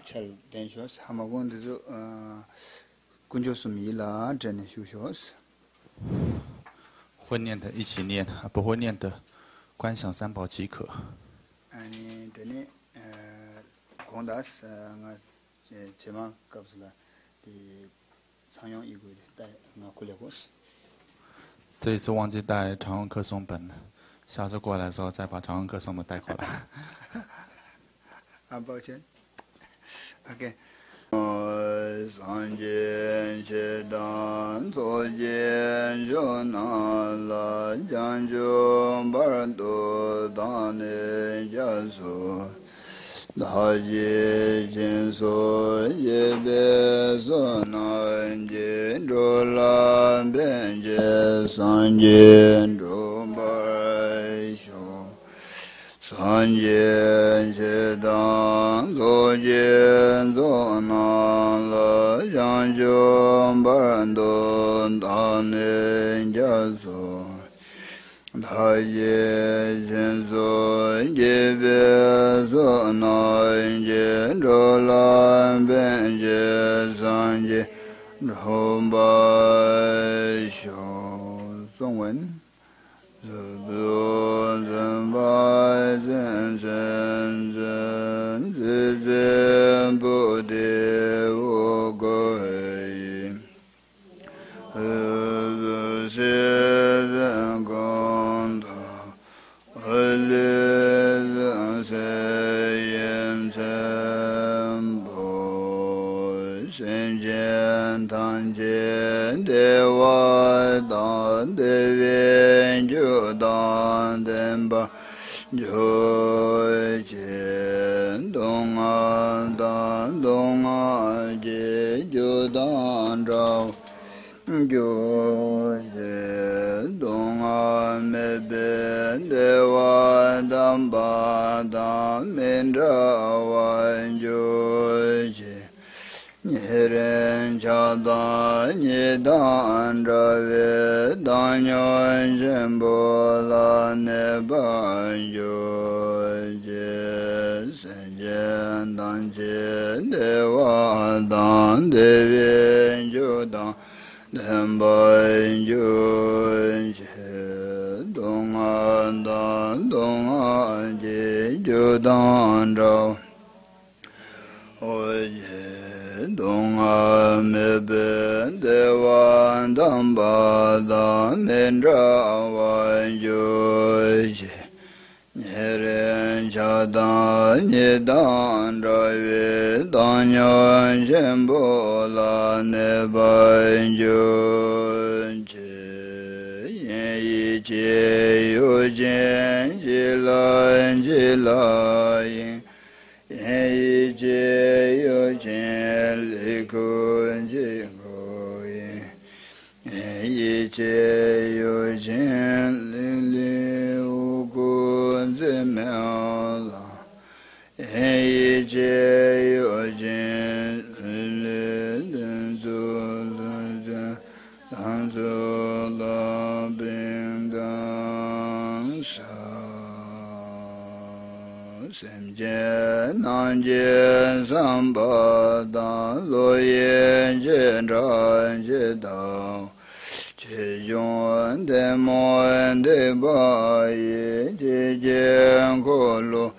찰 된쇼스 하마곤데서 군조스미라 전쇼스 会念的一起念，不会念的观想三宝即可。 아니 되네 공다스 nga 제마 갑슬라 디常用 이거带 nga 콜레고스 这一次忘记带常用课诵本，下次过来的时候再把常用课诵本带过来。 啊，抱歉。OK。 三界切当作见修那拉将就巴多达内加苏。 大界见所也别所难见着难边界三见着白修三见切当作见所难了相修般多大内加所 大业心所也别所难见着难边界三界后白修中文自度真白真真真自真不得无归是人公道 ölüzün seyim tempo Şencen tancen devadan devin judan demba Joychen dongan je judan rao Joychen dongan meben dewa damba damin rawan joyche Niren chada nidan rave danyon jembola neban joyche Senjen danche dewa dan devin jodan Demban joyche Dongan dan dongan je jodan rao Oye dongan meben dewan damba damin rawan joyche Niren chadan nidan rave danyan jembola neban joyche Yen je yu jen jilan jilayin Yen je yu jen likun jikoyin Yen je yu jen li ukun zimela Yen je yu jen li zulu zanzula bingam sa semje nanje samba dan lo yen jen ran je dao che yon de moen de ba ye je jen ko lo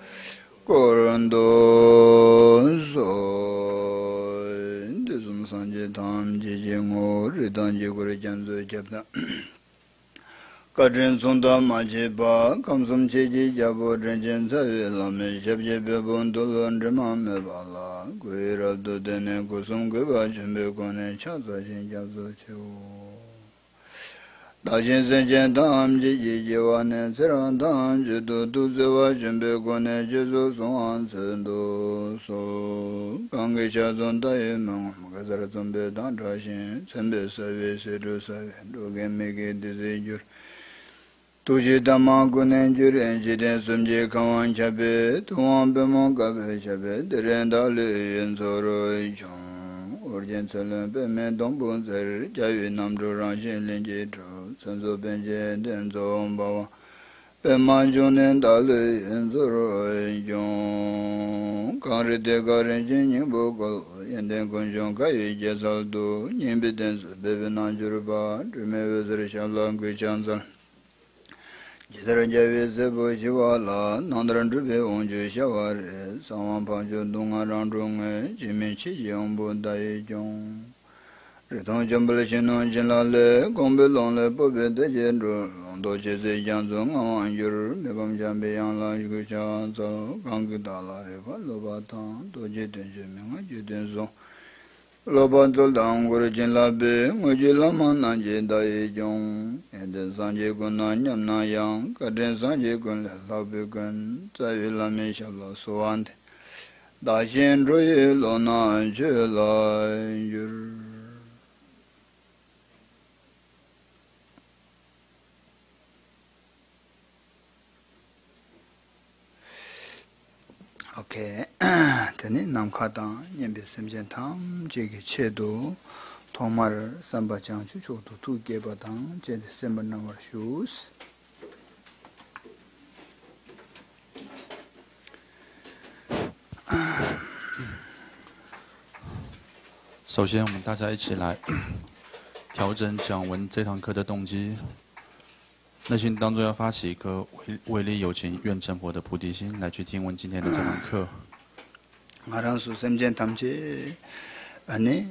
Korando so de zum sanje tam je je ngo ri dan je go re jan zo jap Kadrin sunda ma je ba kam sum che ji ja bo ren jen sa ve la me jap je be bon do lon re ma me ba la gui ra do de ne go sum gui ba chen be ko ne cha za chen ja zo che o Da jen sen jen tam je ji je wa ne se ran tam je do du ze wa chen be ko ne je zo song an sen do so gang ge cha zon da ye ma ga za ra zon be dan ra shin sen be sa ve se ru sa ve do ge me ge de ze jur Tuji dhamma gunen juren jiden sumji kawan chabe tuwan bemon kabe chabe diren dali yin zoro ichon urjen tsalun bemen dongbun zari jayu namdru rangshin linji tro sanzo benje den zon bawa Pemanjonen Dali Enzoro Jon Kari de Garenjin Bogol Yenden Gonjon Kayi Jezaldo Nimbidens Bebenanjuruba Dremevezrishan Guichanzan Jidarajavese Boshivala Nandrandrube Onju Shaware Saman Panjo Dungarandrunge Jimichi Yombo Dai Jon Riton Jambalishinon Jinale Gombelon Le Bobe de Jendro Doce se janzong awanjur mebam jambe yang la yukusha zal gangida la reba loba tang doje tenje menga je tenzo loba zol dang guru jin la be ngoje lama nanje da e jong enden sanje gun na nyam na yang kaden sanje gun la be gun zai la me sha la so ande da jen ro ye lo na je la yur Okay, tani namkata nyembe semjen tam jege chedo tomar samba chanchu chodo tu geba tang jede semba namar shoes. 首先，我们大家一起来调整讲文这堂课的动机。内心当中要发起一颗为利有情、愿成佛的菩提心，来去听闻今天的这堂课。 ngaransu semjen tamche ane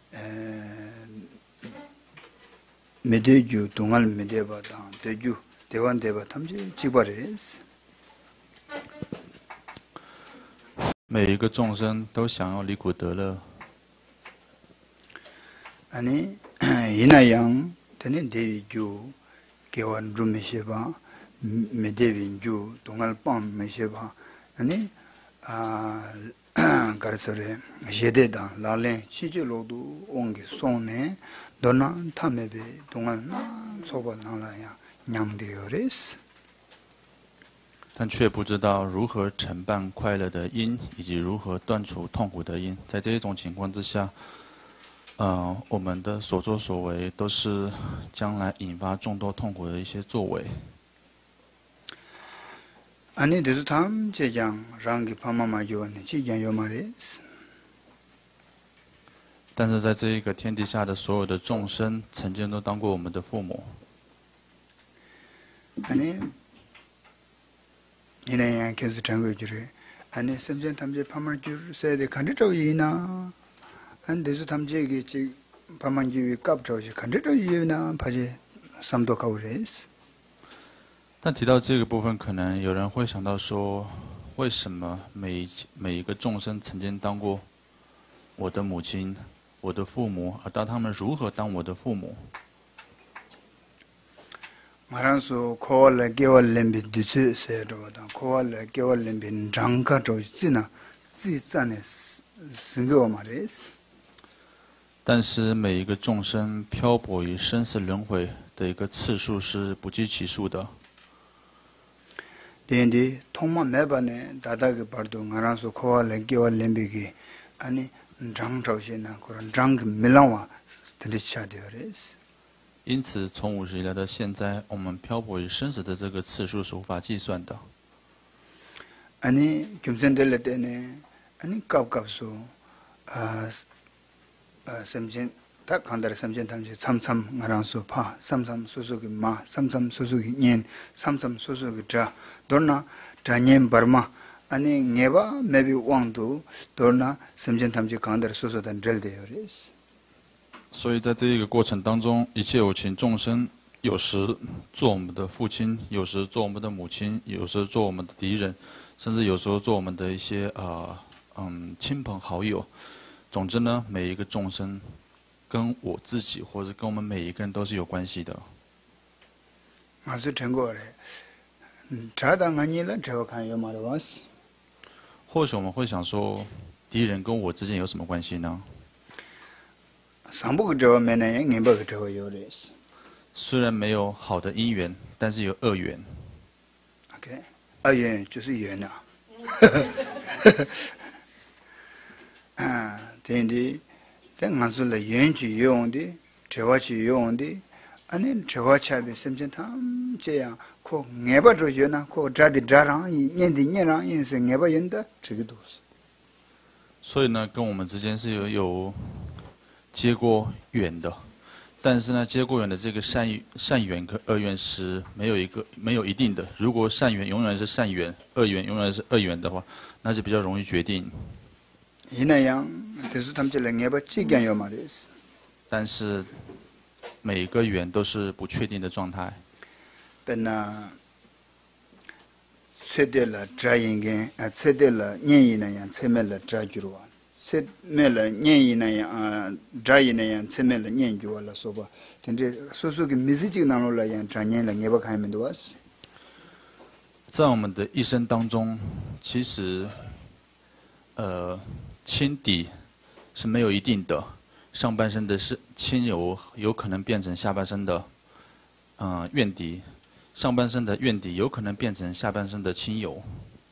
medeju tungal medeba tang deju dewan deba tamche chibares. 每一个众生都想要离苦得乐， ane inayang tene deju kewan rumesheba medebinju tungal pam mesheba ane 가르서래 제대다 라레 시절로도 온게 손에 너나 탐에베 동안 소바나라야 냠데요레스 但却不知道如何承办快乐的因，以及如何断除痛苦的因。在这一种情况之下，我们的所作所为都是将来引发众多痛苦的一些作为。 아니 데스탐 제장 랑기 파마마 요네 지장 요마레스 但是在这一个天地下的所有的众生，曾经都当过我们的父母。 아니 이네야 계속 장고지래 아니 semjen 탐제 파마를 세데 간데도 이나 안 데스 탐제기 지 파만지위 깝저시 간데도 이나 바제 삼도 가오레스 但提到这个部分，可能有人会想到说，为什么每一个众生曾经当过我的母亲、我的父母，而当他们如何当我的父母？ 마란수 코알 개월 렘비 디스 세로다 코알 개월 렘비 장가 조지나 지산에 승거 말이스 但是每一个众生漂泊于生死轮回的一个次数是不计其数的。 데인디 통마 매반에 다다게 바도 마란수 코알 개월 렘비기 아니 장조시나 그런 장 밀라와 드리차데레스 因此，从无始以来到现在，我们漂泊于生死的这个次数是无法计算的。 아니 김선델레 때네 아니 깝깝소 semjen 딱 간다라 semjen 탐지 삼삼 ngaransu 파 삼삼 수수기 마 삼삼 수수기 년 삼삼 수수기 자 돌나 자년 버마 아니 녜바 메비 왕도 돌나 semjen 탐지 간다라 수수단 젤데요레스 所以在这一个过程当中，一切有情众生，有时做我们的父亲，有时做我们的母亲，有时做我们的敌人，甚至有时候做我们的一些亲朋好友。总之呢，每一个众生跟我自己，或者跟我们每一个人都是有关系的。 아주 된거래 자당하니라 저看有말어봤어 或许我们会想说，敌人跟我之间有什么关系呢？ 상북 저 매네 녜버 저 요레스 虽然没有好的因缘，但是有恶缘。 오케이 예就是缘啊 데인디 땡만술래 연지 용디 저와치 용디 아니 저와차비 semjen tam 这样，可眼巴着学呢，可扎的扎上，念的念上，因是眼巴人的这个都是。 所以呢，跟我们之间是有结过缘的，但是呢，结过缘的这个善缘和恶缘是没有一定的。如果善缘永远是善缘，恶缘永远是恶缘的话，那就比较容易决定。 那样，就是他们这眼巴之间有嘛的意思。 但是每个缘都是不确定的状态。 本那切掉了扎应该切掉了念意那样，切没了扎住了，切没了念意那样扎意那样，切没了念住了，说吧，但这说个名字就拿来样扎念了，眼巴看没多少。 在我们的一生当中，其实亲底是没有一定的。上半身的是亲友，有可能变成下半身的怨敌；上半身的怨敌有可能变成下半身的亲友。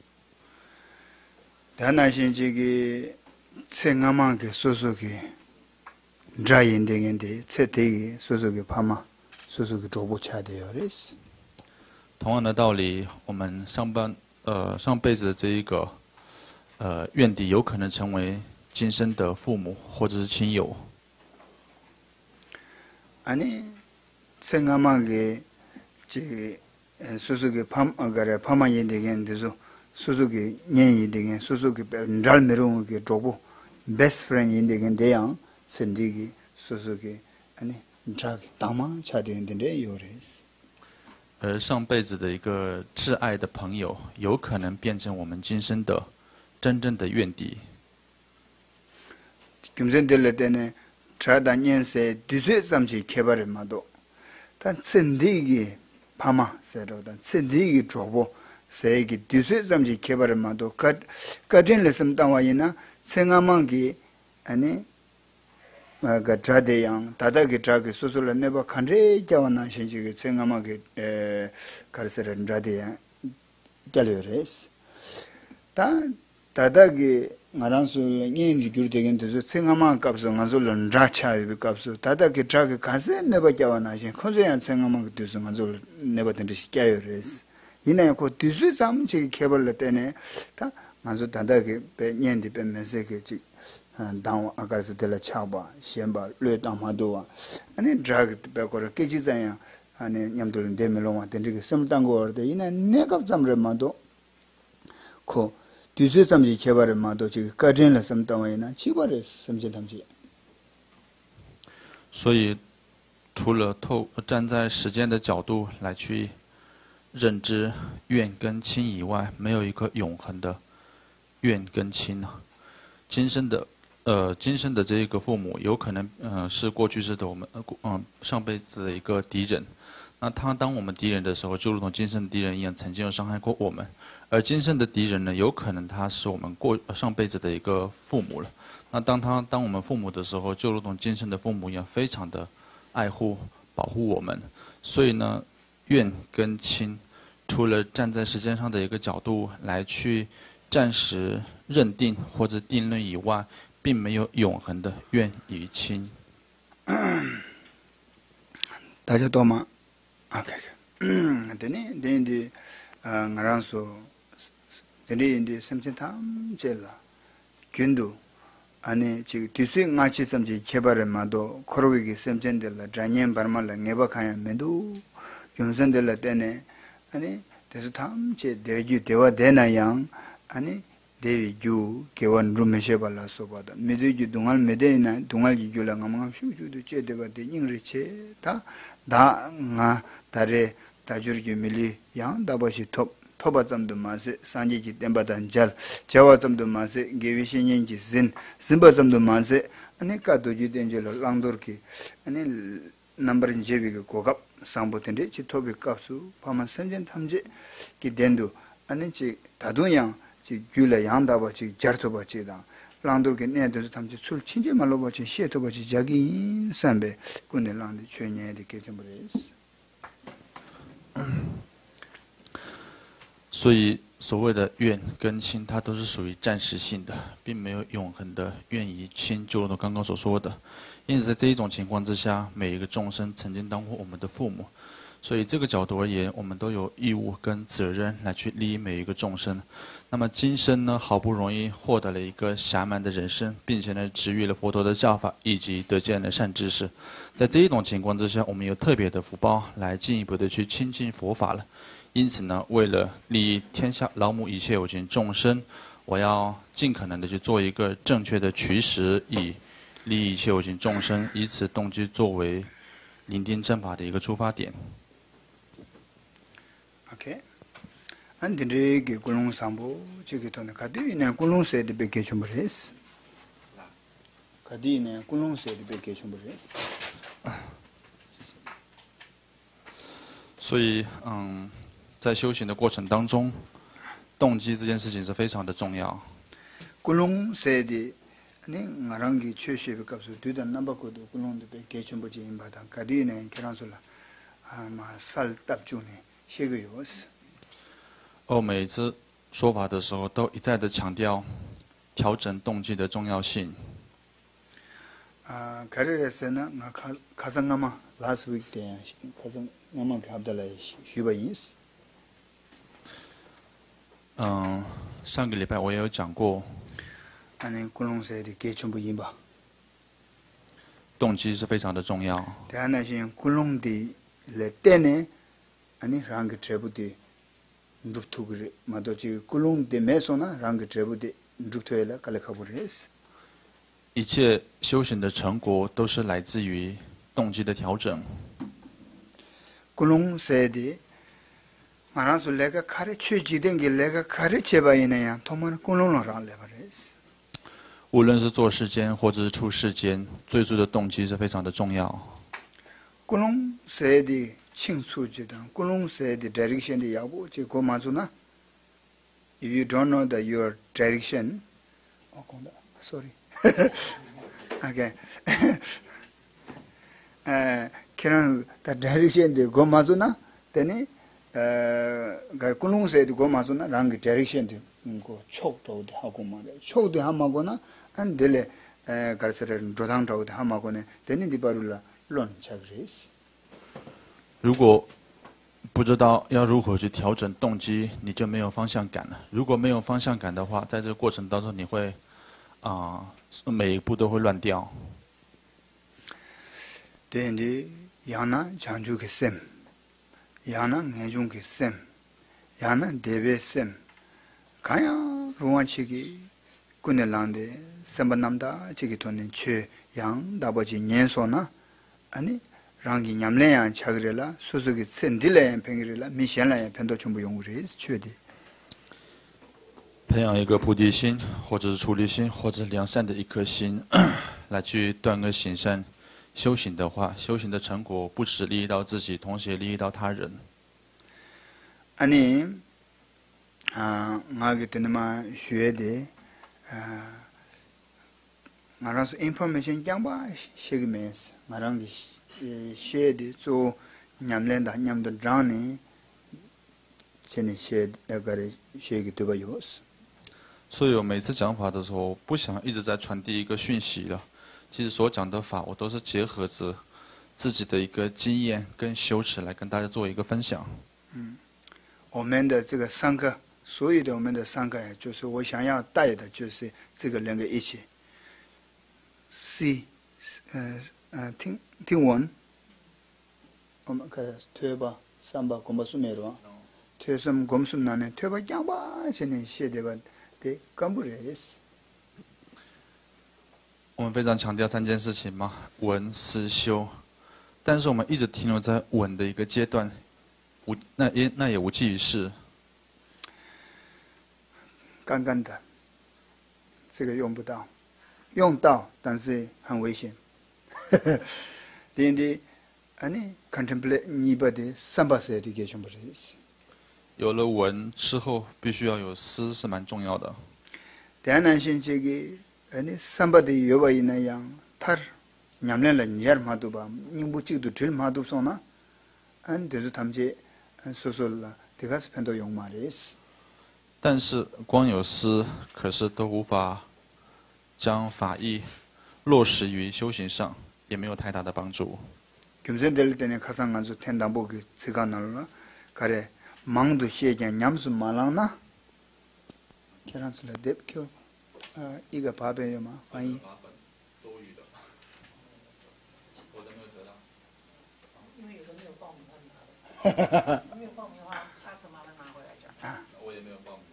但那些这个在我们个说个扎印的人的，在这个说个怕嘛，说个做不起的要的是。 同样的道理，我们上辈子的这一个怨敌，有可能成为今生的父母或者是亲友。 아니 생각만게 제 수수게 밤아가래 밤아예 되긴 돼서 수수게 년이 되긴 수수게 잘메롱게 조고 베스트 프렌드 되긴 돼양 선디기 수수게 아니 자기 다만 차되는데 요레스 而上辈子的一个挚爱的朋友，有可能变成我们今生的真正的怨敌。 금전들레때네 자다년세 뒤세 삼지 개발마도 단 선디기 파마 세로다 선디기 조보 세기 뒤세 삼지 개발마도 가진레섬 땅와이나 생아만기 아니 가 자대양 다다기 자기 소소를 내봐 칸제 자와나 신지기 생아만기 가르세는 자대야 잘려레스 다 다다기 ngaransu ngi gyur tegen de tsengama kapso ngazo lon racha bi kapso tada ke tra ke kase neba jawa na shin khonzo yan tsengama ke dus ngazo neba den shi kyayo res ina ko disu sam chi kebal le tene ta ngazo tada ke be nyen di be mese ke chi dang akar se de la chaba shenba le dang ma do wa ani drag be ko ke chi zan ya ani nyam do de me lo wa den ke sam dang go de ina ne kap sam re ma do ko 뒤에 삼지 개발을 마도 지금 가진을 섬다와이나 치발을 섬진 담지 所以，除了站在时间的角度来去认知怨跟亲以外，没有一个永恒的怨跟亲啊。今生的这一个父母，有可能是过去世的我们上辈子的一个敌人。那他当我们敌人的时候，就如同今生的敌人一样，曾经有伤害过我们。而今生的敌人呢，有可能他是我们上辈子的一个父母了。那当我们父母的时候，就如同今生的父母一样，非常的爱护、保护我们。所以呢，怨跟亲，除了站在时间上的一个角度来去暂时认定或者定论以外，并没有永恒的怨与亲。 大家懂吗？啊，对呢，我让说。 데리인데 섬진탐 제라 균도 아니 지금 뒤수 같이 섬지 개발을 마도 코로기 섬진들라 잔년 바르말라 네바카야 메도 용선들라 때네 아니 대수 탐제 대주 대화 되나양 아니 대주 개원 룸메셔 발라서 봐다 메도주 동알 메데나 동알지 줄랑 아마 슈주도 제대바데 잉리체 다나 다레 다주르기 밀리 양 다바시 톱 토바점도 마세 산지지 템바단 잘 자와점도 마세 게위신인지 심바점도 마세 아니까 도지 된jel로 랑도르키 아니 넘버인 제비가 고갑 상보텐데 지 토비 값수 파만 선전 탐지 기 된도 아니 지 다도양 지 귤라 양다바 지 자르토바 지다 랑도르게 내도 탐지 술 친제 말로 바치 시에토바 지 자기 산베 군네 랑데 최년에 게점브레스 所以，所谓的怨跟亲，它都是属于暂时性的，并没有永恒的怨与亲，就如同刚刚所说的。因此，在这一种情况之下，每一个众生曾经当过我们的父母， 所以这个角度而言，我们都有义务跟责任来去利益每一个众生。那么今生呢，好不容易获得了一个暇满的人生，并且呢，治愈了佛陀的教法，以及得见了善知识。在这一种情况之下，我们有特别的福报来进一步的去亲近佛法了。因此呢，为了利益天下劳牧一切有情众生，我要尽可能的去做一个正确的取舍，以利益一切有情众生，以此动机作为聆听正法的一个出发点。 OK， 安迪这个古龙三部这个头呢，卡迪呢古龙谁的被给全部认识？卡迪呢古龙谁的被给全部认识？ 所以，在修行的过程当中，动机这件事情是非常的重要。 古龙谁的？呢，我让他确实被告诉，对的，那么个多古龙的被给全部进把他卡迪呢，给他说了，嘛sal答住呢，写个钥匙。 每次说法的时候，都一再的强调调整动机的重要性。 그래서 나 가상 아마 last week 때 가상 아마 갑달라 쉬바 인스 上个礼拜我也有讲过， 아니 굴롱세디 개천부 임바 动机是非常的重要。 대하나신 굴롱디 레때네 아니 랑게 트레부디 누투그리 마도지 굴롱디 메소나 랑게 트레부디 누투엘라 칼레카부레스 一切修行的成果都是来自于动机的调整。 굴롱세디 마라수 레가 카레 취지된게 레가 카레 제바이네야 토만 굴롱로라 레바레스 无论是做世间或者是出世间，最初的动机是非常的重要。 굴롱세디 칭수지다 굴롱세디 direction디 야고 제 고마주나 if you don't know your direction sorry okay 그런 the direction디 고마주나 되니 굴롱세디 고마주나 랑 direction디 고 촉도도 하고 말이야 촉도 하마거나 안 될래 가르스를 조당도 하마거나 되니 디바룰라 론 차그레스 如果不知道要如何去调整动机，你就没有方向感了。如果没有方向感的话，在这个过程当中，你会每一步都会乱掉。 데인디 야나 장주게 셈 야나 내중게 셈 야나 데베 셈 가야 루완치기 꾸넬란데 셈반남다 지기 돈은 최양 나버지 년소나 아니 랑기 냠래야 차그래라 수수기 센딜래 팽이래라 미션라야 편도 전부 용구리 최디 培养一个菩提心，或者是出离心，或者是良善的一颗心，来去断恶行善。修行的话，修行的成果不只利益到自己，同时也利益到他人。 아니 나게 되는마 쉬에데 나라서 인포메이션 장바 시그메스 나랑기 쉬에데 조 냠렌다 냠도 드라니 제니 쉬에가레 쉬에기 되바요스 所以我每次讲法的时候，不想一直在传递一个讯息了。其实所讲的法，我都是结合着自己的一个经验跟修持来跟大家做一个分享。 我们的这个三个，所有的我们的三个，就是我想要带的，就是这个两个一起。C， 听闻，我们开始推吧，三吧，公巴苏梅罗，推什么公苏那呢？推吧，讲吧，现在写的吧，对，干不认识。 我们非常强调三件事情嘛，闻、思、修，但是我们一直停留在闻的一个阶段，那也无济于事。 干干的，这个用不到，用到，但是很危险。因为，아니 contemplate你把的三把色的给全部认识。 有了闻之后，必须要有思，是蛮重要的。 대한한신 저기 아니 삼바디 여바이나 양 탈 냠래라 니알 마두바 닝부치도 들 마두소나 안 데서 탐제 소솔라 대가스 펜도 용마레스 但是光有思，可是都无法将法义落实于修行上，也没有太大的帮助。 김선 될 때는 가상 간수 텐담보기 지간을로 가래 망도 시에게 냠수 말랑나 계란슬에 뎁켜 이거 밥에요 마 파이 没有报名的话，下次麻烦拿回来就。 我也没有报名。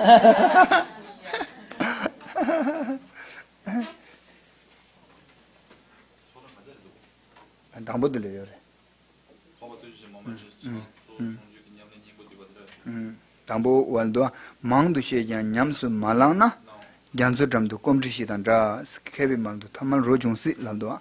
담보들래요. 담보 완도 망두시에 냠수 말랑나 간주점도 꼼지시단자 스케비만도 타만 로중시 란도아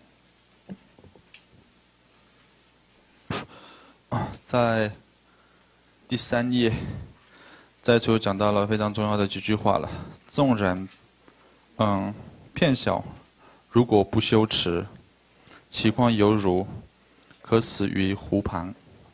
在第3页，再就讲到了非常重要的几句话了。纵然，片小，如果不修持，其况犹如可死于湖旁。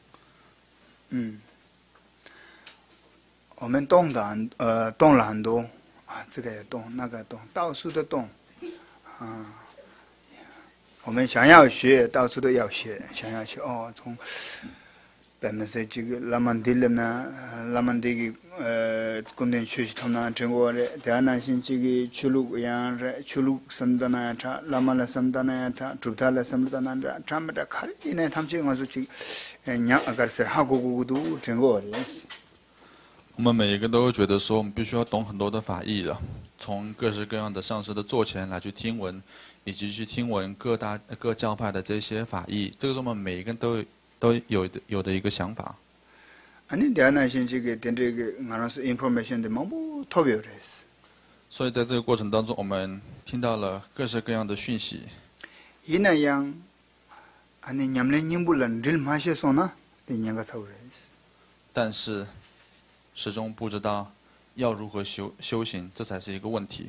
我们动了很多啊，这个也动，那个动，到处都动啊。我们想要学，到处都要学，想要学哦，从。 배면서 지금 라만딜나 라만디기 군된 휴지통나 정보에 대한 신지기 출룩야 출룩 선단나타 라만라 선단나타 주탈라 선단나타 참다 칼이네 탐지 가서 지금 냥 아가서 하고고도 정보를 我们每一个都觉得说，我们必须要懂很多的法义了，从各式各样的上师的座前来去听闻，以及去听闻各教派的这些法义。这个是我们每一个人都有的一个想法。 아니 대한한 신지게 된这个 알아서 information的뭐 토비어레스 所以在这个过程当中，我们听到了各式各样的讯息。 이나양 아니 냠len 님불란 릴 마셔서나 냐가 사우레스 但是始终不知道要如何修行，这才是一个问题。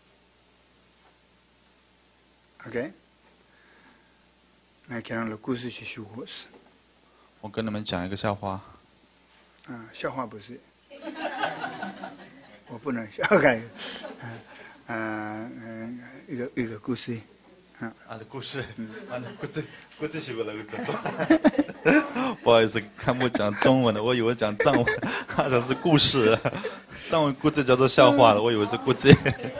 오케이 나 그냥故事去修过是我跟你们讲一个笑话。 笑话不是，我不能笑。OK， 一个故事。 故事，故事写过来个不好意思，看不讲中文的，我以为讲藏文，好像是故事。藏文故事叫做笑话了，我以为是故事。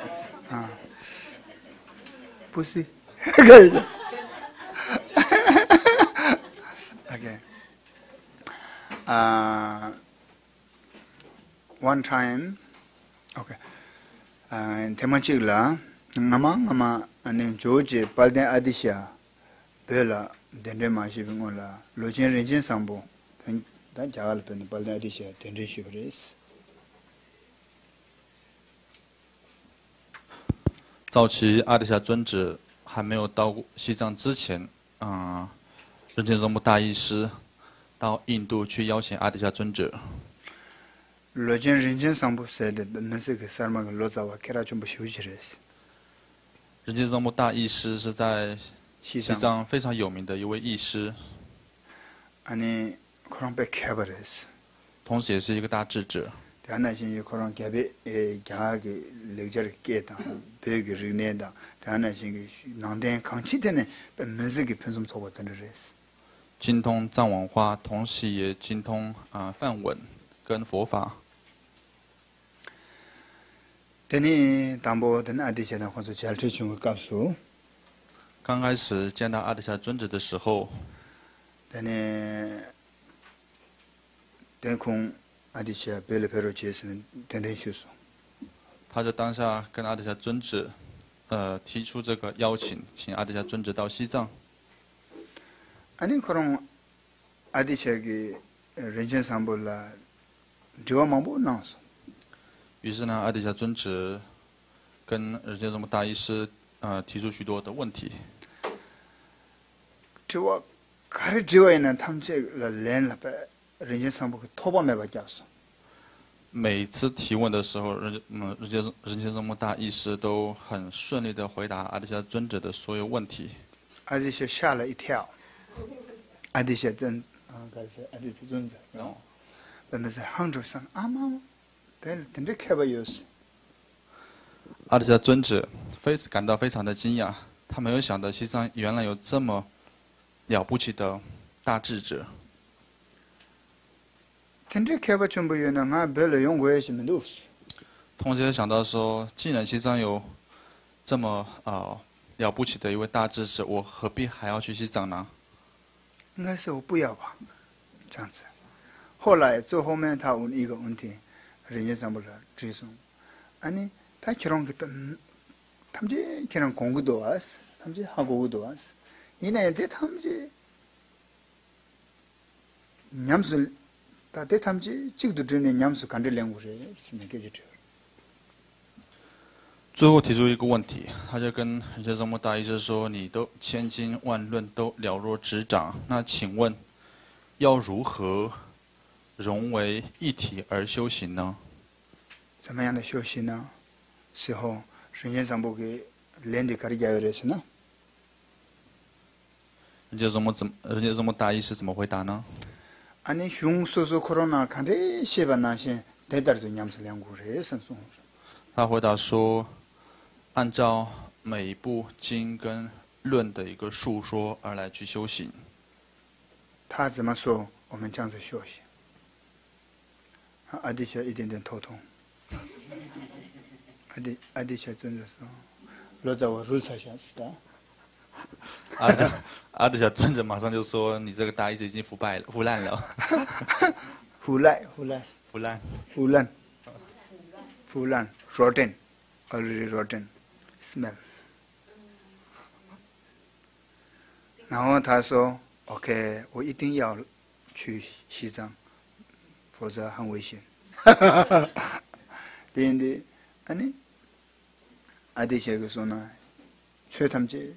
不是，可以。OK。 one time, okay. 대만직라, ngama ane 조지 발된 아디샤, 벨라 덴데 마시빙올라, 로진 렌진 상보, 다 자갈 pen 발된 아디샤 덴데 시브레스. 早期阿底峡尊者还没有到西藏之前，仁谦宗部大义师 到印度去邀请阿底峡尊者。仁谦宗部大义师是在西藏非常有名的一位义师，同时也是一个大智者。 精通藏文化，同时也精通梵文跟佛法。刚开始见到阿底峡尊者的时候，他就当下跟阿底峡尊者提出这个邀请，请阿底峡尊者到西藏。 아니 그럼 아디샤기 렌젠 삼볼라 디와마보 나서 于是呢，阿底峡尊者跟仁谦宗部大义师提出许多的问题。 디와 가르 디와에는 탐제라 렌라 렌젠 삼보 토바메 바뀌었어. 每次提问的时候，仁谦宗部大义师都很顺利的回答阿底峡尊者的所有问题。 아디샤 吓了一跳。 아디샤 전 가서 아디샤 존재. 그러면서 항저산 아마 될 텐데 캐바요스. 阿底峡尊者感到非常的惊讶，他没有想到西藏原来有这么了不起的大智者。 同学想到说，既然西藏有这么了不起的一位大智者，我何必还要去西藏呢？ 应该是我不要吧，这样子。后来最后面他问一个问题，人家怎么了？追送，아니他그런 게 탐지 그런 공부도 왔어, 탐지 하고도 왔어. 이내 대 탐지 냠술 다 대탐지 찍도 전에 냠수 간들랭 거래. 심하게 죠. 最后提出一个问题，他就跟人家这么大意思说：“你都千经万论都了若指掌，那请问要如何融为一体而修行呢？” 怎么样的修行呢？时候人家怎么给练的卡里加有的是呢？ 人家这么大意是怎么回答呢？ 아니 흉소소 코로나 칸데 시바나신 대달도 냠슬량고래 선송. 他回答说：“按照每一部经跟论的一个述说而来去修行。” 他怎么说，我们这样子修行。阿迪夏一点点头痛。阿迪夏真的说，罗在我入彩下死的。 阿德小真人马上就说：“你这个大意思已经腐烂了。” 腐烂 rotten, already rotten smell. 然后他说 ：“OK， 我一定要去西藏，否则很危险。”对的，아니阿迪夏个说呢，최탐지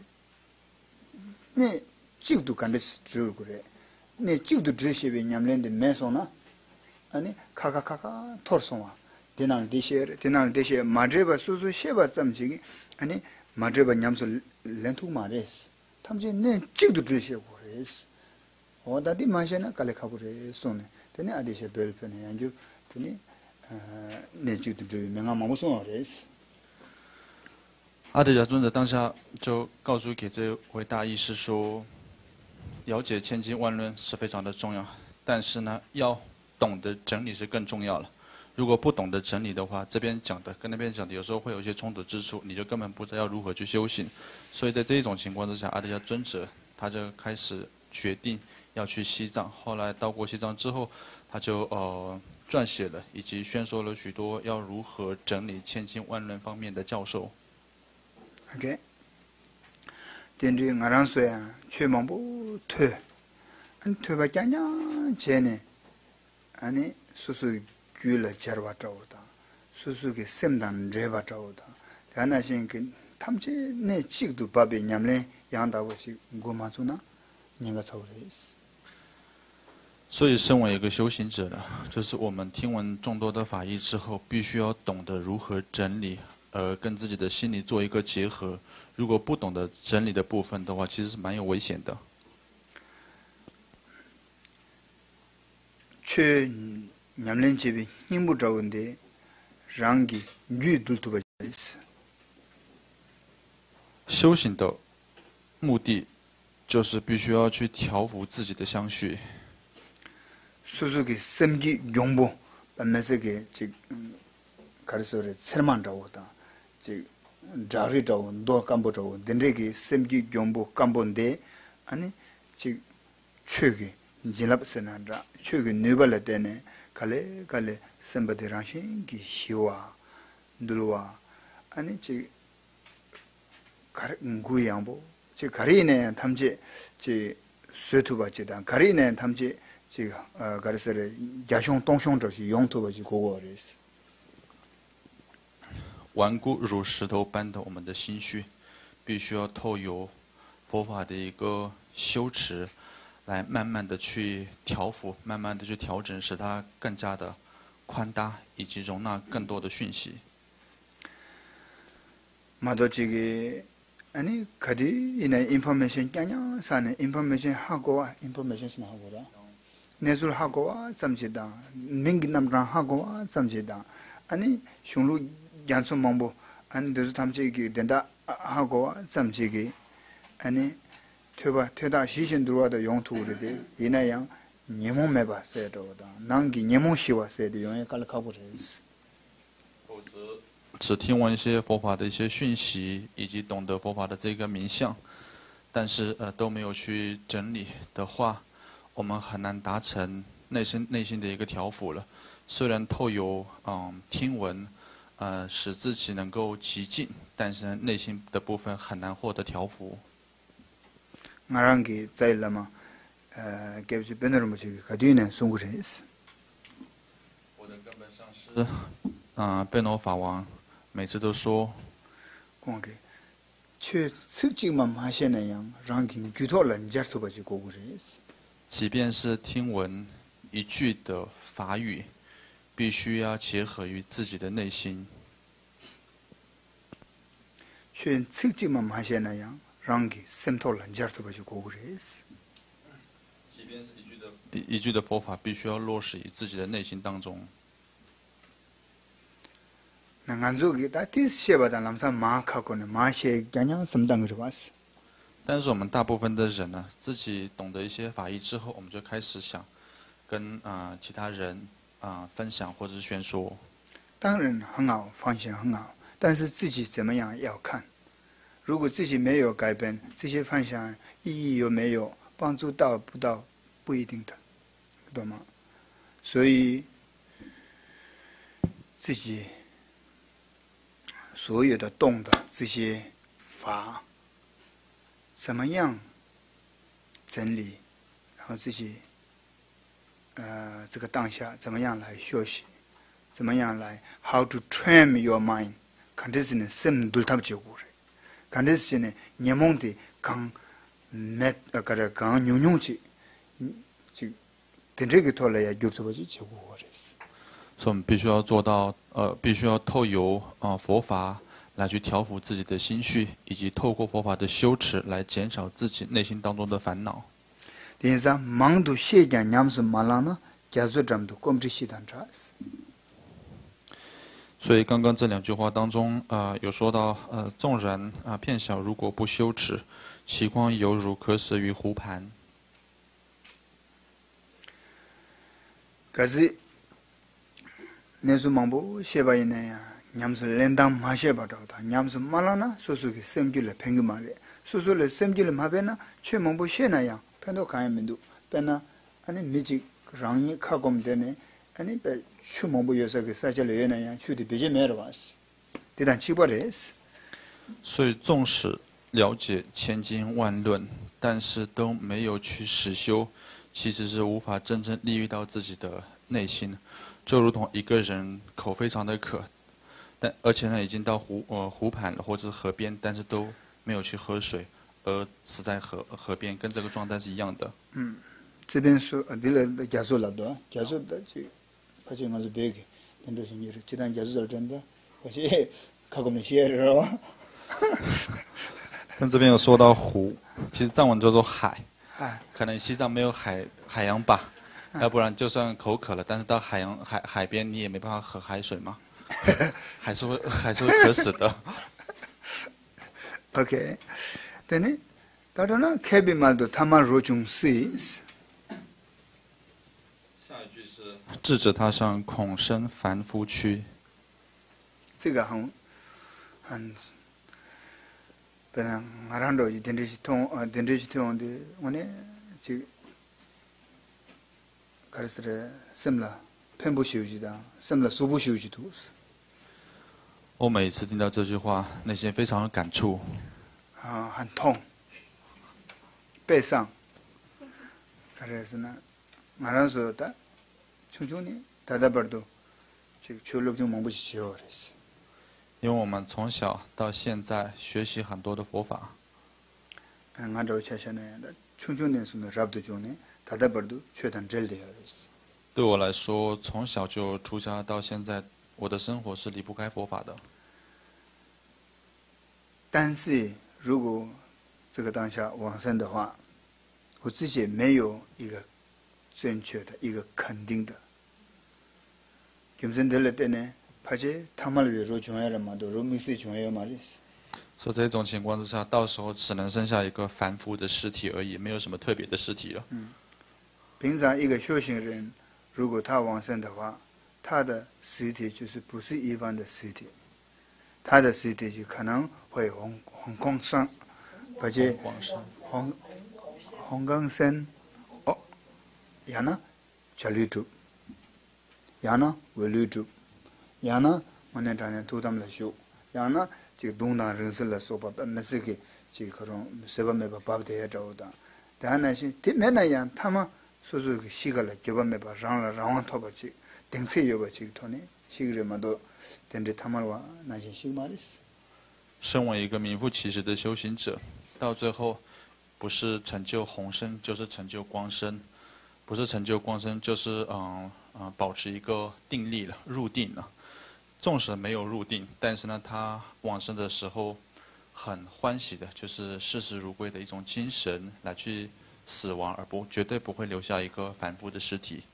네 지금도 간데스 줄 그래. 네 지금도 드시베 냠랜데 메소나. 아니 카카카카 토르송아. 디날 디셰 마드레바 수수 셰바 짬지기. 아니 마드레바 냠소 렌투 마레스. 탐지 네 지금도 드시고 그래스. 어다디 마셔나 칼레카 그래 소네. 되네 아디셰 벨페네 안주 되네 네 지금도 드 명아 마무소 그래스. 阿德迦尊者当下就告诉给这位大义士说：“了解千经万论是非常的重要，但是呢，要懂得整理是更重要了。如果不懂得整理的话，这边讲的跟那边讲的有时候会有一些冲突之处，你就根本不知道要如何去修行。所以在这一种情况之下，阿德迦尊者他就开始决定要去西藏。后来到过西藏之后，他就撰写了以及宣说了许多要如何整理千经万论方面的教授。” OK， 电视我让说啊，全部不退，退吧讲讲钱呢，아니 수수 규를 잡아다오다, 수수게 셈단 레바다오다. 대하나신 그 탐지 내 찍도 밥에 냠래 양다고시 고마주나, 내가 저래스. 所以，身为一个修行者呢，就是我们听闻众多的法义之后，必须要懂得如何整理。 跟自己的心理做一个结合，如果不懂得整理的部分的话，其实是蛮有危险的。 去냠len 집이 힘부 좋은데 랑기 뉴들도 있어. 修行的目的就是必须要去调服自己的相续。 수수기 샘기 용보 밤에서게 즉 가르소를 설만 잡았다. 즉 자리도 도 깜보도 된데기 샘기 용보 깜본데 아니 즉 최기 진랍스나다 최기 네발에 때네 갈래 샘바데랑신기 희와 누르와 아니 즉 구양보 즉 가리네 탐지 즉 쇠투바지다 가리네 탐지 즉 가르서를 야숑 동숑저시 용토바지 고고레스 顽固如石头般的我们的心绪，必须要透由佛法的一个修持，来慢慢的去调伏，慢慢的去调整，使它更加的宽大，以及容纳更多的讯息。 마도지기 아니 가디 이나 인포메이션 꺄냐 사네 인포메이션 하고와 인포메이션 하고라 내술 하고와 잠시다 민기남랑 하고와 잠시다 아니 슝루 양손 망보 아니 더주 탐지기 된다 하고 잠지기 아니 퇴다 시신 들어와도 용투르데 이나양 니모 매바 세도다 난기 니모 시와 세도 용에 깔카보레스 只听闻一些佛法的一些讯息，以及懂得佛法的这个名相，但是都没有去整理的话，我们很难达成内心的一个调伏了。虽然透有听闻，使自己能够极静，但是内心的部分很难获得调伏。 ngarangi zailama gebji benermuchi kadine sungureis 我的根本上师贝诺法王每次都说， 공게 최 특징만 하시는 양 랑킹 규토를 잘도 가지고 그래스 即便是听闻一句的法语，必须要结合于自己的内心。 최 특징만 하시는 양 랑기 샘토를 잘도 가지고 그래스 即便是一句的佛法，必须要落实于自己的内心当中。 난간족이 다 티시바다 남산 마카고네 마시에 그냥 섬당을 봤어 但是我们大部分的人呢，自己懂得一些法义之后，我们就开始想跟其他人分享或者是宣说。 当然很好，方向很好，但是自己怎么样要看。如果自己没有改变，这些方向意义有没有帮助到不到，不一定的，懂吗？所以自己所有的动的这些法，怎么样整理，然后自己这个当下怎么样来学习，怎么样来 how to train your mind， 看这是呢sem 둘 다 지고 그래， 看这是呢你梦的刚met刚뉴뉴지， 就等这个头来也就是我就지고 그래。 所以我们必须要做到，必须要透由佛法来去调伏自己的心绪，以及透过佛法的修持来减少自己内心当中的烦恼。 因此，忙都写讲냠스 말라나， 자주점도 꼼지시단자스。 所以刚刚这两句话当中，有说到，纵然片小如果不修持，其光犹如可死于湖畔。 可是。 내수 망보 셰바이네야 냠스 렌담 마셰바다다 냠스 말라나 소수기 셈길레 팽기마레 소수레 셈길레 마베나 최망보 셰나야 펜도 가야면도 빼나 아니 미지 랑이 카곰되네 아니 빼 추망보 요사게 사절레 예나야 추디 비제 메르바스 대단 치버레스 所以纵使了解千经万论，但是都没有去实修，其实是无法真正利益到自己的内心。 就如同一个人口非常的渴，而且呢已经到湖畔了或者是河边，但是都没有去喝水，而死在河边，跟这个状态是一样的。 这边说어디를 계속 나도 계속 같이 같이 가서 배게 근데 신기해 지단 계속 잘 된다 같이 가고는 시에로 跟这边有说到湖，其实藏文叫做海，可能西藏没有海洋吧。 要不然就算口渴了，但是到海边你也没办法喝海水嘛，还是会渴死的。 OK， 但呢，到时候呢，开宾말도 타만 로중 쓰이스。 下一句是智者他上恐生凡夫躯。 这个很，本来我让到一点这些通的，我呢就。 가르스레 셈라 펜부시우지다 셈라 수부시우지도스 我每次听到这句话，内心非常的感触。 很痛，背上。그래서 나 말아서 다 충분히 다다버도 지금 졸업 좀 공부시죠 그랬어. 因为我们从小到现在学习很多的佛法。 나도 자신에 충분히 숨을 잡도 좋네. 다다버도 최단 제일 돼요. 对我来说，从小就出家到现在，我的生活是离不开佛法的。 但是如果这个当下往生的话，我自己没有一个正确的、一个肯定的。今生得了的呢，怕是他们为了重要的嘛，都容易是重要嘛的。 所以这种情况之下，到时候只能剩下一个凡夫的尸体而已，没有什么特别的尸体了。 平常一个修行人，如果他往生的话，他的尸体就是不是一般的尸体，他的尸体就可能会红光生，而且红光生，哦，也呢，焦虑住，也呢，委虑住，也呢，我们常常都他们来修，也呢，这个东南人生来说吧，没事给这个可能谁把没把爸爸的也找到，但那些对面那样他们。所以个西个了，就把没把让拖把去，顶次有把去拖呢，西个人嘛都，等着他们话那些西嘛的。 身为一个名副其实的修行者，到最后不是成就红身，就是成就光身；不是成就光身，就是保持一个定力了，入定了。纵使没有入定，但是呢，他往生的时候很欢喜的，就是视死如归的一种精神来去。死亡而绝对不会留下一个凡夫的尸体。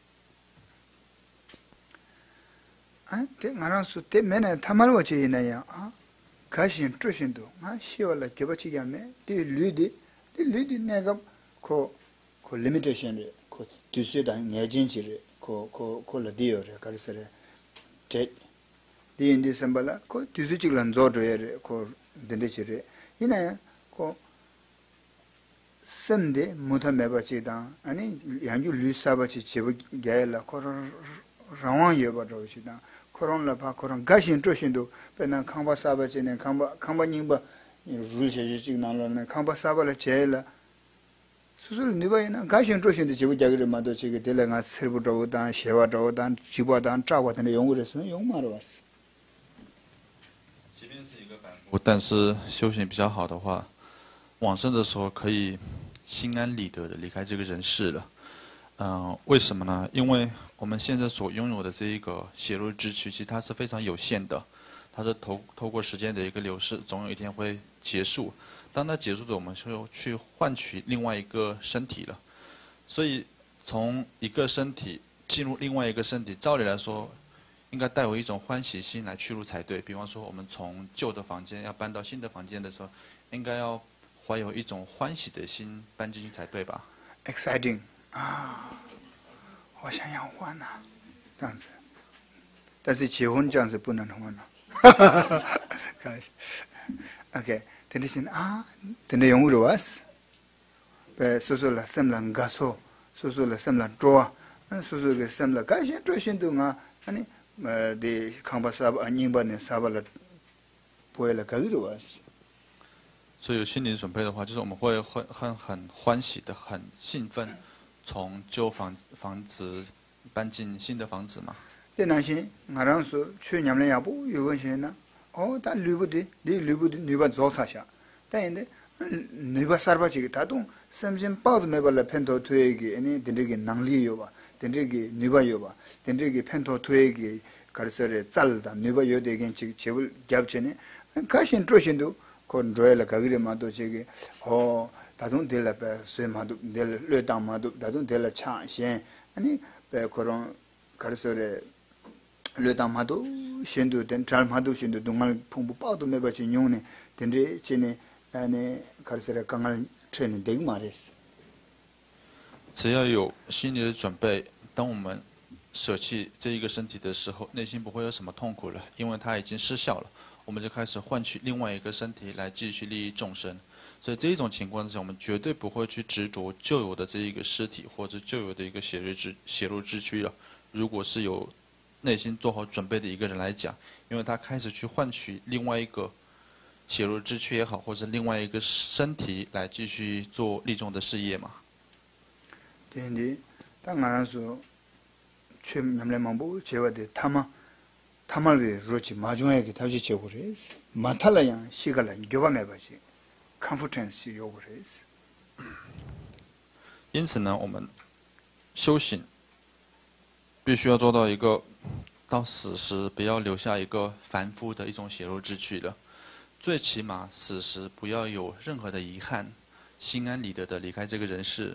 啊，对，俺让说对面呢，他们我这那样啊，开心出心都啊，希望了就把这个咩，对绿的那个可 limitation 的，可就是当眼睛起的，可了地儿的，可是的，这，第一什么了，可就是这个人做着的，可等得起的，因为可。semde muta meba chi dang ani yangju lu saba chi chibu gaya la koron rawang yeba zhaw chi dang koron la pa koron gashin zhoshin do pe na kangpa saba chi ne kangpa nyingba ru chi chi nang lo ne kangpa saba la chaya la susul nipa ina gashin zhoshin do chibu gaya ma do chi ge de la nga sirbu zhaw dang shewa zhaw dang jibwa dang zhagwa dang yong gu re sun yong ma rwa si 即便是一个凡夫，但是修行比较好的话，往生的时候可以心安理得的离开这个人世了。为什么呢？因为我们现在所拥有的这一个血肉之躯，其实它是非常有限的，它是透过时间的一个流逝，总有一天会结束。当它结束的，我们就去换取另外一个身体了。所以从一个身体进入另外一个身体，照理来说，应该带有一种欢喜心来去入才对。比方说，我们从旧的房间要搬到新的房间的时候，应该要怀有一种欢喜的心搬进去才对吧 ？exciting 啊，我想要换呐，这样子，但是结婚这样子不能换了。开玩笑 ，OK， 等着先啊，等着用我的话是，说说了什么个说，说说了什么做，说说个什么改善做行动啊，ani de kangpa saba nyingba ne saba la poe la kagu de was 所以有心理准备的话，就是我们会很欢喜的、很兴奋，从旧房子搬进新的房子嘛。 de na shin ngarang su chu nyam le ya bu yu gon shin na o da lu bu de nu ba zo sa sha da yin de nu ba sar ba chi ta dong sam jin pa de me ba la pen to tue gi ani de ge nang li yo ba de ge nu ba yo ba de ge pen to tue gi kar se re zal da nu ba yo de gen chi che bul gyab che ne ka shin tro shin du kon roe la ka gi ma do che ge o da dong de la pe se ma du de le dang ma du da dong de la cha shen ani pe koron kar se re le dang ma du shin du den tral ma du shin du dungal phung bu pa du me ba chi nyong ne den re che ne ane kar se re kangal che ne de ma res 只要有心理的准备，当我们舍弃这一个身体的时候，内心不会有什么痛苦了，因为它已经失效了。我们就开始换取另外一个身体来继续利益众生。所以这一种情况之下，我们绝对不会去执着旧有的这一个尸体或者旧有的一个血肉之躯了。如果是有内心做好准备的一个人来讲，因为他开始去换取另外一个血肉之躯也好，或者另外一个身体来继续做利众的事业嘛。 对的，当然说，去nyam le mambu che wa de tama le ro chi ma jong ye ki ta chi che go res ma ta la yang shi ga la gyo ba me ba chi confidence chi yo go res 因此呢，我们修行必须要做到一个到死时不要留下一个凡夫的一种血肉之躯了，最起码死时不要有任何的遗憾，心安理得的离开这个人世。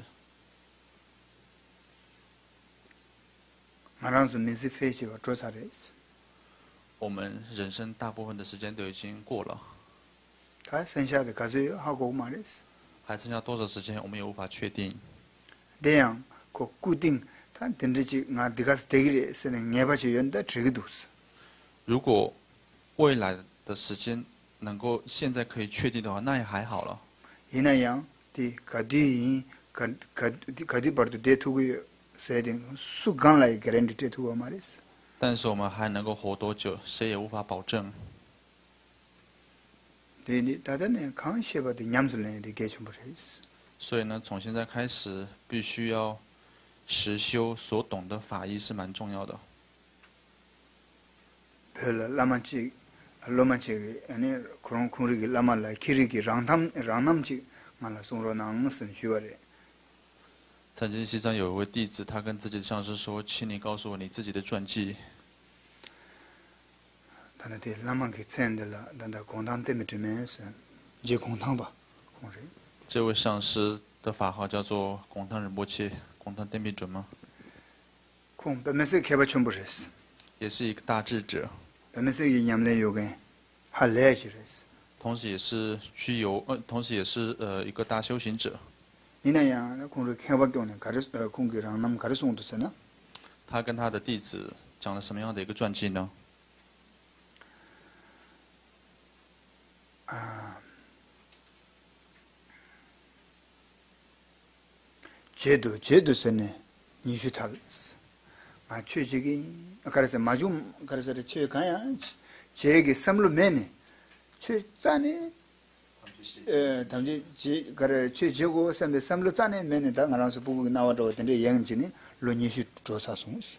我们人生大部分的时间都已经过了。 他剩下的可是好过嘛的是， 还剩下多少时间，我们也无法确定。 这样个固定，他等着去俺这个是这个是呢，俺把去用的这个都是。 如果未来的时间能够现在可以确定的话，那也还好了。 伊那样的各地各地把这图个设定数刚来个人的这图嘛的是。 但是我们还能够活多久，谁也无法保证。 对的，大家呢看些把的样子呢的给全部是。 所以呢，从现在开始，必须要实修所懂的法义是蛮重要的。 拉曼吉，罗曼吉，那可能可能拉曼来，可以给让他们去，俺来送罗南神学的。 曾经西藏有一位弟子，他跟自己的上师说：“请你告诉我你自己的传记。” 但是对拉曼给签的了，但他共产对面这面是，就共产吧，共产。 这位上师的法号叫做贡汤仁波切，贡汤殿比准吗？ 共本面是开发全部是， 也是一个大智者， 本面是一年来有个，还来起来是。 同时也是同时也是一个大修行者。 你那样，那空是开发掉呢，开始空给让他们开始送的是呢。 他跟他的弟子讲了什么样的一个传记呢？ 제도是呢，你去查，啊，去这个，可是马中，可是去看呀，这个什么面呢？去咋呢？他们可是去这个什么咋呢？面呢？当然是不拿我这等着研究呢，论你去做啥东西。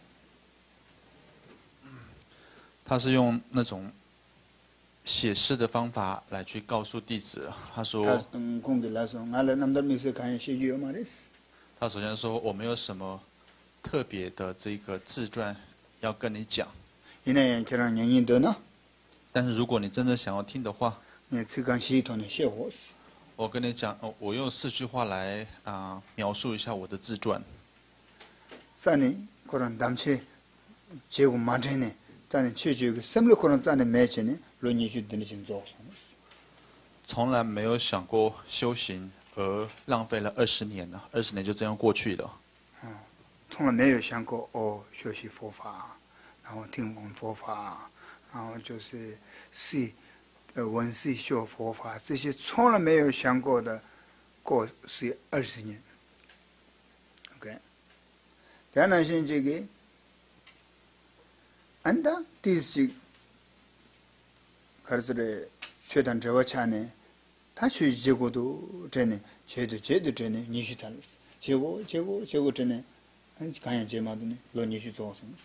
他是用那种写诗的方法来去告诉弟子。他说：“ 空给来说，俺来那么多没事看写句嘛的。” 他首先说：“我没有什么特别的这个自传要跟你讲。 因为这样年龄多呢， 但是如果你真的想要听的话， 你这个系统的写活是。 我跟你讲，我用4句话来描述一下我的自传。 咱呢，可能当前结果马上呢，咱呢去这个什么可能咱的买钱呢，论你去等你去做什么？ 从来没有想过修行。”而浪费了20年了，20年就这样过去了。 从来没有想过学习佛法，然后听闻佛法，然后就是闻思学佛法，这些从来没有想过的，过是20年。OK， 第二呢是这个，安达第四，开始的学堂这个茶呢。他去结果都真的，觉得真的，你去谈，结果真的，看样结嘛的呢，让你去做什么？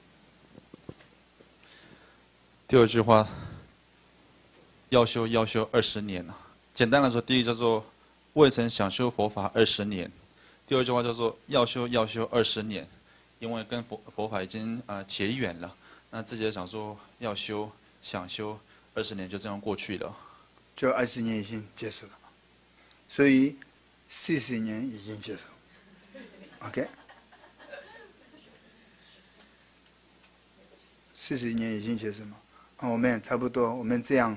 第二句话，要修20年了。简单来说，第一叫做未曾想修佛法20年，第二句话叫做要修20年，因为跟佛法已经结缘了，那自己也想说要修想修20年就这样过去了。 这20年已经结束了，所以40年已经结束。OK， 40年已经结束了。我们差不多，我们这样。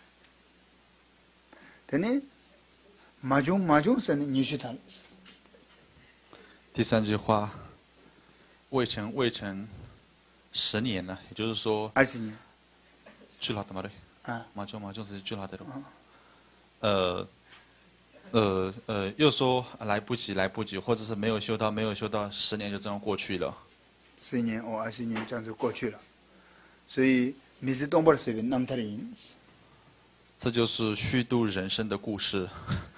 但呢，马中是呢，你去谈。 第三句话，未成10年了，也就是说 20年。 去了的嘛对。马中是去了的了。又说来不及，或者是没有修到10年就这样过去了。 10年或20年这样子过去了，所以每次东北是个南太人。 这就是虚度人生的故事。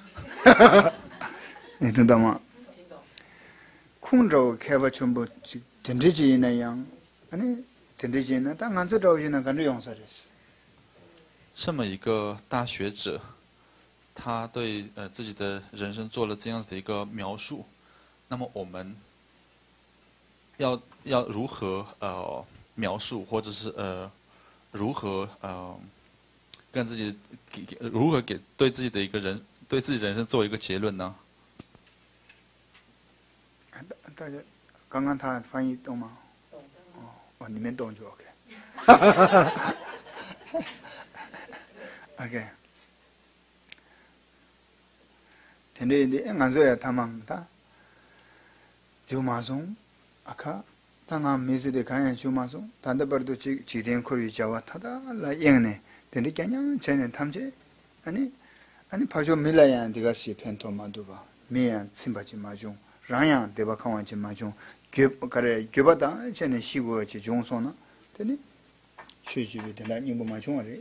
你听到吗？空着开发全部停止机那样，停止机呢，但俺这着急呢，跟着用啥的是。 这么一个大学者，他对自己的人生做了这样子的一个描述，那么我们要如何描述，或者是如何跟自己如何对自己的一个对自己人生做一个结论呢？ 大家刚刚他翻译懂吗？ 懂。 你们懂就 OK。OK， 근데 안서야 탐망다 주마송 아카 당아 메시데 가야 주마송 단다버도 지된 코리 자와 타다 라 영네 근데 그냥 전에 탐제 아니 파조 밀라야 디가시 펜토마도바 미야 심바지 마중 라야 데바카완지 마중 그래 교바다 전에 시고지 종소나 근데 취주비 되나 이거 마중아래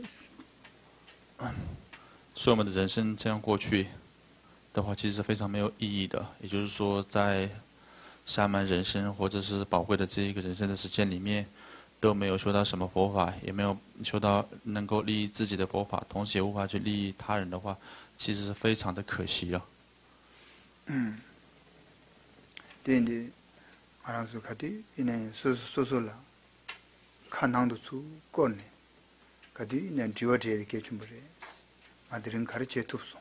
所以我们的人生这样过去的话，其实是非常没有意义的。也就是说，在沙门人生或者是宝贵的这一个人生的时间里面，都没有修到什么佛法，也没有修到能够利益自己的佛法，同时也无法去利益他人的话，其实是非常的可惜啊。 对的，马上说看的，因为说了，看堂都出过呢，看的呢，只有这个给全部人，啊，的人看的接突送，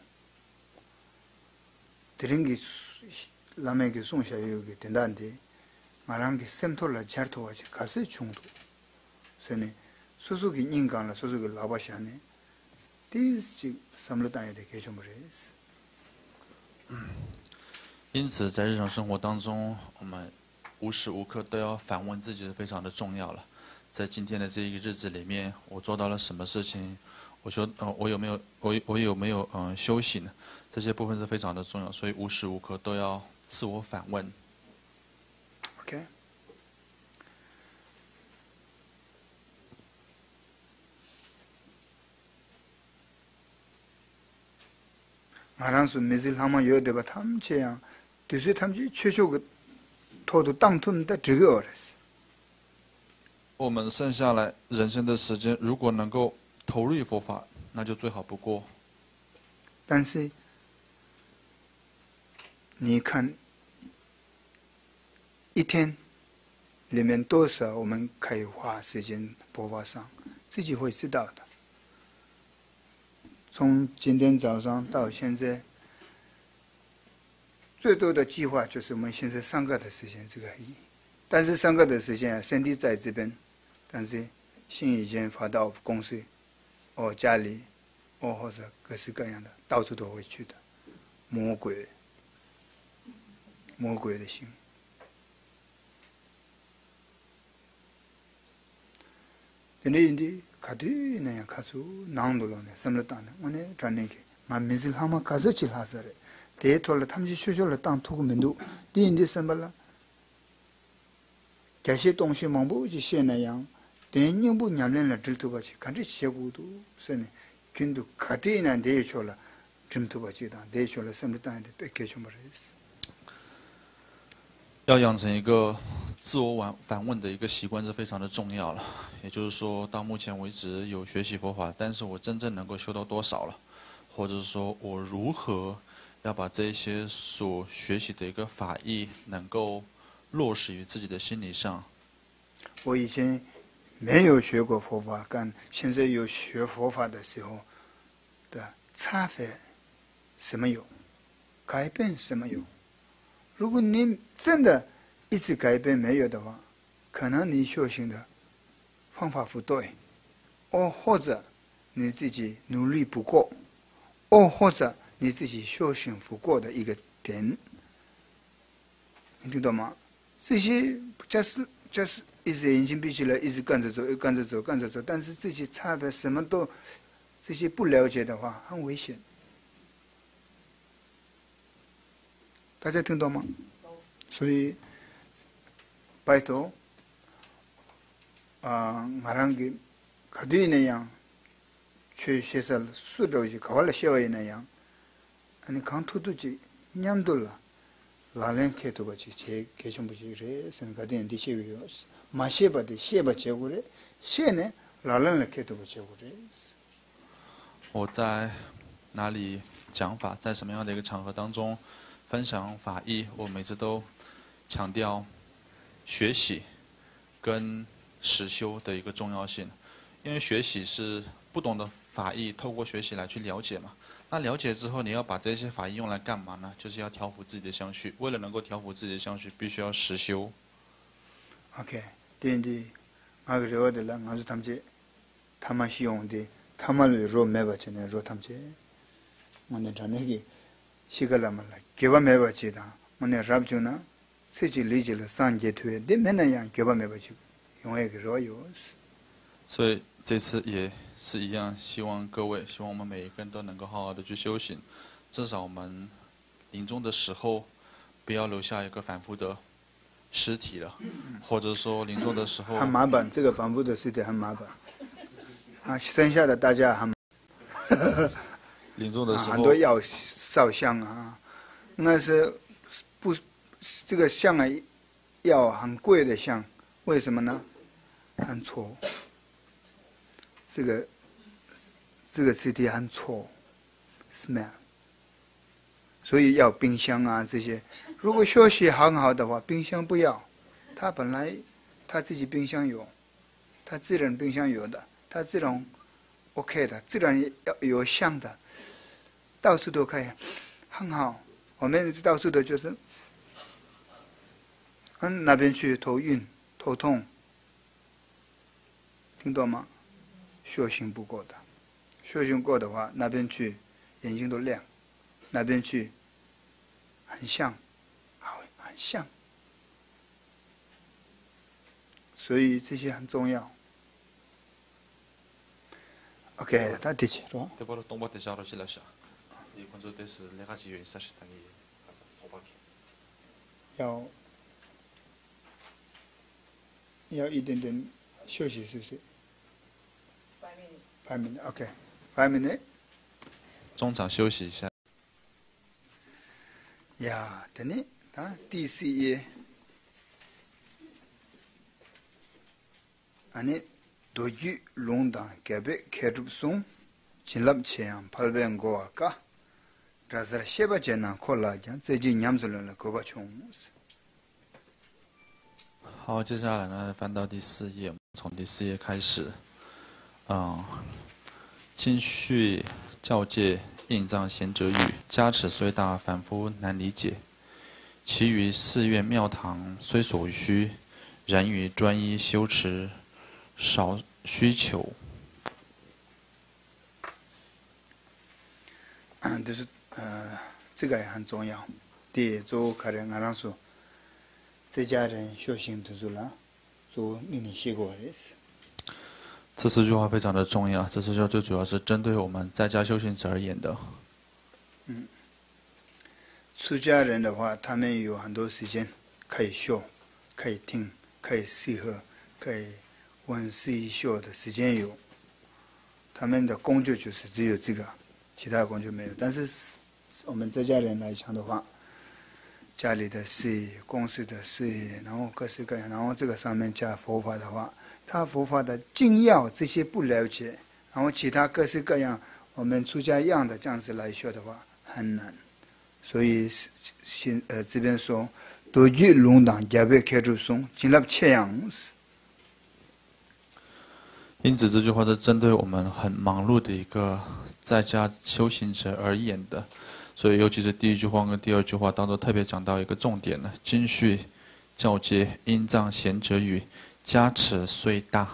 的人给拉面给送下有个简单的，马上给渗透了加头啊，开始冲突，所以呢，说给人讲了，说给老百姓呢，第一就三六单也得给全部人。 因此，在日常生活当中，我们无时无刻都要反问自己是非常的重要了。在今天的这一个日子里面，我做到了什么事情？我有没有休息呢？这些部分是非常的重要，所以无时无刻都要自我反问。 OK。알아서 매질 하면 여대바 탐체야. 뒤에 탐지 최초 토도 땅ทุ่다 저거 어렸어. 我们剩下来人生的时间，如果能够投入佛法，那就最好不过。 但是你看一天里面多少我们可以花时间佛法上，自己会知道的。从今天早上到现在，最多的计划就是我们现在上课的时间这个而已。但是上课的时间身体在这边，但是心已经发到公司、家里，或者各式各样的，到处都会去的。魔鬼的心。근데 가디 네 가수 나온도로네 섬르다네 오늘 전에게 마미질 하마 가서질 하서래 대토를 탐지 쇼쇼를 땅 투고면도 디인디 섬발라 개시 동시 망보지 시에나양 대인부 냠len라 들투바지 간지 시고도 선에 근도 가디나 대쇼라 줌투바지다 대쇼라 섬르다네 뺏겨 좀 버렸어 要养成一个自我反问的一个习惯是非常的重要了。也就是说，到目前为止有学习佛法，但是我真正能够修到多少了？或者是说我如何要把这些所学习的一个法义能够落实于自己的心理上？ 我以前没有学过佛法，跟现在有学佛法的时候的差别什么有，改变什么有？如果你真的一直改变没有的话，可能你修行的方法不对，或者你自己努力不够，或者你自己修行不过的一个点，你听懂吗？这些就是一直眼睛闭起来，一直干着走，但是自己差别什么都这些不了解的话，很危险。大家听懂吗？所以拜托ngarangi kadui na yang chue shesal sudoji kawala shewai na yang ani kantudu ji nyamdula lalen ketu bachi che kechum buji re sen kadin di chewi yos ma sheba de sheba chegure shene lalen le ketu bachi chegure 我在哪里讲法，在什么样的一个场合当中分享法义，我每次都强调学习跟实修的一个重要性。因为学习是不懂的法义，透过学习来去了解嘛。那了解之后，你要把这些法义用来干嘛呢？就是要调伏自己的相续。为了能够调伏自己的相续，必须要实修。 OK， 对的，我个热的了，我是他们这，他们使用的，他们的肉没把钱的肉他们这，我那讲那个。 시갈라말라 교바메바지다 오늘 랍주나 세지 리지를 산제투에 데메나양 교바메바지 용액이 로요 所以这次也是一样，希望各位，希望我们每一个人都能够好好的去修行，至少我们临终的时候不要留下一个反复的尸体了，或者说临终的时候很麻烦，这个反复的尸体很麻烦啊，剩下的大家很临终的时候很多要烧香啊，那是不这个香啊要很贵的香，为什么呢？很臭，这个尸体很臭 ，smell， 所以要冰箱啊这些。如果休息很好的话，冰箱不要，他本来他自己冰箱有，他自然冰箱有的，他这种 OK 的，自然要有香的，到处都可以，很好。我们到处的就是那边去头晕头痛，听懂吗？修行不够的，修行过的话，那边去眼睛都亮，那边去很像，很像，所以这些很重要。OK， 他第几了？要一点点休息，是不是 ？5 minutes。OK，5 minutes。 中场休息一下。 呀，等你啊，第4页，아니 도주 롱당 개베 개줍송 진랍체양 800고아까 라자 셰바제나 콜라jan 这句냠슬런라 고바총。 好，接下来呢，翻到第4页，从第4页开始，经序教戒印藏贤者语，加持虽大，凡夫难理解。其余寺院庙堂虽所需，然于专一修持少需求。 就是这个也很重要。第做客人俺说，这家人修行都是啦，做你学过的事。 这4句话非常的重要，这4句话最主要是针对我们在家修行者而言的。出家人的话，他们有很多时间可以修，可以听，可以适合，可以闻思修的时间有。他们的工作就是只有这个，其他工作没有。但是我们在家人来讲的话，家里的事、公司的事，然后各式各样，然后这个上面加佛法的话，他佛法的精要这些不了解，然后其他各式各样我们出家一样的这样子来学的话很难。所以这边说多具龙当加倍开出松进了切样。 因此这句话是针对我们很忙碌的一个在家修行者而言的。所以尤其是第1句话跟第2句话当中特別講到一個重點呢，經序教戒印藏賢者語，加持雖大。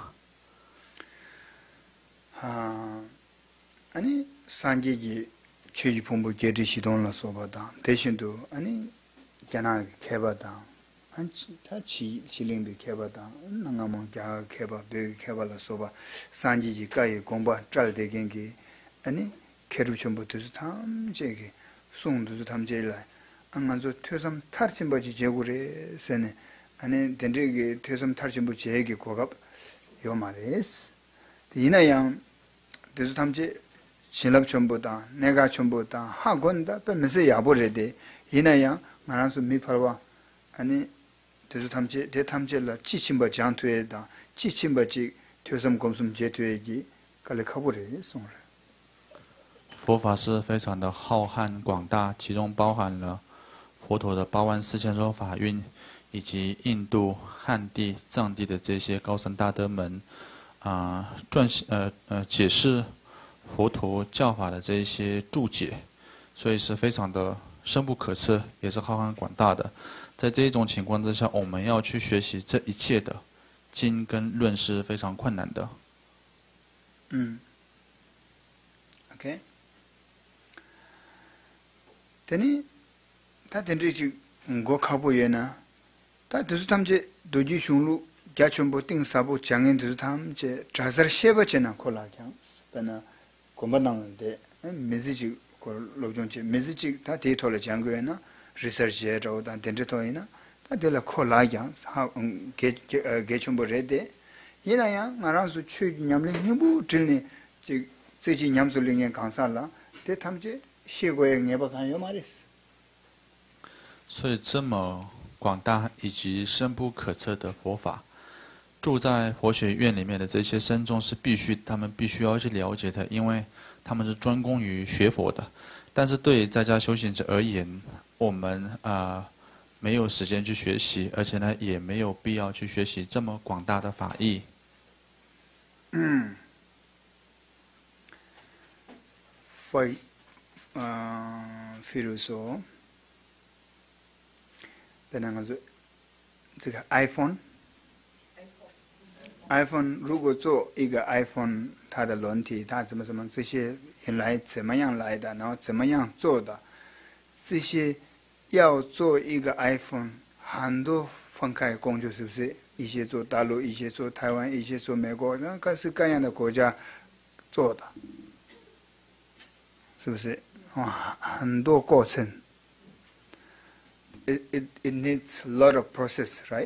아니 산지지 최지품부 계리 시동을 써봤다. 대신도 아니 견나 개바다. 다 지링비 개바다. 나가면 자 개바 배 개발라 써봐. 산지지 가이 공부 잘 되긴기 아니 개루촌부터 탐제기 송도 탐제라. 안간저 퇴섬 탈침버지 제고래 세네. 아니 된저기 퇴섬 탈침부 제기 고갑 요 말이스. 이나양 대수 탐제 신랍 전부다 내가 전부다 하건다 빼면서 야보래데 이나양 말아서 미팔와 아니 대수 탐제 대탐제라 지침버 장투에다 지침버지 퇴섬 검숨 제투에기 갈래 가보래 송을 佛法是非常的浩瀚广大，其中包含了佛陀的84000种法运，以及印度、汉地、藏地的这些高僧大德们解释佛陀教法的这一些注解，所以是非常的深不可测，也是浩瀚广大的。在这一种情况之下，我们要去学习这一切的经跟论是非常困难的。 OK。 되니 다 된지 고 가보예나 다 두수 탐제 도지 슝루 갸촌보 띵사보 장인 두수 탐제 자서 셰버체나 콜라장 베나 고만나는데 메시지 로종체 메시지 다 데이터를 장고에나 리서치에로 다 된저토이나 다 될라 콜라장 게촌보 레데 이나야 나라서 추냠래 힘부 들니 지自己 냠술링에 강사라 대 탐제 시고에 내바간 요 말이스 所以这么广大以及深不可测的佛法，住在佛学院里面的这些僧众是他们必须要去了解的，因为他们是专攻于学佛的。但是对在家修行者而言，我们没有时间去学习，而且呢也没有必要去学习这么广大的法义。 比如说，这个 iPhone 如果做一个 iPhone， 它的软体，它怎么这些原来怎么样来的，然后怎么样做的，这些要做一个 iPhone， 很多分开工作，是不是？一些做大陆，一些做台湾，一些做美国，那各式各样的国家做的。是不是？很多过程。It needs a lot of process, right?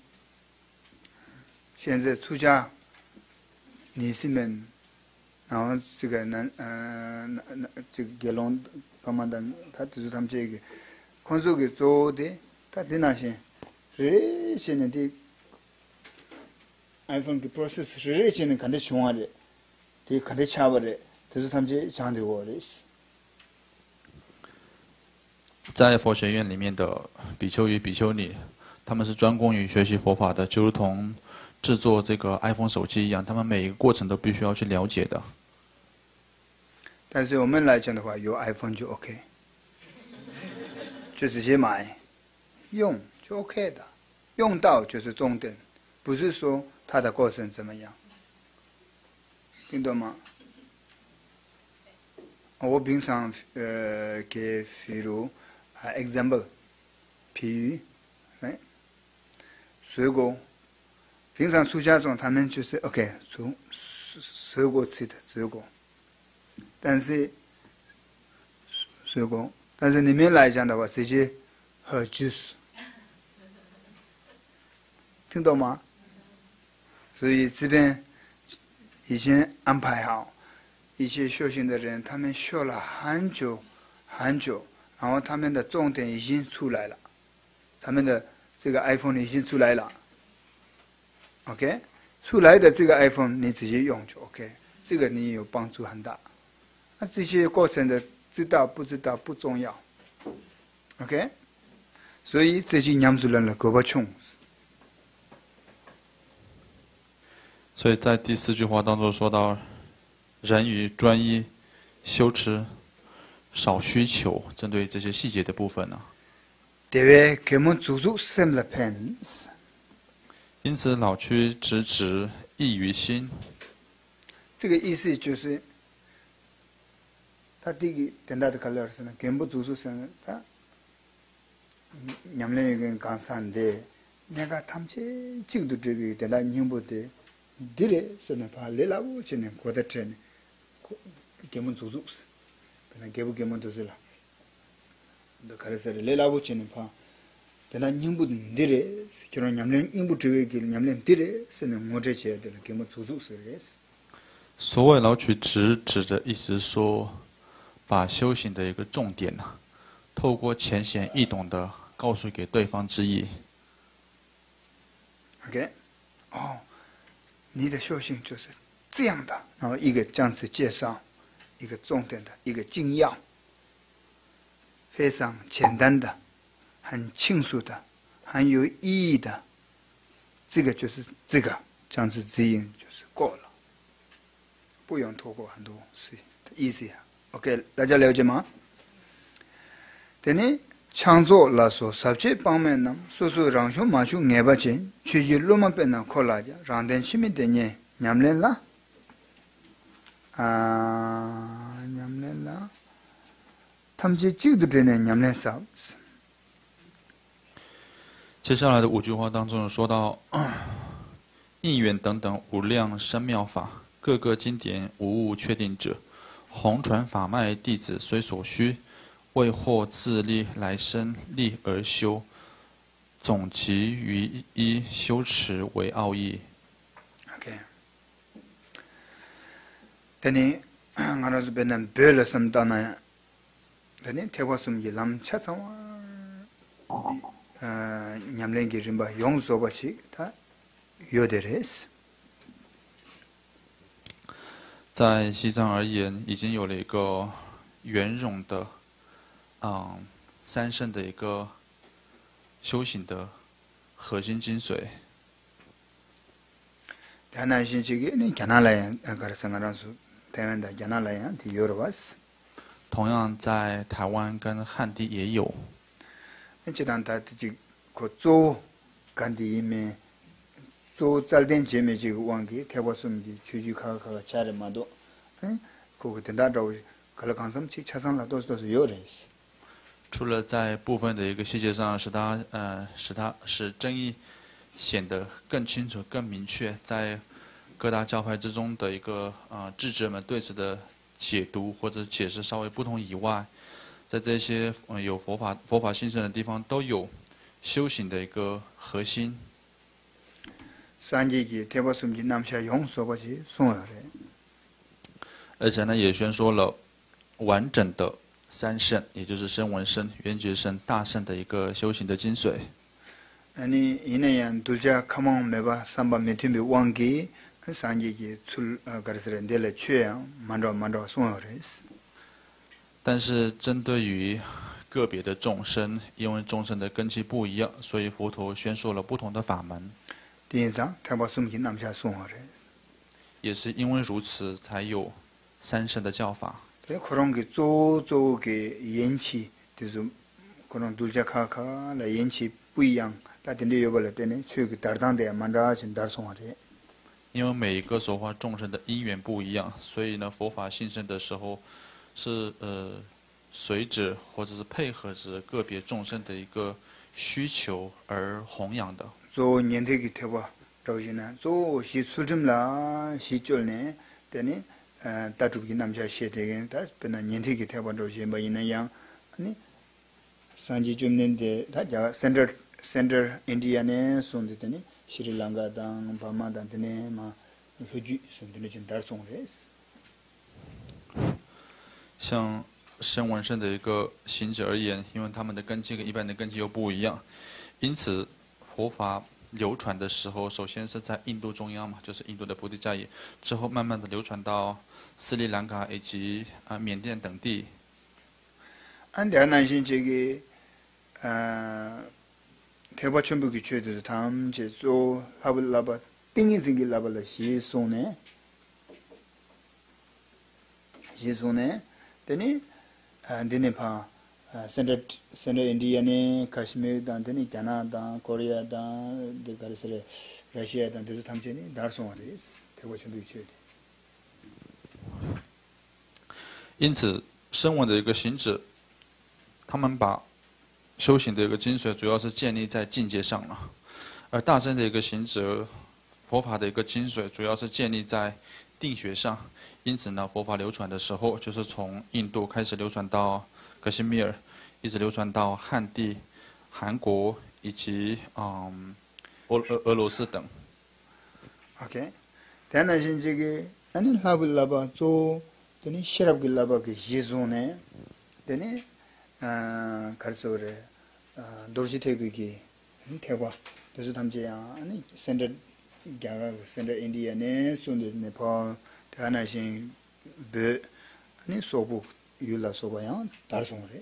现在出家，女士们，然后这个这个给龙干嘛的？他就是他们这个，空手给做的，他的那些，现在的 iPhone 的 process 现在看得凶啊的，的看得差不的。这是他们这讲的话的。 在佛学院里面的比丘与比丘尼，他们是专攻于学习佛法的，就如同制作这个 iPhone 手机一样，他们每一个过程都必须要去了解的。 但是我们来讲的话，有 iPhone 就 OK， 就直接买，用就 OK 的，用到就是重点，不是说它的过程怎么样，听懂吗？我平常给比如example， 譬喻，水果，平常出家中他们就是 OK， 从水果吃的水果，但是水果，但是里面来讲的话，直接喝 juice， 听懂吗？所以这边已经安排好。一些修行的人，他们修了很久很久，然后他们的重点已经出来了，他们的这个 iPhone 已经出来了 ，OK， 出来的这个 iPhone 你直接用就 OK， 这个你有帮助很大。那这些过程的知道不知道不重要 ，OK， 所以这些念珠人的胳膊穷。 所以在第4句话当中说到。人与专一修持少需求，针对这些细节的部分呢。因此老区直直意于心。 这个意思就是，他第一个等到的考虑是呢，根本主生他냠래는 강사인데 내가 탐지 지금도 저기 대다 님보데 디레서는 발레라고 지는 고대트네 개문 조조 그냥 개부 개문 도슬라 너 가르서 레라고 지는 파 대다 님보데 디레 그런 냠래 님보 저기 냠래 디레서는 모제 지야 될 개문 조조스레스 所谓老取直指的意思是说，把修行的一个重点透过浅显易懂的告诉给对方之意。 OK， 你的修行就是这样的，然后一个这样子介绍，一个重点的，一个精要，非常简单的，很清楚的，很有意义的，这个就是这个这样子指引就是够了，不用透过很多事的意思呀。OK， 大家了解吗？等你창조라서 삽제 방면남 소소 랑쇼 마쇼 네바체 취지 로마 빼나 콜라자 란덴 시미데니 냠렌라 냠렌라 탐지 찍도 되는 냠내사 接下来的5句话当中说到，应缘等等无量深妙法，各个经典无误确定者，弘传法脉弟子虽所需，为获自利来生利而修，总其于一修持为奥义。 OK。等你我是变成别了什么当呢？等你贴过什么一浪吃什么？냠랭기 림바 용서바치 다 요데레스 在西藏而言，已经有了一个圆融的，三圣的一个修行的核心精髓。 다나신치기는 견할라야 가르상가라수 대면다 견할라야 디요르바스 同样在台湾跟汉地也有。 지단다 지 고조 간디메 조 짤된 제메 지 왕기 태버숨기 주주카가 차르마도 그거 된다라고 갈강섬 치 차상라도 요레스 除了在部分的一个细节上使争议显得更清楚、更明确，在各大教派之中的一个智者们对此的解读或者解释稍微不同以外，在这些有佛法兴盛的地方，都有修行的一个核心。 산지기 태버숨기 남샤 용서바지 송아래 而且呢，也宣说了完整的三圣，也就是声闻圣、缘觉圣、大圣的一个修行的精髓。 아니 이내yan 둘자 카몽 메바 삼바 메티미 왕기 산지기 출 가르스렌델레 취야 만로 송아레스 但是针对于个别的众生，因为众生的根基不一样，所以佛陀宣说了不同的法门。 디인상 태버숨기 남샤 송아레 也是因为如此，才有三圣的教法。 그런 게 쪼쪼게 연치 그래서 그런 둘자 카카라 연치 부이양 다든지 요벌 때는 추기 다르단데 만라진 달송아레 因为每一个所化众生的因缘不一样，所以呢，佛法兴盛的时候，是随着或者是配合着个别众生的一个需求而弘扬的。 조 년대기 태봐 저기나 조 시술좀라 시절네 때니 다투기 남자 시대에 다 변한 년대기 태봐 저기 뭐 있는 양 아니 산지 좀 낸데 다자 센터 인디아네 손데더니 스리랑카당 바마단테네 마 휴지 손데네 진 달송레스 像声闻圣的一个行者而言，因为他们的根基跟一般的根基又不一样，因此佛法流传的时候，首先是在印度中央嘛，就是印度的菩提迦耶，之后慢慢的流传到斯里兰卡以及缅甸等地。 안데 안한신 저기 태바 전부기 최대도 다음 제조 라블라바 띵이 생기 라발라 시소네 되니 안데네 파 센터 인디아네 카시미르 단데니 캐나다 코리아다 데가르스레 러시아다 데서 탐제니 다르송아리스 태바 전부기 최대 因此，声闻的一个行者，他们把修行的一个精髓，主要是建立在境界上了；而大乘的一个行者，佛法的一个精髓，主要是建立在定学上。因此呢，佛法流传的时候，就是从印度开始流传到格西米尔，一直流传到汉地、韩国以及俄罗斯等。 오케이. 대나신 저기 아니 라블라바 조 되니 시랍길라바 그 예존에 되니 갈소래 도르지테기기 대바 그래서 담제야 아니 센터 가가 센터 인디아네 손데 네팔 대나신 베 아니 소부 율라 소바야 다르송레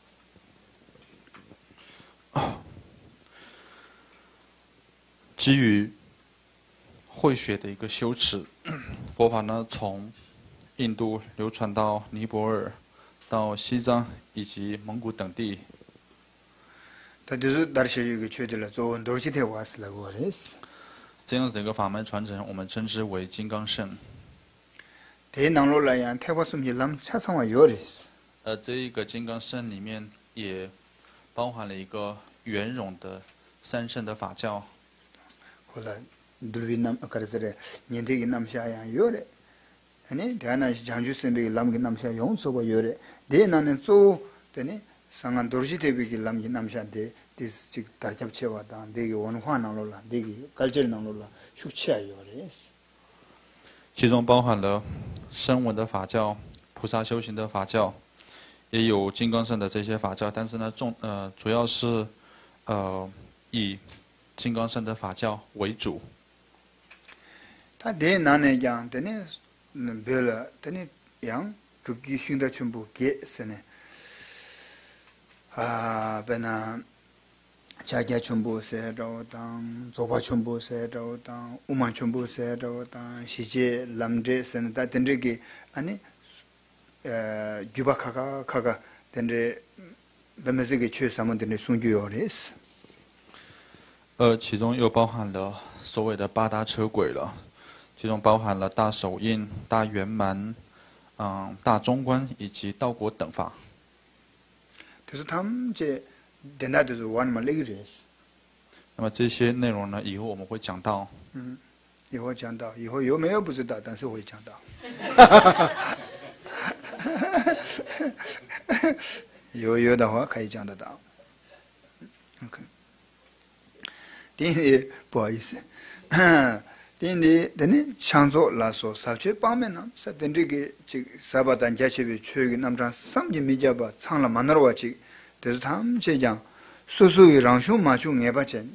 基于慧学的一个修持，佛法呢从印度流传到尼泊尔、到西藏以及蒙古等地。 다들 다르시게 최들라 조 도르시테 왔을라고 그랬어. 这样子的一个法门传承，我们称之为金刚乘。 대낭로라야 태바숨 일람 차상화 요레스. 这一个金刚身里面也包含了一个圆融的三圣的法教。 后来durvinam akarsere nyende gi namsha ya yore ani dana janju sembe lam gi namsha yong so ba yore de nanen so tene sangan dorji debi gi lam gi namsha de dis chik tarjab chewa da de gi wonhwa nang lo la de gi culture nang lo la shukcha yore 其中包含了声闻的法教、菩萨修行的法教，也有金刚乘的这些法教，但是呢，主要是以金刚乘的法教为主。 他de nane yang tene bela tene yang trupji shingda chumbu ge sene bena 자기야 첨부 세라오당 조바 첨부 세라오당 우만 첨부 세라오당 시제 람제 센다 된르기 아니 유바카가 된르 베메즈게 최사문들의 순규요레스 其中又包含了所谓的八大车轨了，其中包含了大手印、大圆满、大中观以及道果等法。 그래서 다음 이제 된다도 원만 레기레스 那么这些内容呢，以后我们会讲到。 以后讲到，以后有没有不知道，但是会讲到。有的话可以讲得到。OK。第一，不好意思，第一，等你创作来说，少去方面呢，是等这个沙巴丹家去比去个那么长三年没家吧，唱了蛮多话去，但是他们这讲，叔叔有让兄马兄挨把钱。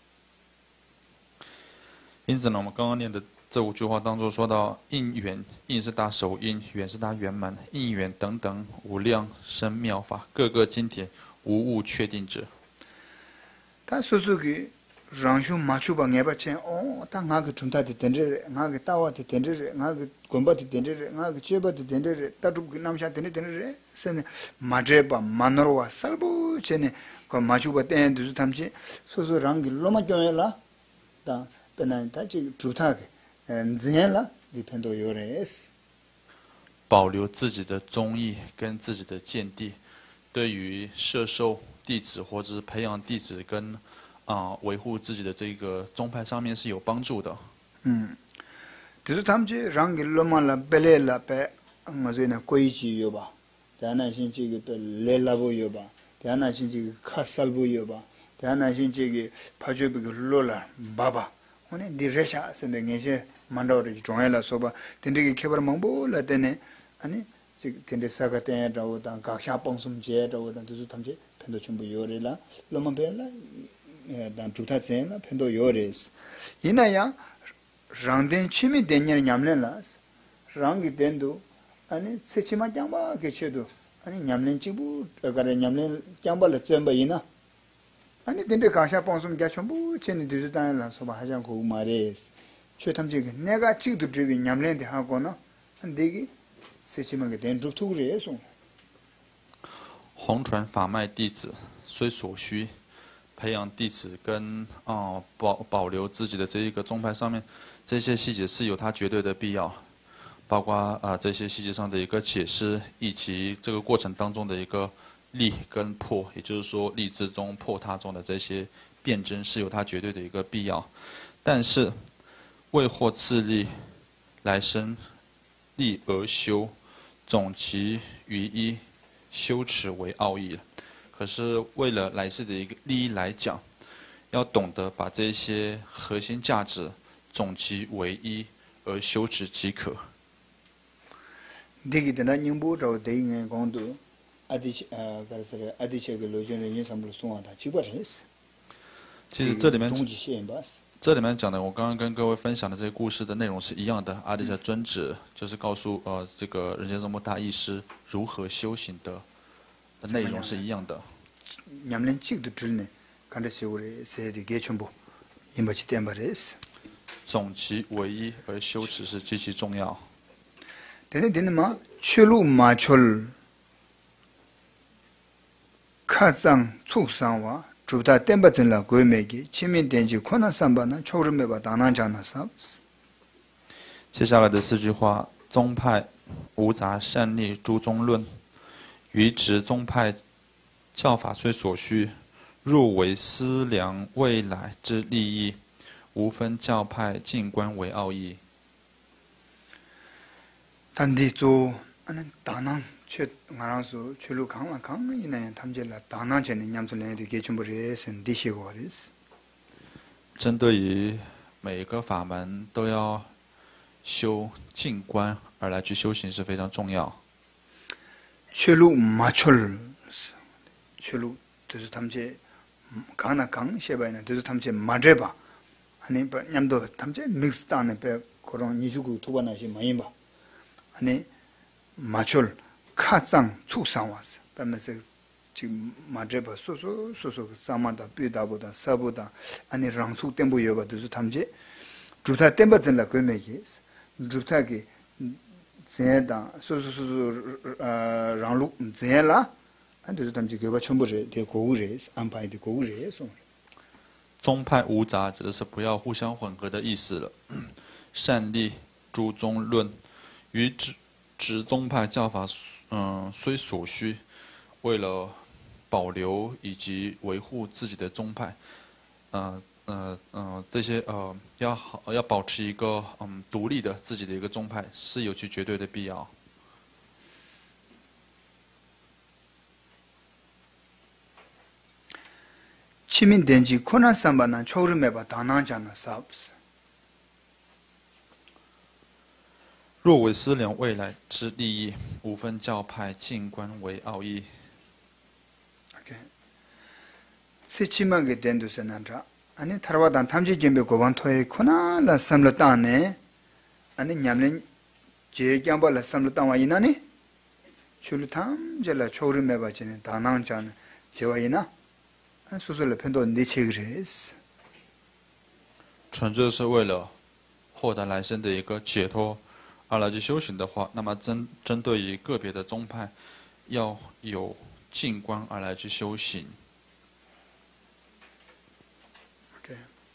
因此呢，我们刚刚念的这5句话当中说到应缘，应是大手印，缘是大圆满，应缘等等无量生妙法，各个经典无误确定者。 他叔叔给让兄马兄把挨把钱，哦，他俺个中他的等着人，俺个大娃的等着人，俺个滚巴的等着人，俺个结巴的等着人，大主给那么下等着人，现在马这把马诺瓦sal不钱呢，个马兄把等就是他们去，叔叔让给罗马教员了，当。 本来他这个主他的，自然了，你偏都有人是。 保留自己的宗义跟自己的见地，对于摄受弟子或者是培养弟子跟维护自己的这个宗派上面是有帮助的。 就是他们这让给罗马了，本来了，白我说呢规矩有吧，但那些这个白来了不有吧，但那些这个卡萨不有吧，但那些这个怕就这个罗了爸爸。 오늘 디레샤 선생님이 만들어 주정해라 소바 된데기 개발 방법을 때네 아니 지금 된데 사가때 라오다 각샤 봉숨제 라오다 두수 탐제 펜도 전부 요래라 로만벨라 단 주타세나 펜도 요래스 이나야 랑된 치미 된냐는 냠len라 랑기 된도 아니 세치마 장바 개체도 아니 냠len 치부 가래 냠len 장발을 쩨바 이나 아니 근데 가샤 방송 개천부 전에 뒤지다는 소바 하장 고 말레스 최탐지 내가 지도 드비 냠렌데 하고나 근데 세치만게 된 루투그래서 弘传法脉弟子虽所需，培养弟子跟保留自己的这一个宗派上面，这些细节是有它绝对的必要，包括这些细节上的一个解释，以及这个过程当中的一个。 立跟破，也就是说立之中破他中的这些辩证是有它绝对的一个必要，但是为获自利，来生利而修，总其于一，修持为奥义。可是为了来世的一个利益来讲，要懂得把这些核心价值总其为一而修持即可。 这个的那宁波州对应广东。 其实这里面讲的，我刚刚跟各位分享的这些故事的内容是一样的。阿底峡尊者就是告诉这个人间宗部大义师如何修行的内容是一样的。总其为一而修持是极其重要。 카상 축상와 주다 땜바진라 고메기 치민된지 코나삼바나 초르메바 다난자나사 接下来的4句话，宗派无杂善逆诸宗论， 于执宗派教法虽所需，若为思量未来之利益，无分教派静观为奥义。 단디 조 아니 다낭 최 나라서 최루 강라 강이네 탐제라 다낭 전에 냠슬레 되게 좀 버리선 디시고리스 针对于每一个法门都要修静观而来去修行是非常重要。 최루 마철 최루 그래서 탐제 강나 강 셰바이나 그래서 탐제 마제바 아니 냠도 탐제 믹스단에 배 그런 이주고 두번하시 많이 봐 아니 마철 카짱 축상 왔어 그러면서 지금 마제바 소소 사마다 삐다보다 사보다 아니 랑수 템보 요바 그래서 탐제 주타 템바전라 그메기 주타기 제다 소소소소 랑루 제라 안돼서 담지 교바 전부를 대 고우레 안파이 대 고우레 송 宗派无杂指的是不要互相混合的意思了。善立诸宗论，于执宗派教法，虽所需，为了保留以及维护自己的宗派，这些要保持一个独立的自己的一个宗派，是有其绝对的必要。 치민된지 코나 삼바나 초르메바 다나잖아 사브스 若为思量未来之利益，无分教派静观为奥义。 오케이. 세치마게 된두세난다. 아니 타르와단 탐지 젬베 고반토에 코나라 삼르타네. 아니 냠len 제경발라 삼르타와 이나니. 출탐 젤라 초르메바지네 다낭잔 제와이나. 수술을 편도 니치그레스. 纯粹是为了获得来生的一个解脱而来去修行的话，那么针对于个别的宗派，要有静观而来去修行。 오케이.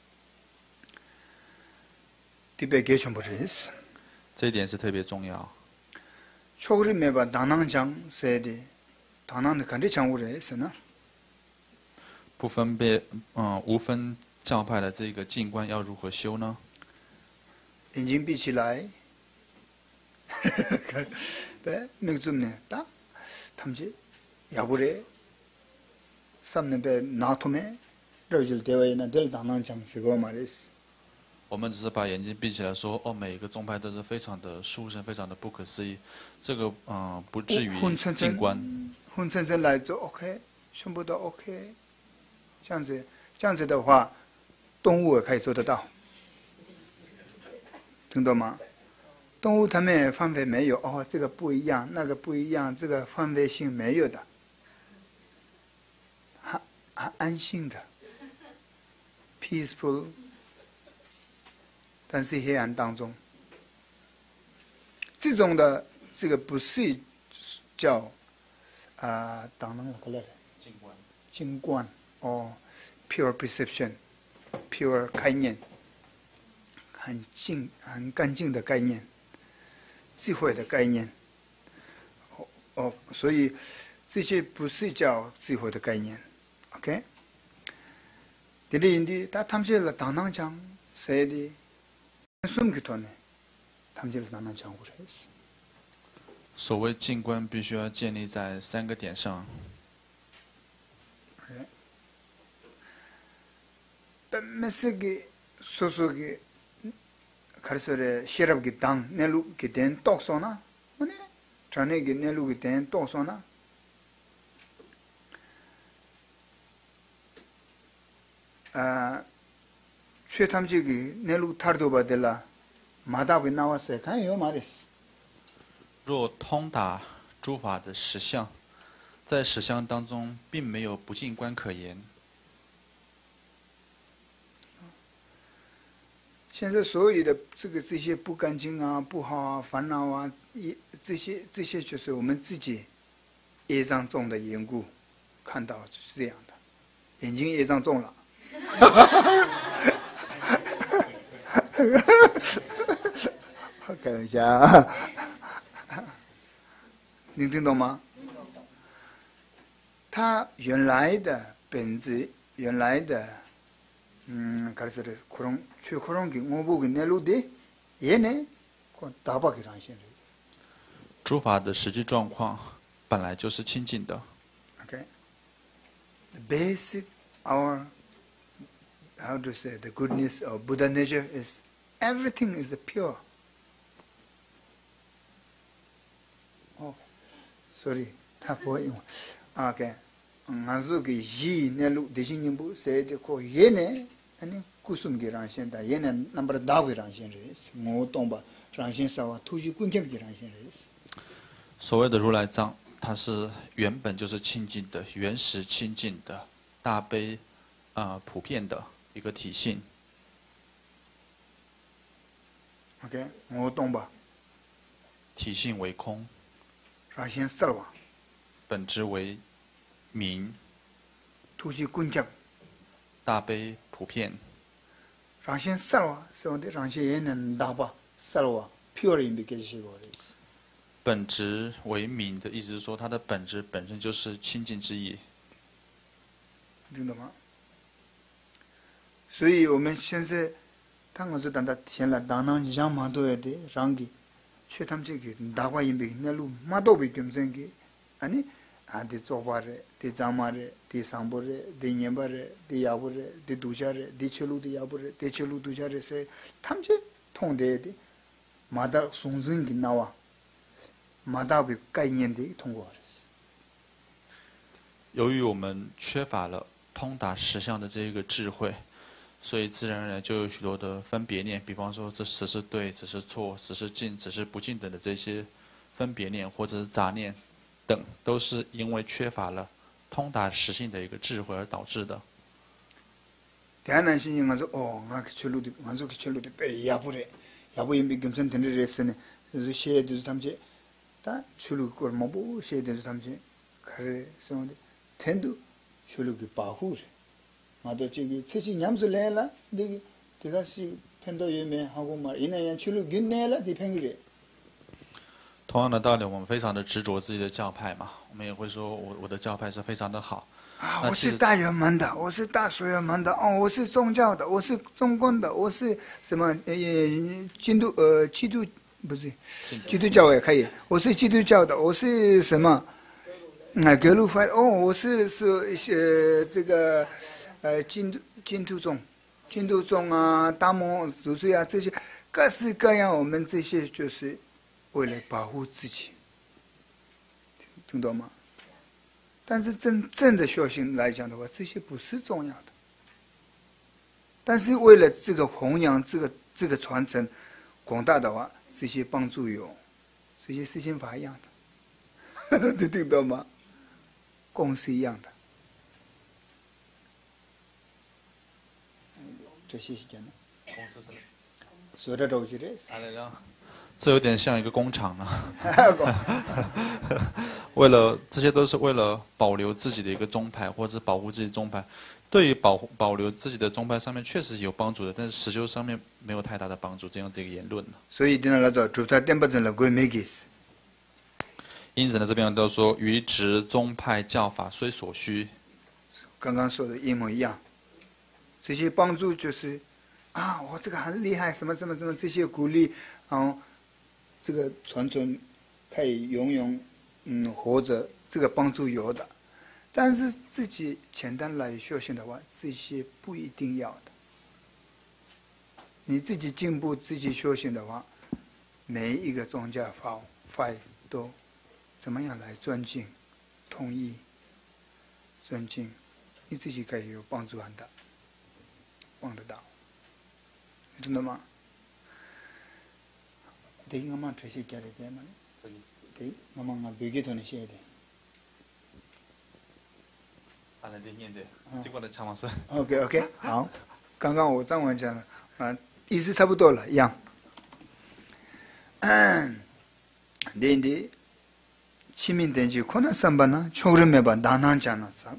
디베게 좀 버리스. 这一点是特别重要。 초그리메바 다낭장 세디. 다낭의 간리 장우레스나. 不分别，无分教派的这个静观要如何修呢？ 인진 빛이 라이. 배 맥줌네 딱 탐지 야부레 삼네 배 나토메 러질 대와이나 될 다낭장 쓰고 말이스. 我们只是把眼睛闭起来说，哦，每一个宗派都是非常的殊胜，非常的不可思议。这个不至于静观。 혼선선来做 OK， 全部都 OK。 这样子的话，动物也可以做得到，听懂吗？动物它们范围没有哦，这个不一样，那个不一样，这个范围性没有的，安心的 ，peaceful， 但是黑暗当中，这种的这个不是叫当然我来静观。 pure perception, pure 概念，很干净的概念，智慧的概念。所以这些不是叫智慧的概念 ，OK？ 第二인디 다 탐지를 당당장 세디 숨기토네 탐지를 당당장 그랬어. 所谓静观，必须要建立在3个点上。 메시기 소소기 가르서레 시럽기 당 내루기 된 똑소나 뭐네 자네기 내루기 된 똑소나 최탐지기 내루 타르도 받을라 마다비 나왔어요. 가요 말했어. 若通达诸法的实相，在实相当中并没有不静观可言。 现在所有的这些不干净啊、不好啊、烦恼啊，这些就是我们自己业障重的缘故，看到就是这样的，眼睛业障重了。开玩笑，你听懂吗？ 他原来的本质，原来的가르쳐를 그런 최 그런 게 뭐보고 내로데 얘네 그 다박이란 신이 诸法的实际状况本来就是清净的。 Okay. The basic our how to say the goodness of Buddha nature is everything is pure. Oh, sorry. 他不会用。Okay. 俺说个一那路대신 님부 세대 고 얘네 아니 구숨게 랑신다 얘네 넘버 다고 랑신레스 뭐 동바 랑신사와 투지 군겸게 랑신레스 所谓的如来藏，它是原本就是清净的、原始清净的、大悲普遍的一个体性。 OK， 我懂吧？ 体性为空， 让先死了， 本质为明， 突袭滚cap， 大悲普遍。 让先死了，是我的让先也能打吧？死了，pure 应该给些个的。 本质为明的意思是说，它的本质本身就是清净之意。 听懂吗？所以我们现在，当我是当他现在当当像马多的让给，却他们这个大话音别那路马多被根生给，啊你啊的做法的，的怎么的，的上步的，的年步的，的下步的，的度假的，的车路的下步的，的车路度假的，是他们这通的的，马达送人给那哇。马达被概念的通过。 由于我们缺乏了通达实相的这一个智慧，所以自然而然就有许多的分别念，比方说这此是对，此是错，此是净，此是不净等的这些分别念或者是杂念等，都是因为缺乏了通达实性的一个智慧而导致的。 대한한 신인 가서 나 기철로도 완전 기철로도 빼 야부래 야부 임비 김선 된데레스네 그래서 시에도 삼지 다 출루 걸 뭐고 시에도 삼지 가래 sonde 텐도 출루기 바후래 마도 지기 최시 냠슬래라 되게 대가시 펜도 예매 하고 말 이내야 출루 균내라 디팽그래 同样的道理，我们非常的执着自己的教派嘛，我们也会说我的教派是非常的好。 我是大圆满的，我是大所圆满的，我是宗教的，我是中观的，我是什么基督不是基督教也可以，我是基督教的，我是什么格鲁派我是这个净土宗啊，大摩祖师啊，这些各式各样，我们这些就是为了保护自己，听懂吗？但是真正的修行来讲的话，这些不是重要的。但是为了这个弘扬、这个传承广大的话，这些帮助有，这些事情法一样的，你听懂吗？功是一样的。这些时间呢？ 公司是说的都是的。 这有点像一个工厂啊。为了这些都是为了保留自己的一个宗派，或者保护自己的宗派。对于保留自己的宗派上面确实有帮助的，但是实修上面没有太大的帮助。这样的一个言论。 所以一定要来做，主他点不正了，归没给。 因此呢，这边都说于执宗派教法虽所需。 刚刚说的一模一样。这些帮助就是我这个很厉害，什么这些鼓励，这个传承可以永远活着，这个帮助有的。但是自己简单来修行的话，这些不一定要的。你自己进步，自己修行的话，每一个宗教法都怎么样来尊敬、同意、尊敬，你自己可以有帮助很大，帮得到，你听懂吗？对，我们这些家里的嘛，对，我们别给他那些的。OK， 好，刚刚我张文讲了，意思差不多了，一样。근데 치민된지 코나 삼바나 초름해봐 나난잖아 삼.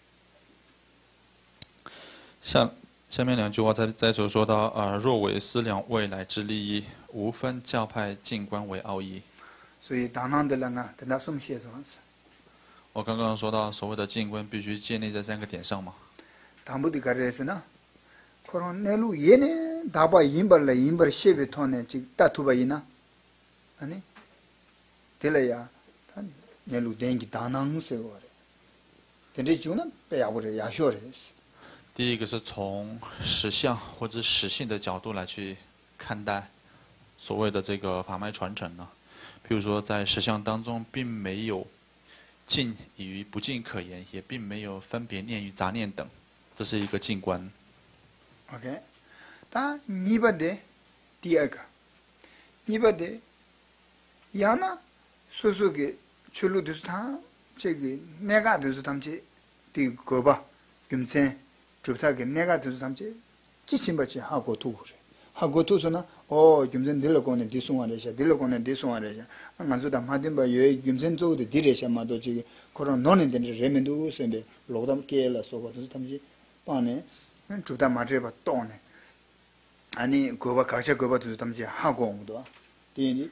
下面两句话再说到若为思量未来之利益，无分教派静观为奥义。 所以当然的人等他送写什么事。 我刚刚说到，所谓的静观必须建立在3个点上嘛。 담부디 가르에서나 그런 내루 얘네 다바 임벌래 임벌 쉐베 토네 지 따투바이나 아니 될래야 단 내루 댕기 다낭세고래 근데 주는 빼야버려 야쇼레스 第一个是从实相或者实性的角度来去看待所谓的这个法脉传承呢。譬如说，在实相当中，并没有尽与不尽可言，也并没有分别念与杂念等。 这是一个静观。 OK， 다 니바데 디아가 니바데 야나 소소게 출루듯이 다 저기 내가 돼서 담지 디 거봐 김세 좁다게 내가 돼서 담지 지침받지 하고 두고래 하고 두서나 김세 들러고네 디송하래샤 들러고네 디송하래샤 안간소다 마딘바 여 김세 쪽도 디레샤마도 지금 그런 논에 되는 레멘도 선데 로담 깨라 소고도 담지 빠네 주다 맞아봐 또네 아니 그거 각자 그거도 담지 하고 온도第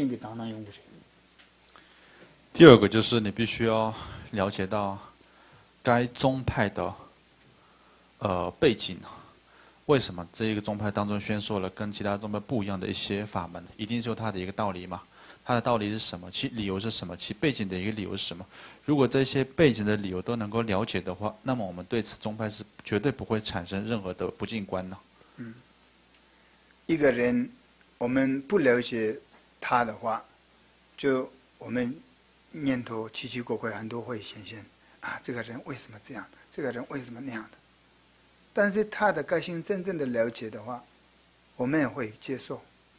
二个就是你必须要了解到该宗派的背景，为什么这一个宗派当中宣说了跟其他宗派不一样的一些法门，一定是有它的一个道理嘛？它的道理是什么？其理由是什么？其背景的一个理由是什么？如果这些背景的理由都能够了解的话，那么我们对此宗派是绝对不会产生任何的不净观的。 一个人我们不了解他的话，就我们念头奇奇怪怪很多会显现啊，这个人为什么这样？这个人为什么那样的？但是他的个性真正的了解的话，我们也会接受。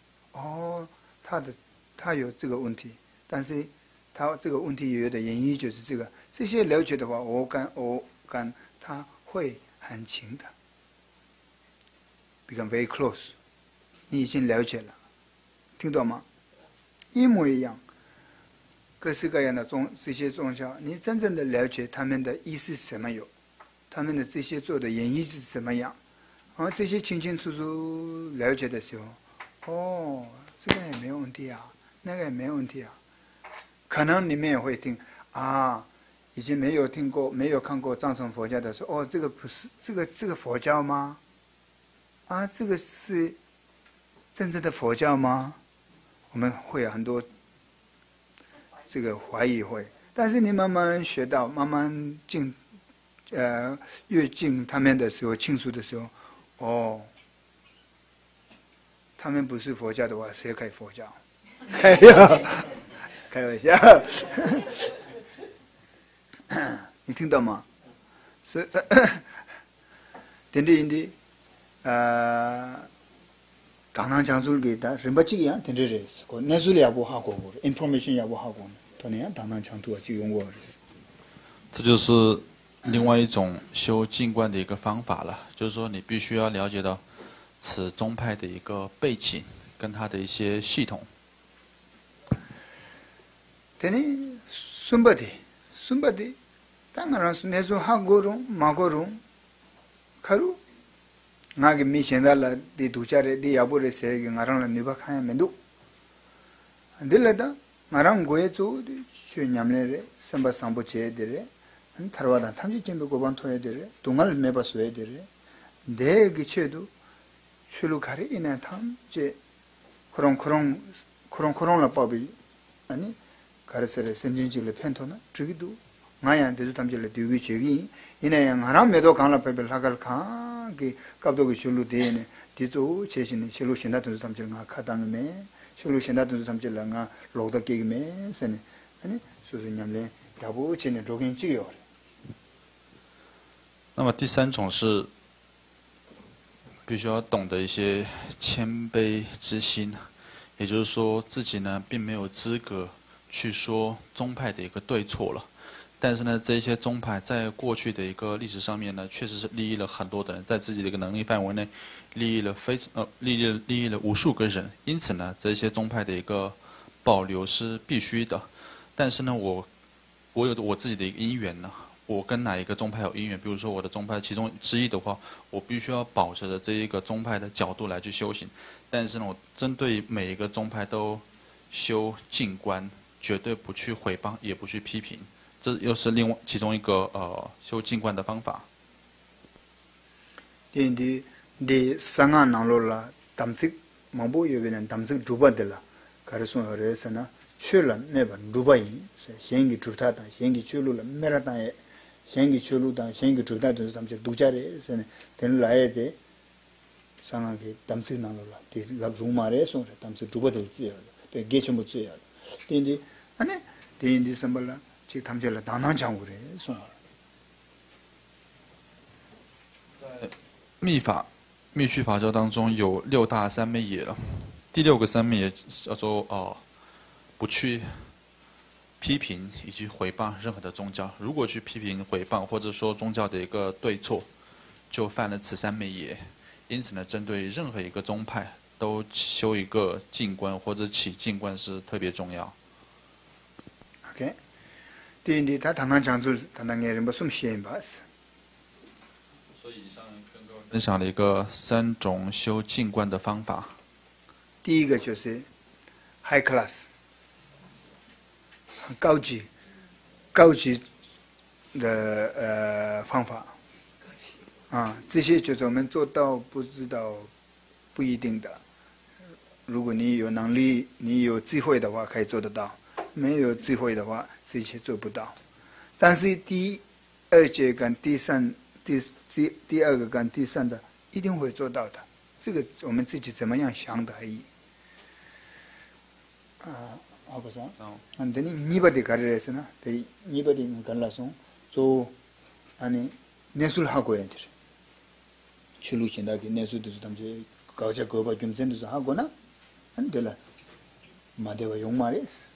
他有这个问题，但是他这个问题有的原因就是这个。这些了解的话，我感他会很亲的 ，become very close。你已经了解了，听懂吗？一模一样，各式各样的这些宗教，你真正的了解他们的意思是什么有，他们的这些做的原因是怎么样，这些清清楚楚了解的时候，这个也没有问题啊，那个也没有问题啊。可能你们也会听已经没有听过、没有看过藏传佛教的说，这个不是这个佛教吗？这个是真正的佛教吗？我们会有很多这个怀疑会，但是你慢慢学到，慢慢越近他们的时候，清楚的时候，他们不是佛教的话，谁开佛教？开玩笑，你听到吗？是，인디 당장 장술기다 림바치기야 된대레스. 그 내술이 야부 하고 인포메이션 야부 하고 돈이야 당장 장투가 지금 거. 这就是另外一种修静观的一个方法了，就是说你必须要了解到此宗派的一个背景跟它的一些系统。 되니 순바디 당연히 내수 하고로 마고로 가루 나게 미신달라 디 두차레 디 야보레 세게 나랑라 니바카야 mendu 안들라다 나랑 고에조 슈냠레레 삼바 삼보체데레 안 타르와다 탐지 쳔베 고반토에데레 동알 메바스웨데레 내 기체도 슈루 가리 이나 탐제 그런 법이 아니 가르세레 sem진지를 펜토나 저기도 마야 대주 탐질레 뒤위 제기 이내 하나메도 강라 페벨 하갈 기 갑도기 줄로 되네 디조 제신이 실로 신다든 탐질가 카당메 실로 신다든 탐질랑가 로다 깨기메 세네 아니 수수냠레 야부 진의 조긴 지요 那么第三种是必须要懂得一些谦卑之心，也就是说自己呢并没有资格去说宗派的一个对错了，但是呢，这些宗派在过去的一个历史上面呢，确实是利益了很多的人，在自己的一个能力范围内，利益了无数个人，因此呢，这些宗派的一个保留是必须的。但是呢，我有我自己的一个因缘呢，我跟哪一个宗派有因缘，比如说我的宗派其中之一的话，我必须要保持着这一个宗派的角度来去修行。但是呢，我针对每一个宗派都修静观。 绝对不去毁谤，也不去批评， 这又是另外其中一个修静观的方法。 di sanga nanglo la tamsik mambo yobenen tamsik drupa de la karasun hore sana chula meba drupa yin shengi drupta ta shengi chulu la mera ta shengi chulu ta shengi drupta de tamsik dujare sana ten la de sanga ke tamsik nanglo la di la rumare so tamsik drupa de zi pe ge chmu zi ya di ane di sambala chi tamje la danan chang ure so 密法密续法教当中有6大三昧耶了，第6个三昧耶叫做不去批评以及毁谤任何的宗教。如果去批评毁谤或者说宗教的一个对错，就犯了此三昧耶。因此呢，针对任何一个宗派都修一个静观或者起静观是特别重要。 OK， 第一，他谈谈讲述，谈谈人不送先吧是。 所以以上跟各位分享了一个3种修静观的方法。 第一个就是 high class， 高级的方法。这些就是我们做到不知道不一定的。如果你有能力，你有智慧的话，可以做得到；没有智慧的话，这些做不到。但是第2节跟第二个跟第3的一定会做到的，这个我们自己怎么样想的而已。好不是？等你2번에 가르쳐서나, 2번에 갈라서 저 아니 내술 하고 애들. 출루신다기 내술도 담제 가자 거바 좀 센데서 하거나 안 되라. 마대와 용말이스.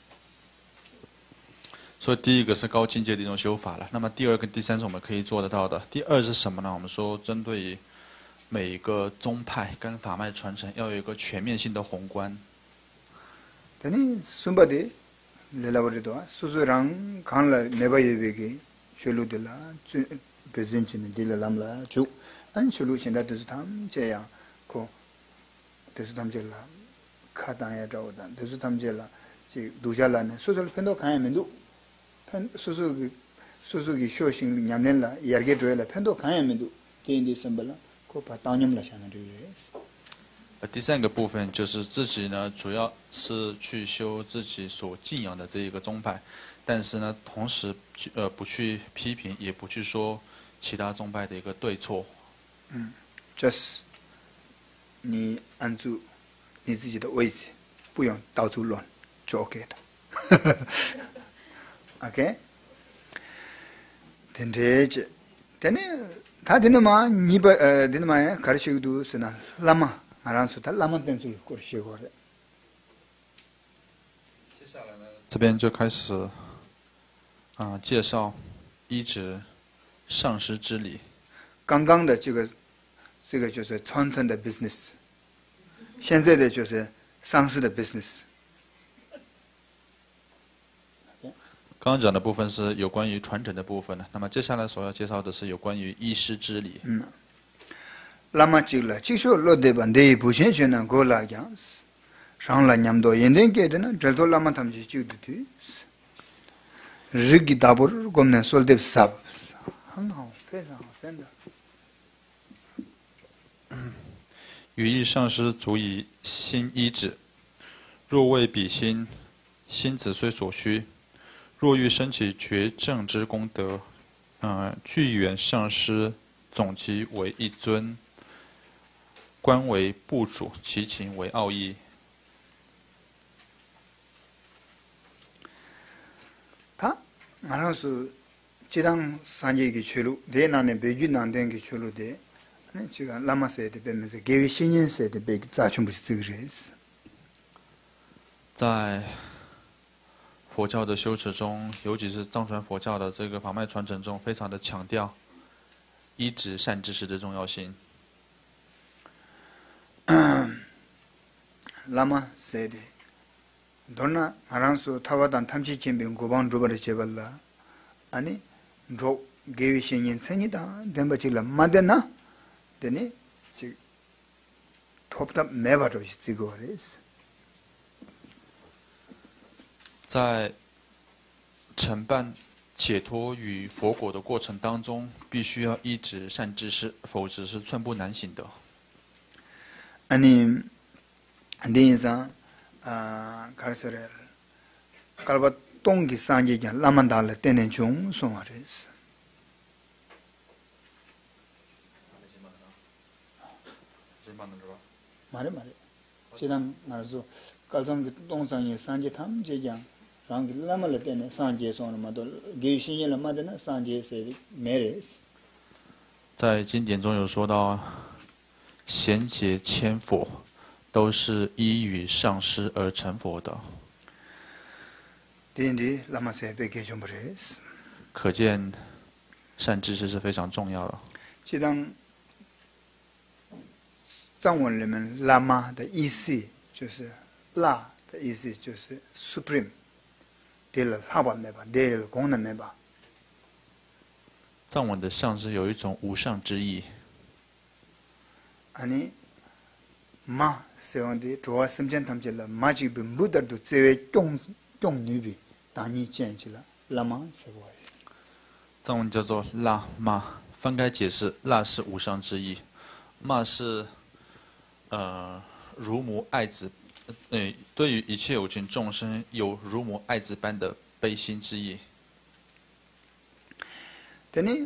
所以第一个是高境界的一种修法了。那么第2跟第3是我们可以做得到的。第2是什么呢？我们说针对每一个宗派跟法脉传承要有一个全面性的宏观。 等孙巴的来了我这多，叔叔让看了没把有别个学路的啦，最别人进的了咱们啦就，俺学路现在都是他们这样，可都是他们这啦，看单也找单，都是他们这啦，这读下来呢，叔叔很多看也没读。叔叔给修行2年了，也给追了，很多看也没读，第什么了，可把当年了想的这个。 第3个部分就是自己呢，主要是去修自己所敬仰的这一个宗派，但是呢，同时不去批评，也不去说其他宗派的一个对错。 就是你按住你自己的位置，不用到处乱，就 OK 的。OK， 된대지. 되네. 다 되는 마 니바 되는 마에 가르치기도 쓰나 라마 알아서 다 라마 댄스를 거시고 그래. 接下来呢，这边就开始介绍依止上师之礼。 刚刚的这个就是传承的 business， 现在的就是上师的 business。 刚刚讲的部分是有关于传承的部分，那么接下来所要介绍的是有关于依师之礼。 拉玛吉了，这说落地板的不先选呢，过来讲，上来念到印度给的呢，这都拉玛他们去就的对，日记大部我们说的少，很好，非常好，真的。 语意上师足以心依止，若为彼心，心子虽所需。若欲升起觉正之功德，具缘上师，总其为一尊，观为部主，其情为奥义。 他알아서 지당 산지기 출루 대난에 배주난된 출루 대 지금 라마세데 배면서 개위 신인세데 배 자춘부시 그래서 在佛教的修持中，尤其是藏传佛教的这个法脉传承中，非常的强调依止善知识的重要性。 라마 세데 도나 알아서 타와단 탐치 쳔병 고방 로버를 제발라 아니 로 개위 신인 생이다 덴바치라 마데나 되니 지 톱다 매바로 지고 그래서 在承办解脱与佛果的过程当中，必须要依止善知识，否则是寸步难行的。 아니 안데인상 가르서를 갈바 똥기 산지냐 라만달레 때는 좀 송아레스 말해 지난 말서 갈정기 똥상이 산지 탐제장 랑기 라말레 때는 산지에 손을 마도 게신이라 마드나 산지에서 메레스 在经典中有说到，贤劫千佛都是依于上师而成佛的。 데인디 라마세 베게 좀 버레스 可见善知识是非常重要的。 지당 藏文里面拉玛的意思就是拉的意思就是 supreme， 对了，他把没吧，对了，功能没吧。 藏文的上师有一种无上之意。 아니 마 세원디 조화 심전 탐질라 마지 빈부더도 제외 쫑뉘비 다니 젠질라 라마 세고 藏文叫做拉玛，翻开解释，拉是无上之意，玛是如母爱子，对于一切有情众生有如母爱子般的悲心之意。 되니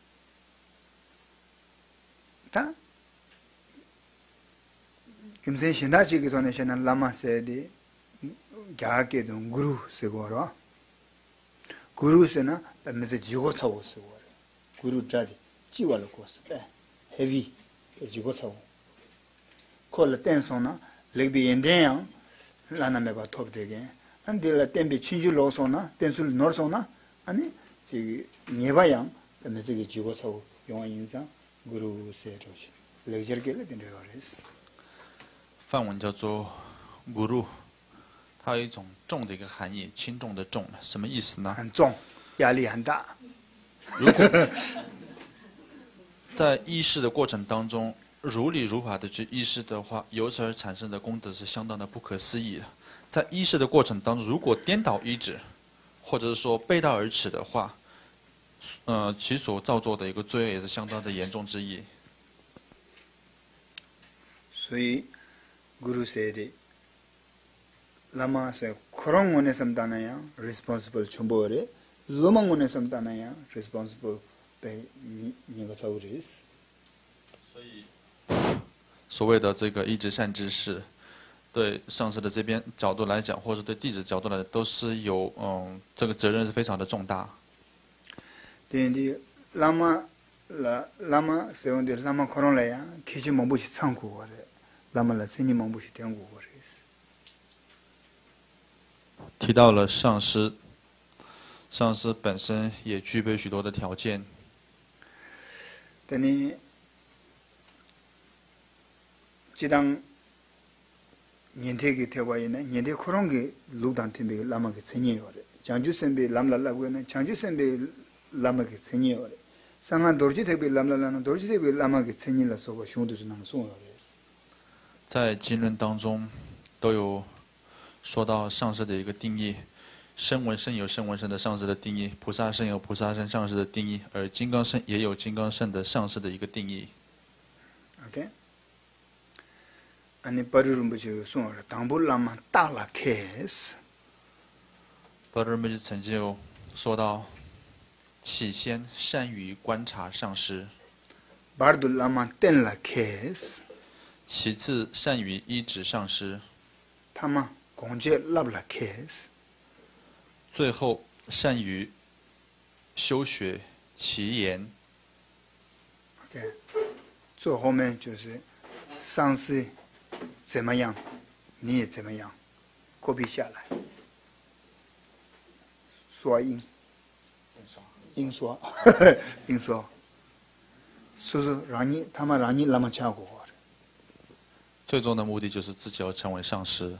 다 김세 신다지기 전에 신은 라마세디 갸게도 구루 세고라 구루세나 밤에서 지고 차고 세고라 구루 자리 지와로 코스 헤비 지고 차고 콜 텐소나 레비 엔데양 라나메바 톱되게 안딜라 템비 친줄로소나 텐술 노르소나 아니 지 네바양 밤에서 지고 차고 영화 인상 구루 세로시 레저게를 된다고레스 梵文叫做 guru， 它有一种重的一个含义，轻重的重，什么意思呢？ 很重，压力很大。 如果在依事的过程当中，如理如法的去依事的话，由此而产生的功德是相当的不可思议的。在依事的过程当中，如果颠倒依止，或者是说背道而驰的话，其所造作的一个罪恶也是相当的严重之意。 所以。 Guru said, Lama said, Korong one samtanaya responsible chumbore, Lomang one samtanaya responsible by Nigatauris. 所谓的这个依止善知识，对上师的这边角度来讲，或者对弟子角度来讲，都是有这个责任是非常的重大。 对的，Lama say on the Lama Korong laya, Kichi Mabushi Sanku. 提到了上师，上师本身也具备许多的条件。 等你，这当年天给贴过呢，年天可能给路当天被拉玛给承认了的，将就身被拉玛拉过呢，将就身被拉玛给承认了的，上岸多少天被拉玛拉呢，多少天被拉玛给承认了，说个兄弟是那么送了的。 在经论当中，都有说到上师的一个定义，声闻圣有声闻圣的上师的定义，菩萨圣有菩萨圣上师的定义，而金刚圣也有金刚圣的上师的一个定义。 OK， 아니 바르rum부지 송어라 당불라마 따라 케스。 巴尔密曾经有说到，起先善于观察上师， 바르둘라마 땐라 케스。 其次善于依止上师， 타마 공제 랍라 케스。 最后善于修学其言。 OK， 最后面就是上师怎么样，你也怎么样，copy下来，刷印刷，印刷，说是让你他们让你那么强过。 最终的目的就是自己要成为上师，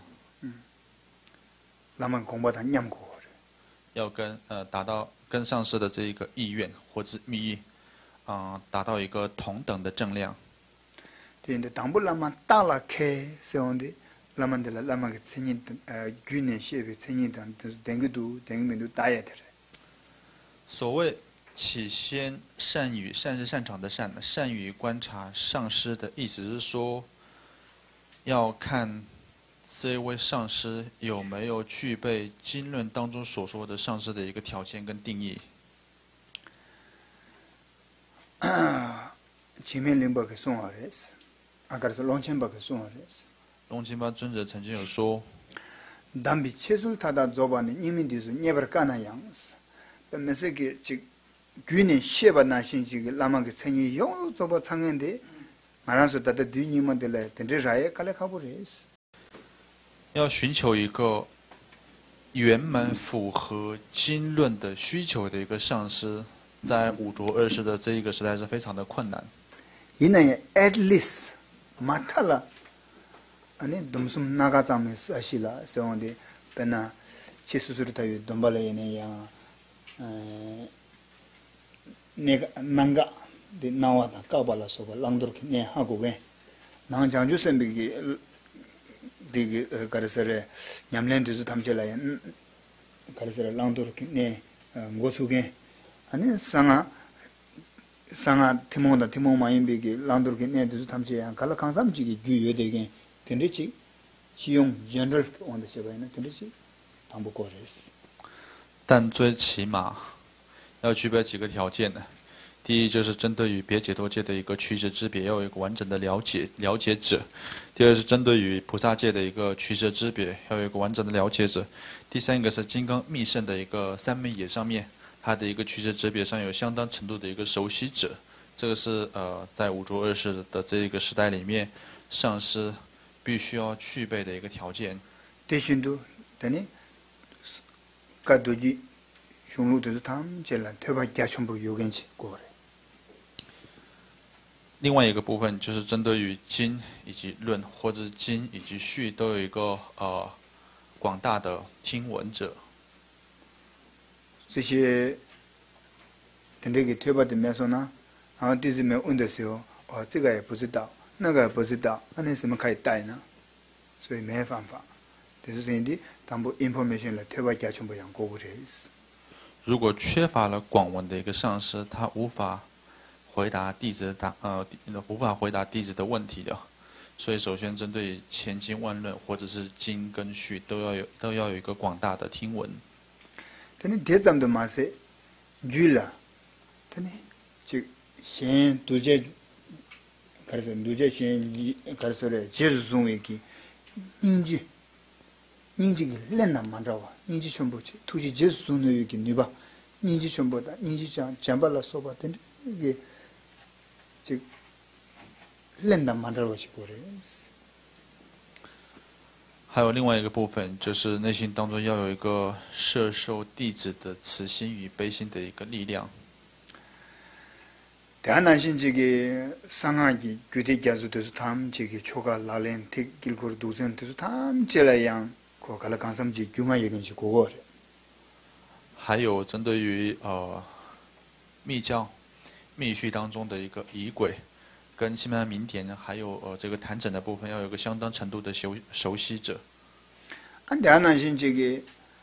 要达到跟上师的这一个意愿或者密意，达到一个同等的正量。 对的，当不那么大了开，是样的，那么的了，那么个成年去年写的成年的，就是等个读，等个没读大一点的。 所谓起先善语，善是擅长的善，善于观察上师的意思是说，要看这位上师有没有具备经论当中所说的上师的一个条件跟定义。 前面灵宝给送好的是，可是龙千宝给送好的是。 龙钦巴尊者曾经有说， 담비 체술 타다 조바니 이민디스 네버까나 양스 메세게 지 귀니 셰바나 신지게 라마게 생이 용 조바 창인데 말아서 다다 뒤니만들래 된데라에 칼레카보레스 要寻求一个圆满符合经论的需求的一个上师，在五浊恶世的这一个时代是非常的困难。 이나에 at least 마탈라 아니 덤숨 나가자면서 아시라 세원데 베나 치수수를 타요 돈발에네야 내가 난가 데 나와다 까발라서 랑도르케 네 하고게 난 장주선비기 되게 가르서래 냠랜드도 담절라야 가르서래 랑도르케 네 고수게 아니 상아 티모다 티모 마인비기 랑도르케 네도 담절야 갈라 강삼지기 주요되게 된리지 지용 general on the 세바이는 된리지 담보고레스 但最起码要具备几个条件呢？第一，就是针对于别解脱界的一个曲折之别，要有一个完整的了解者；第二是针对于菩萨界的一个曲折之别，要有一个完整的了解者；第三个是金刚密圣的一个三昧野上面，它的一个曲折之别上有相当程度的一个熟悉者。这个是在五浊恶世的这一个时代里面，上师必须要具备的一个条件。 대신도 되니 가도지 중로도 탐 제라 퇴바야 전부 요견지 고래 另外一个部分就是针对于经以及论，或者是经以及序，都有一个广大的听闻者。 这些等这个퇴바되면서나 뒤즈면 온데서요. 这个也不知道，那个也不知道，那你怎么可以带呢？所以没办法。就是因为当不 information 了，退全部养过不这意思。 如果缺乏了广闻的一个上师，他无法回答弟子无法回答弟子的问题的。所以首先针对千经万论或者是经跟序都要有一个广大的听闻。 但你대잠도 마세 줄라. 근데 즉 신 두제 가르쳐 두제 신 가르쳐래 제수 송외기 인지기 렌나 만들어 인지 전부지 투지 제수 송외기 니바 인지 전부다 인지 잠발라 소바든 이게 즉 렌나 만들어 가지고 그래. 还有另外一个部分，就是内心当中要有一个摄受弟子的慈心与悲心的一个力量。 대한난신직의 상하기 규대자수도서 다음 지기 초가 라렌 택길고르 도센도서 다음 제라양 고 갈라강삼지 중앙 얘기지 고거래. 还有针对于密教密序当中的一个仪轨，跟西班牙名典，还有这个坛整的部分，要有一个相当程度的熟悉者。 대한난신직의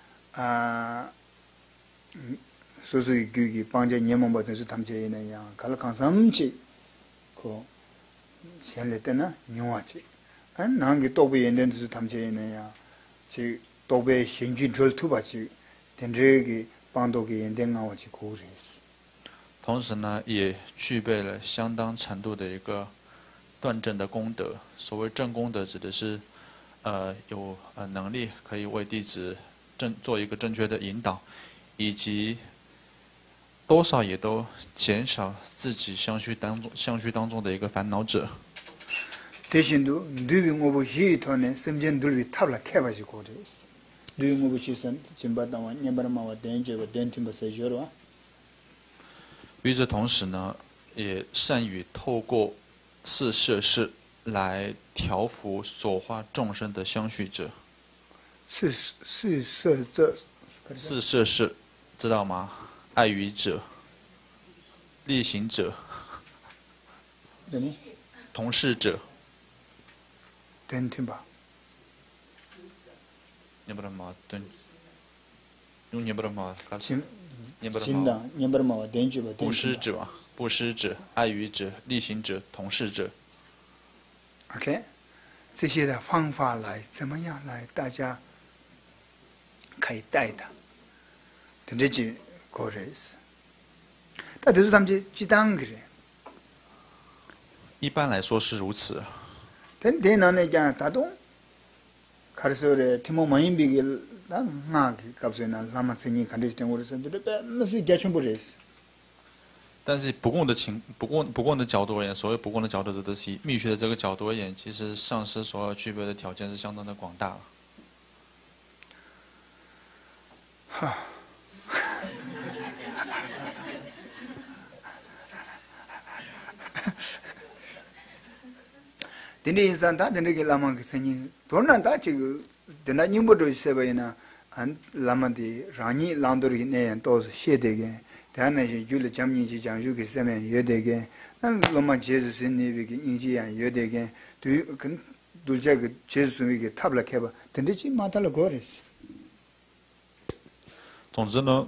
소소히 규기 방제 예문 받아서 담제에는 양 갈강삼지 그 시할래 때나 용하지 안 나한게 또베 연된데서 담제에는 양지 또베 신지 절투바지 된저기 방도기 연된나와지 고레스 同时呢，也具备了相当程度的一个断正的功德。所谓正功德，指的是有能力可以为弟子做一个正确的引导，以及 多少也都减少自己相续当中的一个烦恼者。 대신도 누빙 오버시 토네 심전 둘비 탑라 캐바지고 그래스 누빙 오버시선 진바다와 녀바마와 덴제와 덴팀버세저와 与此同时呢，也善于透过四摄事来调伏所化众生的相续者。四摄事知道吗？ 爱语者、力行者、同事者， 对听吧？ 你不能嘛？对，用你不能嘛？ 진다念不嘛点句吧布施者、布施者、爱语者、力行者、同事者。 OK， 这些的方法来怎么样来大家可以带的，这几个人是，但都是他们几档个人。 一般来说是如此。 但那讲大东，开始的题目蛮比个那个，搞不是那拉玛生意看的听我的说，那是解全部人是。 但是不共的角度而言，所谓不共的角度指的是以密学的这个角度而言，其实上师所要具备的条件是相当的广大了。 哈。근데 인산 다 되는 게 라마 생이 돈은 다 지금 되나 님보도 있어봐이나 안 라마디 라니 란도리 네 또서 시되게 대한의 줄을 잠니지 장주기 세면 여되게 난 로마 제수스니비기 인지야 여되게 그 둘째 그 제수스니비기 탑락해봐 근데지 마탈로 거리스 总之呢，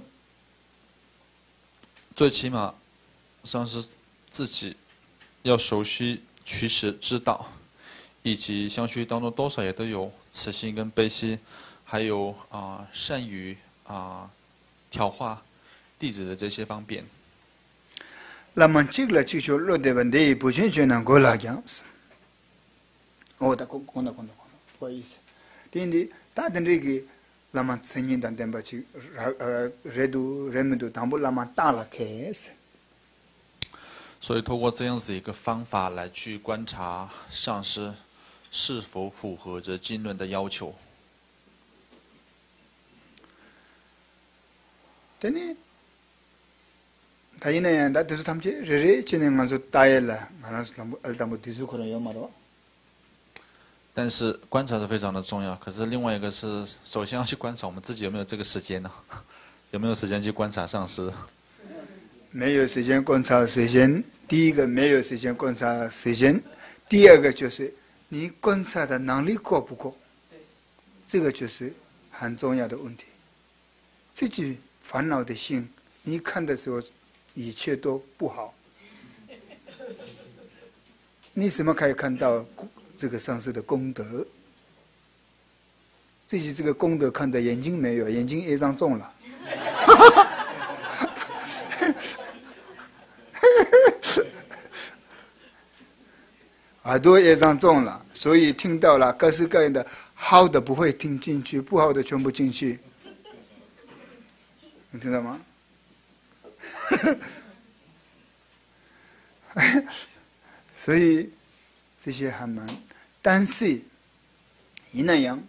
最起码上师自己要熟悉取舍之道。以及相续当中多少也都有慈心跟悲心，还有善于调化弟子的这些方便。 那么这个就说落的问题不全全能够来讲是，我的讲，不好意思，因为大的这个那么曾经当天把去人们都当不那么大了开始。 所以通过这样子的一个方法来去观察上师是否符合着经论的要求。 对呢，他因为那都是他们这人今年我说大爷了，俺说他们地主可能有嘛的。 但是观察是非常的重要，可是另外一个是，首先要去观察我们自己有没有这个时间呢？有没有时间去观察上师？ 没有时间观察时间，第一个没有时间观察时间，第二个就是你观察的能力够不够，这个就是很重要的问题。自己烦恼的心，你看的时候一切都不好，你怎么可以看到这个上师的功德？自己这个功德看的眼睛没有，眼睛业障重了。耳朵业障重了，所以听到了各式各样的好的不会听进去，不好的全部进去，你听到吗？所以这些很难，但是一那样，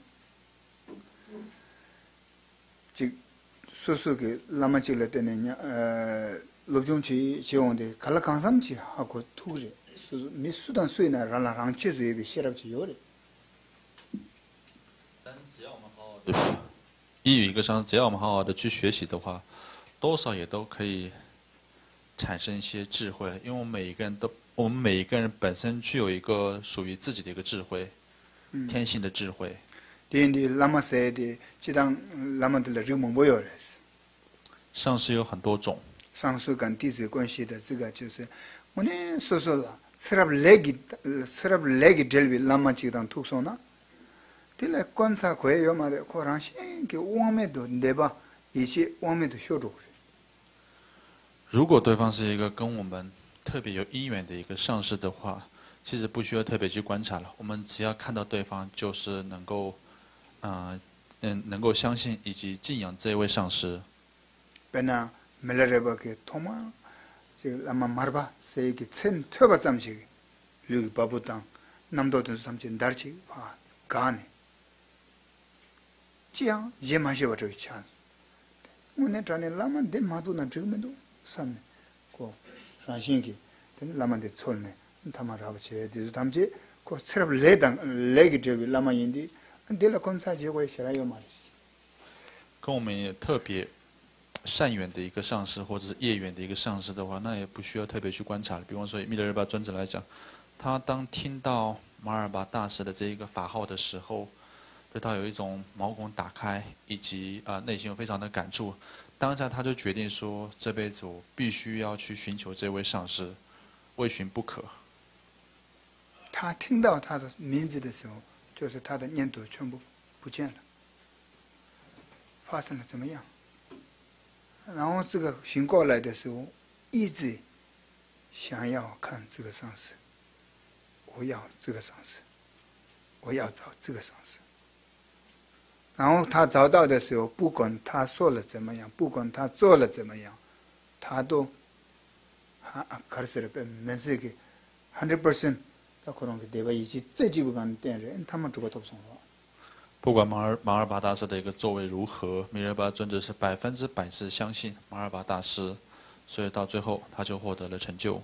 就说个那么久了的陆中去结婚的，看了刚上去还个土人。没适当睡呢，让确实也给写了去有的。 但是只要我们好好的一语一个上，只要我们好好的去学习的话，多少也都可以产生一些智慧。因为我们每一个人本身具有一个属于自己的一个智慧，天性的智慧。 因为那么说的，这当那么的了，这个没有的。 上师有很多种。 上师跟弟子关系的这个就是，我呢说了。서랍 레기 델비 라마 지당 툭소나 딜레 관사 거예요 말에 코랑신 그 오메도 네바 이시 오메도 쇼도 如果对方是一个跟我们特别有因缘的一个上师的话，其实不需要特别去观察了，我们只要看到对方就是能够能够相信以及敬仰这位上师。 베나 멜레레바게 토마 지금 아마 말봐 세기 천 터바 잠시 류 바부당 남도든 삼진 달치 와 가네 지양 예마셔 버려 찬 오늘 전에 라만데 마두나 지금도 삼네 고 산신기 된 라만데 촐네 담아라버체 뒤도 담지 고 세럽 레당 레기저 라마인디 안델라 콘사 제고에 시라요 말이스 跟我们也特别善缘的一个上师，或者是业缘的一个上师的话，那也不需要特别去观察了。比方说以密勒日巴尊者来讲，他当听到马尔巴大师的这一个法号的时候，对他有一种毛孔打开，以及内心有非常的感触。 当下他就决定说，这辈子我必须要去寻求这位上师，未寻不可。 他听到他的名字的时候，就是他的念头全部不见了，发生了怎么样？然后这个醒过来的时候，一直想要看这个上师，我要这个上师，我要找这个上师。然后他找到的时候，不管他说了怎么样，不管他做了怎么样，他都가르쳐를 면세게 100%다 그런 게 내가 이제 떼지고 가는 때는 타만 주고 덮선 거. 不管马尔巴大师的一个作为如何，米勒巴尊者是100%是相信马尔巴大师，所以到最后他就获得了成就。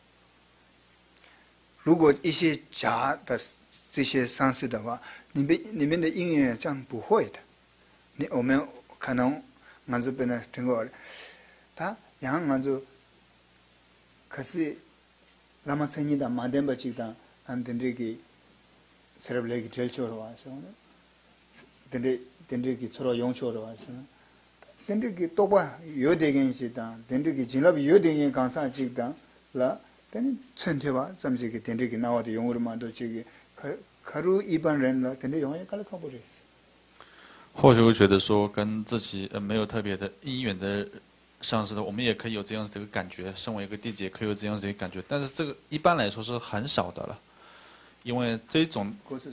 如果一些假的这些上师的话，你们的因缘这样不会的。我们可能俺这边呢听过，他然后俺就可是那么生意的马甸巴吉的，俺等这个设备给接触了哇，是吗？等这个出了用处了哇，是吗？等这个多半有点关系的，等这个进了有点人刚上去的了，等春天吧，咱们这个等这个那我的用物嘛都这个可一般人了，等这用也搞了靠不着。 或许会觉得说跟自己没有特别的因缘的上师的，我们也可以有这样子的一个感觉，身为一个弟子也可以有这样子的一个感觉，但是这个一般来说是很少的了，因为这种。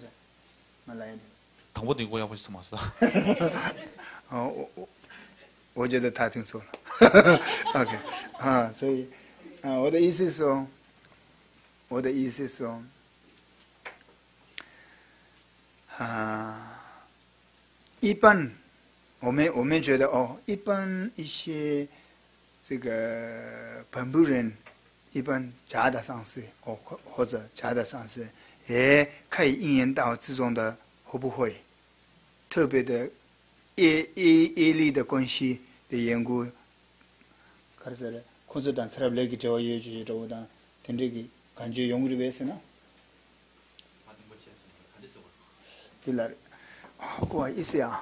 我顶过要会是什么事？ 哦，我觉得他听错了。OK， 所以我的意思是说，一般我们觉得一般一些这个本部人，一般假的上师或者假的上师，也可以应验到这种的，会不会？特别的业力的关系的缘故，可是控制单사람 내기 저 예주지 저보다 된대기 간주 용으로 왜서나? 딜라, 와 있어야.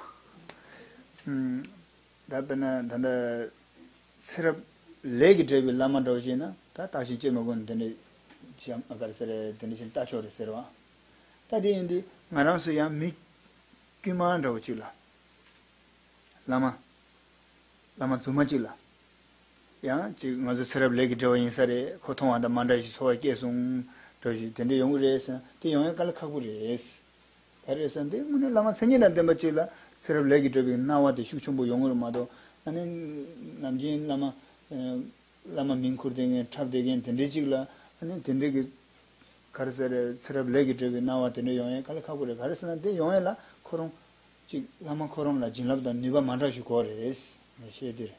다음에 단다 사람 내기 저비 라마도지나 다 다시 제목은 되네. 지금 아까서래 되는 따초르세요. 다디인데 말아서야 미 기만다고 지라. 라마 주마지라. 야 지금 아주 사람 내기 저 인사에 고통한다 만다시 소화 계속 저지 근데 영으로서 대 영에 깔락하고리스. 그래서 근데 문에 라마 생년한테 맞지라 사람 내기 저기 나와도 휴충부 영으로 마도 아니 남진 라마 민쿠르딩에 탑되긴 된대 지라 아니 된대 그 가르서래 사람 내기 저기 나와도 영에 깔락하고리 가르서는데 영에라 그런 지 라마 코롬라 진랍다 니가 만다시 고레스. 시에들.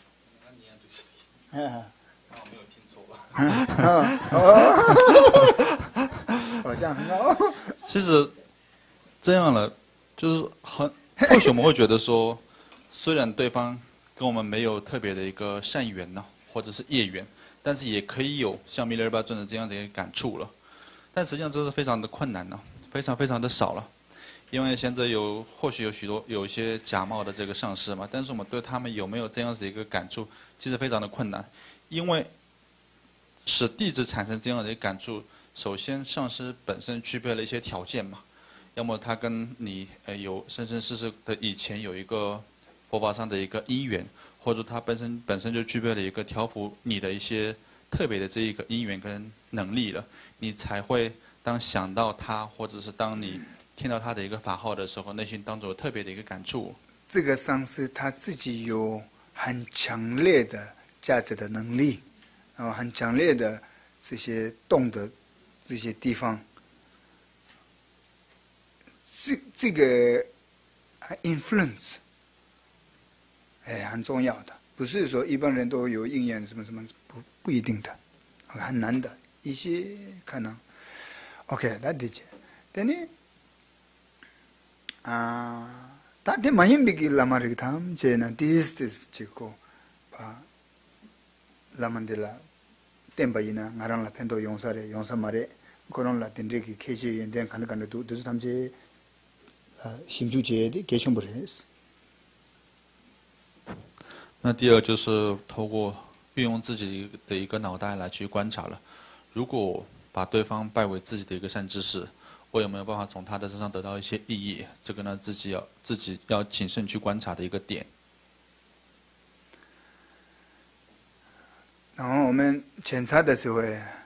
没有听错吧？ 这样很好。 其实这样了，就是或许我们会觉得说，虽然对方跟我们没有特别的一个善缘呢，或者是业缘，但是也可以有像弥勒日巴尊者这样的一个感触了。但实际上这是非常的困难呢，非常的少了。因为现在或许有一些假冒的这个上师嘛，但是我们对他们有没有这样子一个感触，其实非常的困难。因为使弟子产生这样的一个感触，首先上师本身具备了一些条件嘛，要么他跟你有生生世世的以前有一个佛法上的一个因缘，或者他本身就具备了一个调伏你的一些特别的这一个因缘跟能力了，你才会当想到他，或者是当你听到他的一个法号的时候，内心当中有特别的一个感触。 这个上师他自己有很强烈的价值的能力，然后很强烈的这些动的这些地方，这个 influence， 很重要的，不是说一般人都有应验什么不一定的，很难的，一些可能。OK， 那理解。但呢？다들 많이 비기 라마르기 다음 제나 디스티스 찍고 봐 라만델라 템바이나 나랑라 펜도 용사래 용사마레 그런 라틴들이 케지 연된 가능한데도 도 담제 심주제의 개심부레스 那第二就是透过运用自己的一个脑袋来去观察了。如果把对方拜为自己的一个善知识，我有没有办法从他的身上得到一些意义？这个呢，自己要谨慎去观察的一个点。 然后我们检查的时候，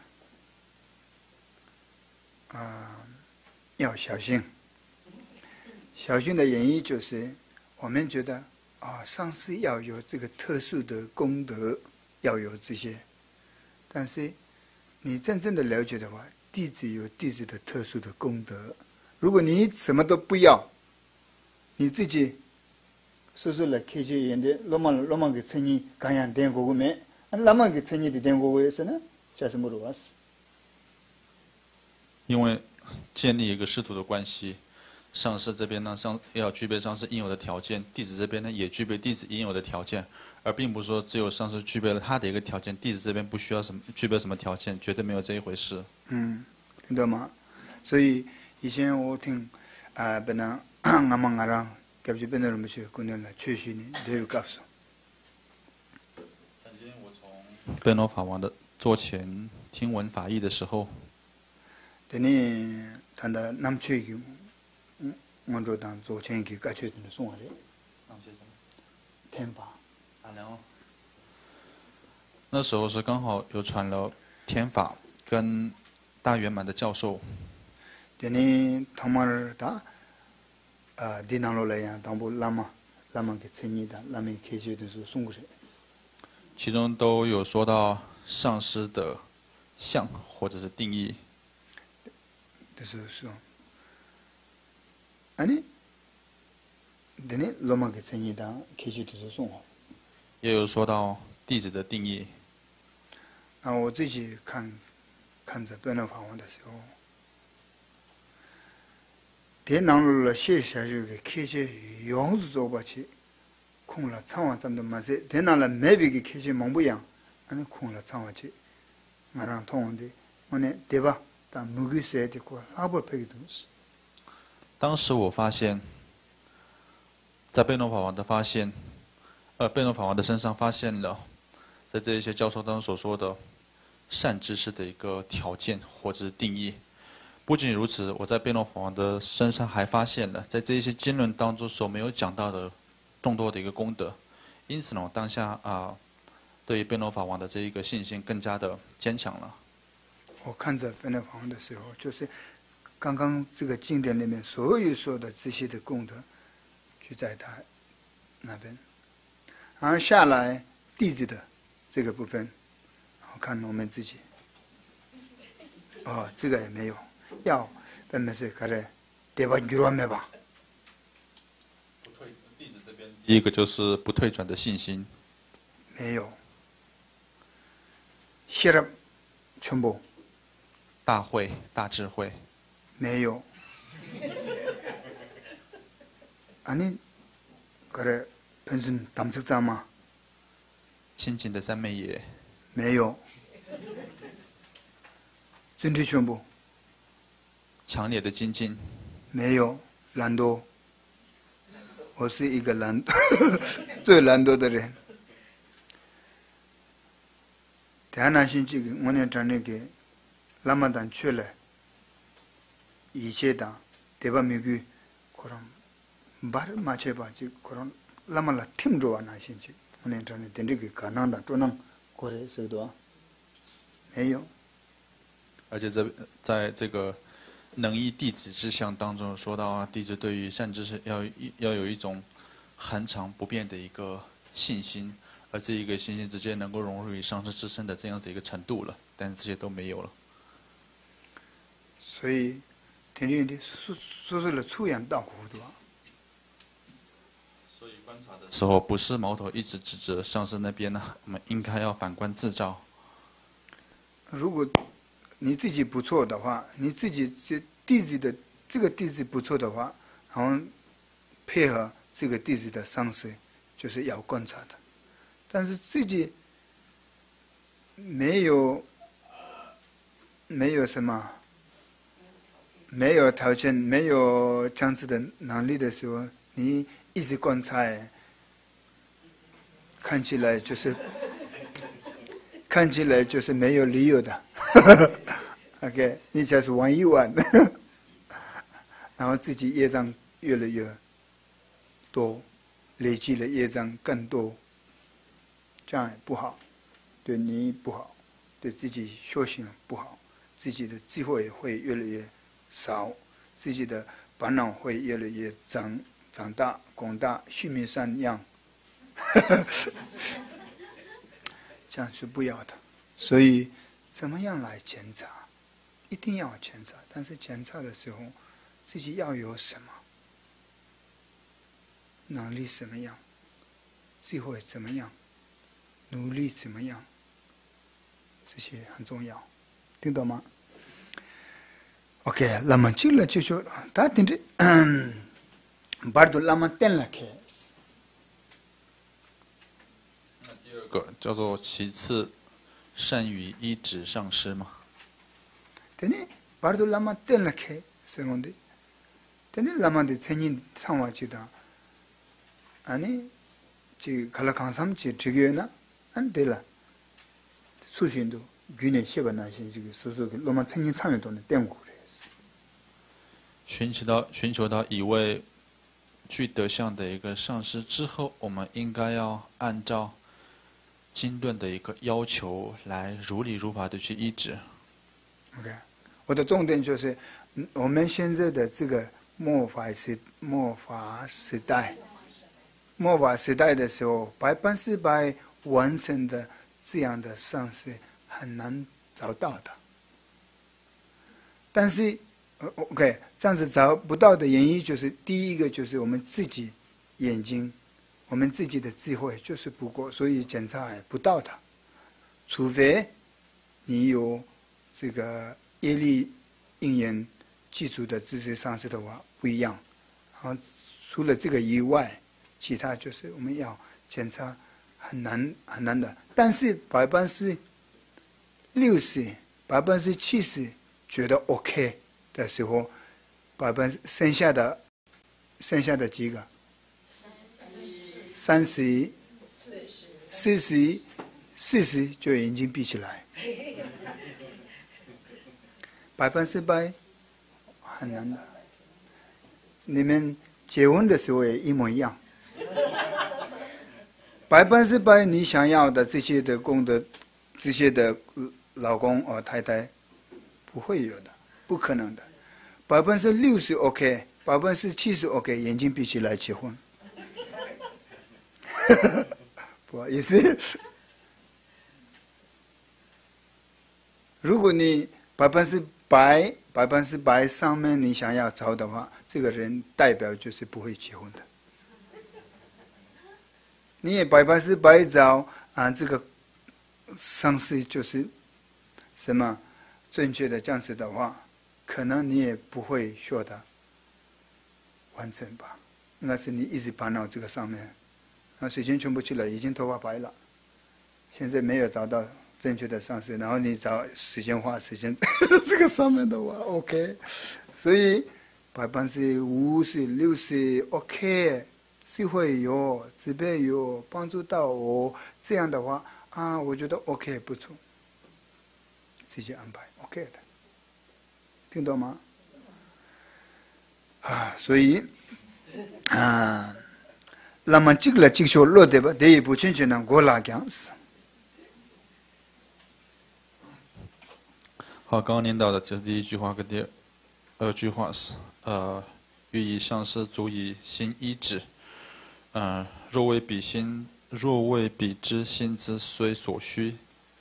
要小心。小心的原因就是，我们觉得上师要有这个特殊的功德，要有这些。但是你真正的了解的话，弟子有弟子的特殊的功德。如果你什么都不要，你自己说来开起眼的，罗曼给称你刚养点过个没？罗曼给称你的点过个是呢？这是没有事。 因为建立一个师徒的关系，上师这边呢，要具备上师应有的条件，弟子这边呢也具备弟子应有的条件，而并不是说只有上师具备了他的一个条件，弟子这边不需要具备什么条件，绝对没有这一回事。 听到吗？所以以前我听本来俺们让感觉本来我们去姑娘来确实呢，都有告诉。 曾经我从贝诺法王的座前听闻法义的时候， 等你谈到南区去，我就当座前去感觉的送来的。 那些什么？ 天法。 然后那时候是刚好有传了天法跟大圆满的教授。 等你他们他地南路来呀，当不拉玛给称你的，拉玛开学的时候送过去。 其中都有说到上师的相或者是定义。 就是说，等你罗马给称你的开学的时候送好。 也有说到弟子的定义。 我自己看着辩论法王的时候，电脑了写下去给开学样子做不起，空了长话怎么没事？电脑了没别个开学忙不样，空了长话去，我让通的，我呢对吧？但没个谁的过，阿不配的东西。 当时我发现，在贝诺法王的贝诺法王的身上发现了，在这一些教授当中所说的善知识的一个条件或者是定义。不仅如此，我在贝诺法王的身上还发现了，在这一些经论当中所没有讲到的众多的一个功德。因此呢，我当下对于贝诺法王的这一个信心更加的坚强了。 我看着辩论法王的时候，就是刚刚这个经典里面所有说的这些的功德，就在他那边。然后下来弟子的这个部分，我看我们自己，这个也没有，要本来是可能对吧？举完没吧？ 弟子这边第一个就是不退转的信心， 没有。谢了，全部大慧大智慧没有。可能本身当职长吗？ 亲近的三昧也没有。整体全部强烈的精进没有。懒惰，我是一个最懒惰的人。대한신지5년 전에 라마단 출래 이제다 대바미규 그런 말 맞춰봐지 그런 라마라 팀도 와나 신지 5년 전에 된게 가난다 또는 거래서도 没有。 而且在这个能依弟子之相当中说到弟子对于善知识要有一种恒常不变的一个信心，而这一个信心直接能够融入于上师之身的这样子一个程度了，但是这些都没有了。 所以天天的说是了出言到糊涂啊。 所以观察的时候不是矛头一直指着上师那边呢，我们应该要反观自照。 如果你自己不错的话，你自己弟子的这个弟子不错的话，然后配合这个弟子的上师，就是要观察的。但是自己没有什么，没有条件，没有这样子的能力的时候，你一直观察， 看起来就是没有理由的。OK， 你就是玩一玩，然后自己业障越来越多，累积的业障更多，这样也不好，对你不好，对自己修行不好，自己的智慧会越来越少，自己的烦恼会越来越长大广大，须弥山样，这样是不要的。所以怎么样来检查？一定要检查，但是检查的时候，自己要有什么能力，怎么样，智慧怎么样，努力怎么样，这些很重要，听懂吗 ？OK， 那么这个就是他听着，巴多那么点了开。 那第二个叫做其次，善于依止上师嘛。 되네 바르도 라마 텔라케 세몬데 되네 라마데 체닌 상와치다 아니 지 갈라칸삼치 지게나 안 되라 수신도 균에 쉐바나신 지기 소소게 로마 체닌 참여도는 때문에 그래요. 寻求到一位具德相的一个上师之后，我们应该要按照经论的一个要求来如理如法的去依止。 OK， 我的重点就是，我们现在的这个末法时代的时候，100%完成的这样的上师很难找到的。但是，OK， 这样子找不到的原因就是，第一个就是我们自己眼睛，我们自己的智慧就是不够，所以检查也不到它。除非你有这个业力因缘基础的知识上师的话不一样。然后除了这个以外，其他就是我们要检查很难的。但是60%、70%觉得 OK 的时候，剩下的几个30、40就眼睛闭起来，100%很难的。你们结婚的时候也一模一样，100%你想要的这些的功德，这些的老公或太太不会有的，不可能的。60% OK， 70% OK， 眼睛闭起来结婚。不好意思，如果你100%上面你想要找的话，这个人代表就是不会结婚的。你也100%找这个上司就是什么正确的这样子的话，可能你也不会学的完整吧。应该是你一直烦恼这个上面，那水晶全部去了，已经头发白了，现在没有找到正确的上司，然后你找花时间这个上面的话 OK， 所以50%、60% OK， 智慧有，慈悲有，帮助到我，这样的话我觉得 OK 不错，自己安排 OK 的，听懂吗？所以那么这个就说落对吧？第一步进去呢，过拉讲是。 好，刚刚念到的就是第一句话跟第二句话是欲以上师足以心依止，若为彼之心之虽所需。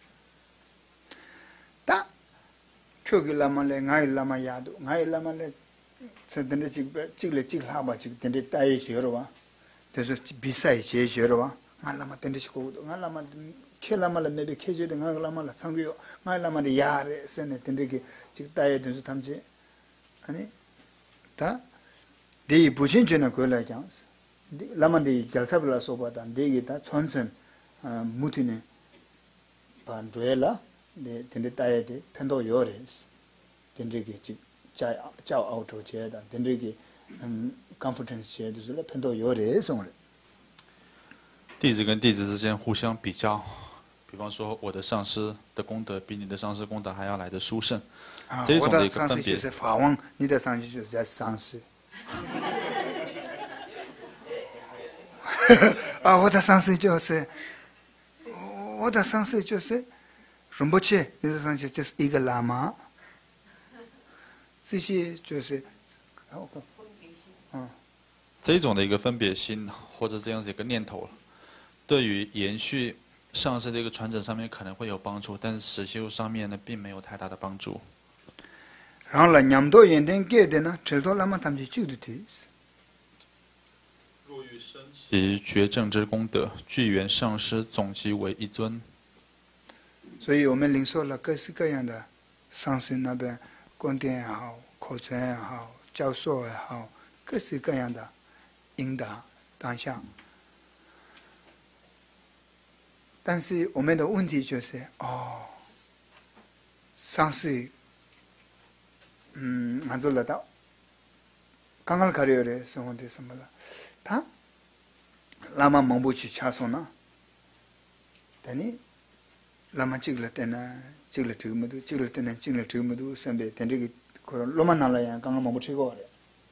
다 표기 라마레 나이 라마 야도 나이 라마레 서든데 찍래 찍하바 찍든데 따이 지어와 그래서 비싸이 제시어와 말라마 든데 시고도 말라마 켈라마라 메베 케제데 나라마라 상비요 말라마데 야레 세네 든데기 찍 따이 든서 탐지 아니 다 네 부신주는 그걸讲 라마데 잘사블라 소바다 데기다 천천 무티네 반드엘라 네 든데 따이데 펜도 요레스 든데기 찍 자오 아우토 제다 든데기 confidence 제도를 펜도 요레 송을 弟子跟弟子之间互相比较，比方说我的上师的功德比你的上师功德还要来的殊胜，这种的一个分别。 我的上师就是法王，你的上师就是上师。我的上师就是仁波切，你的上师就是一个喇嘛。这些就是这种的一个分别心或者这样子一个念头，对于延续上师的一个传承上面可能会有帮助，但是实修上面呢并没有太大的帮助。 然后呢，냠도 연된 게 되나 절도 라마 탐지 찍듯이。 若欲升起觉正之功德，具缘上师总集为一尊。 所以我们领受了各式各样的上师那边观点也好，口传也好，教授也好，各式各样的引导当下。但是我们的问题就是上师안 졸라다 강할 가려래 성원대 선발라 다 라마 멍부치 차소나 되니 라마 찍을 때나 찍을 때는 선배 된저기 그런 로만 날라야 강한 멍부치고 그래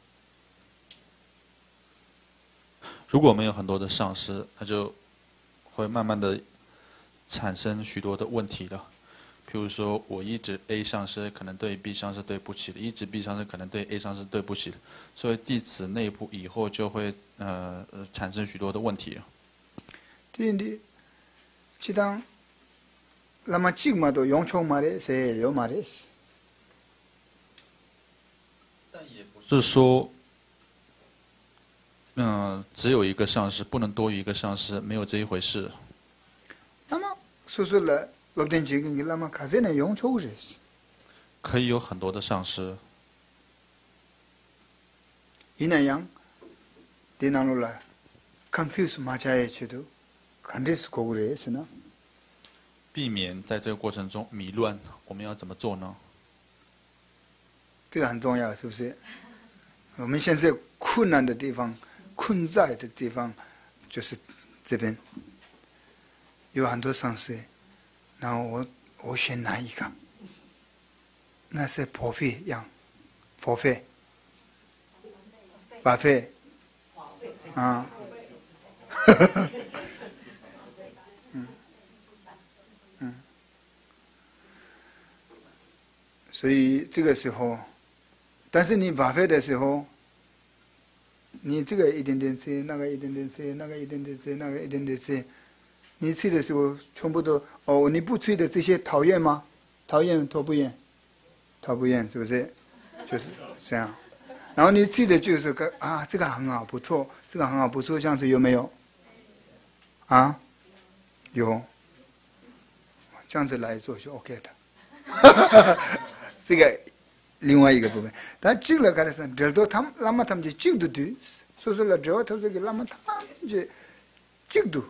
如果没有很多的上师，那就会慢慢的产生许多的问题了。譬如说，我一直 A 上师可能对 B 上师对不起了，一直 B 上师可能对 A 上师对不起了，所以弟子内部以后就会产生许多的问题。 근데 지당 라마 찍마도 용총 말에 세요 말에 但也不是说，只有一个上师，不能多于一个上师，没有这一回事。 那么수술라 롭된 지금 라마 가세네 용총을 했어. 可以有很多的上师。 이나양 디나노라 confuse 마차에 쳐도 간데스 고그래 했으나 避免在这个过程中迷乱，我们要怎么做呢？ 这个很重要，是不是？我们现在困难的地方、困在的地方，就是这边有很多上司，然后我选哪一个？那是破费样，破费，把费啊，所以这个时候，但是你把费的时候，你这个一点点吃，那个一点点吃，那个一点点吃，那个一点点吃，你吃的时候全部都你不吃的这些讨厌吗？讨厌讨不厌？讨不厌是不是？就是这样。然后你吃的就是这个很好不错，这个很好不错，像是有没有？啊，有，这样子来做就 OK 的。这个另外一个部分，但这个开始这都他们那么他们就进度的，所以说了之后他这个那么他们就进度，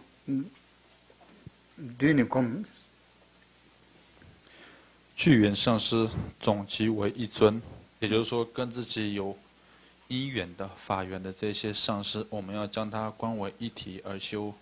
对你讲。 具缘上师总集为一尊，也就是说，跟自己有因缘的、法缘的这些上师，我们要将它观为一体而修。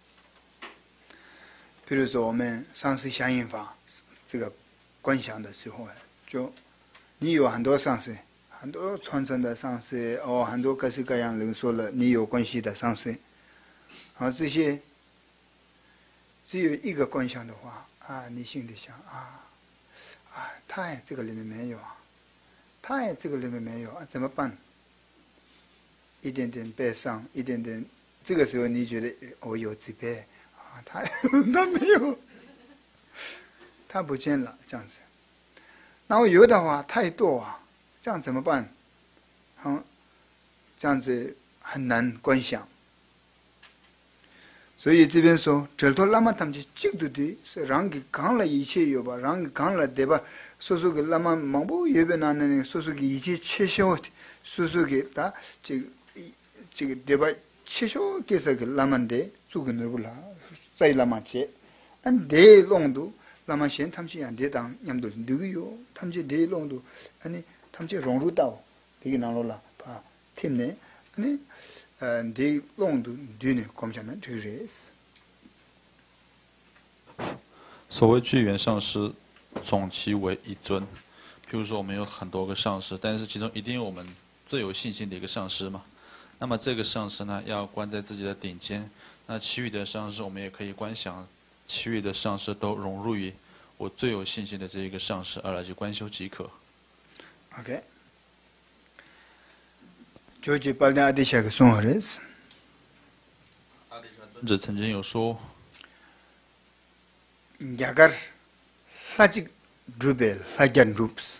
比如说，我们上师相应法这个观想的时候，就你有很多上师，很多传承的上师，很多各式各样人说了你有关系的上师，然后这些只有一个观想的话你心里想他这个里面没有他这个里面没有怎么办？一点点背上，一点点，这个时候你觉得我有几倍他没有，他不见了，这样子。然后有的话太多这样怎么办？这样子很难观想。所以这边说，这头拉玛他们就进度的是让给讲了一切有吧，让给讲了对吧？说说个拉玛忙不有边那呢？说说个一切切销的，说说个他这个对吧？切销给这个拉玛的做个那不啦？在拉玛切，按대롱도拉玛先他们是按대당 냠도 누구요？他们是대롱도 아니他们是融入到되게 나로라 봐，听呢？아니 대롱도 뒤는 검사는 들으스 所谓具缘上师，总其为一尊。譬如说，我们有很多个上师，但是其中一定有我们最有信心的一个上师嘛。那么这个上师呢，要观在自己的顶尖。那其余的上师，我们也可以观想，其余的上师都融入于我最有信心的这一个上师，而来去观修即可。 OK。조지 빨리 아디샤가 송하레스. 尊者曾经有说， 야gar 하직 루벨 하잔 룹스.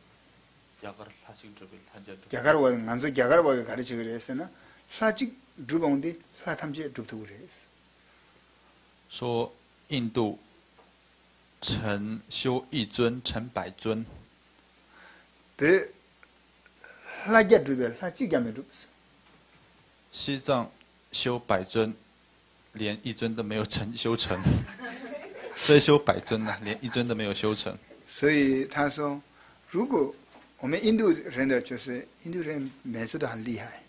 야gar와 만서 야gar와 가르치 그랬으나 하직 루봉디 하탐지 룹도 그랬어. 说印度成修一尊成百尊， 그 하자 루벨 하직야메 룹스. 西藏修百尊，连一尊都没有修成，所以修百尊呢，连一尊都没有修成。 所以他说，如果我们印度人的就是印度人美术都很厉害。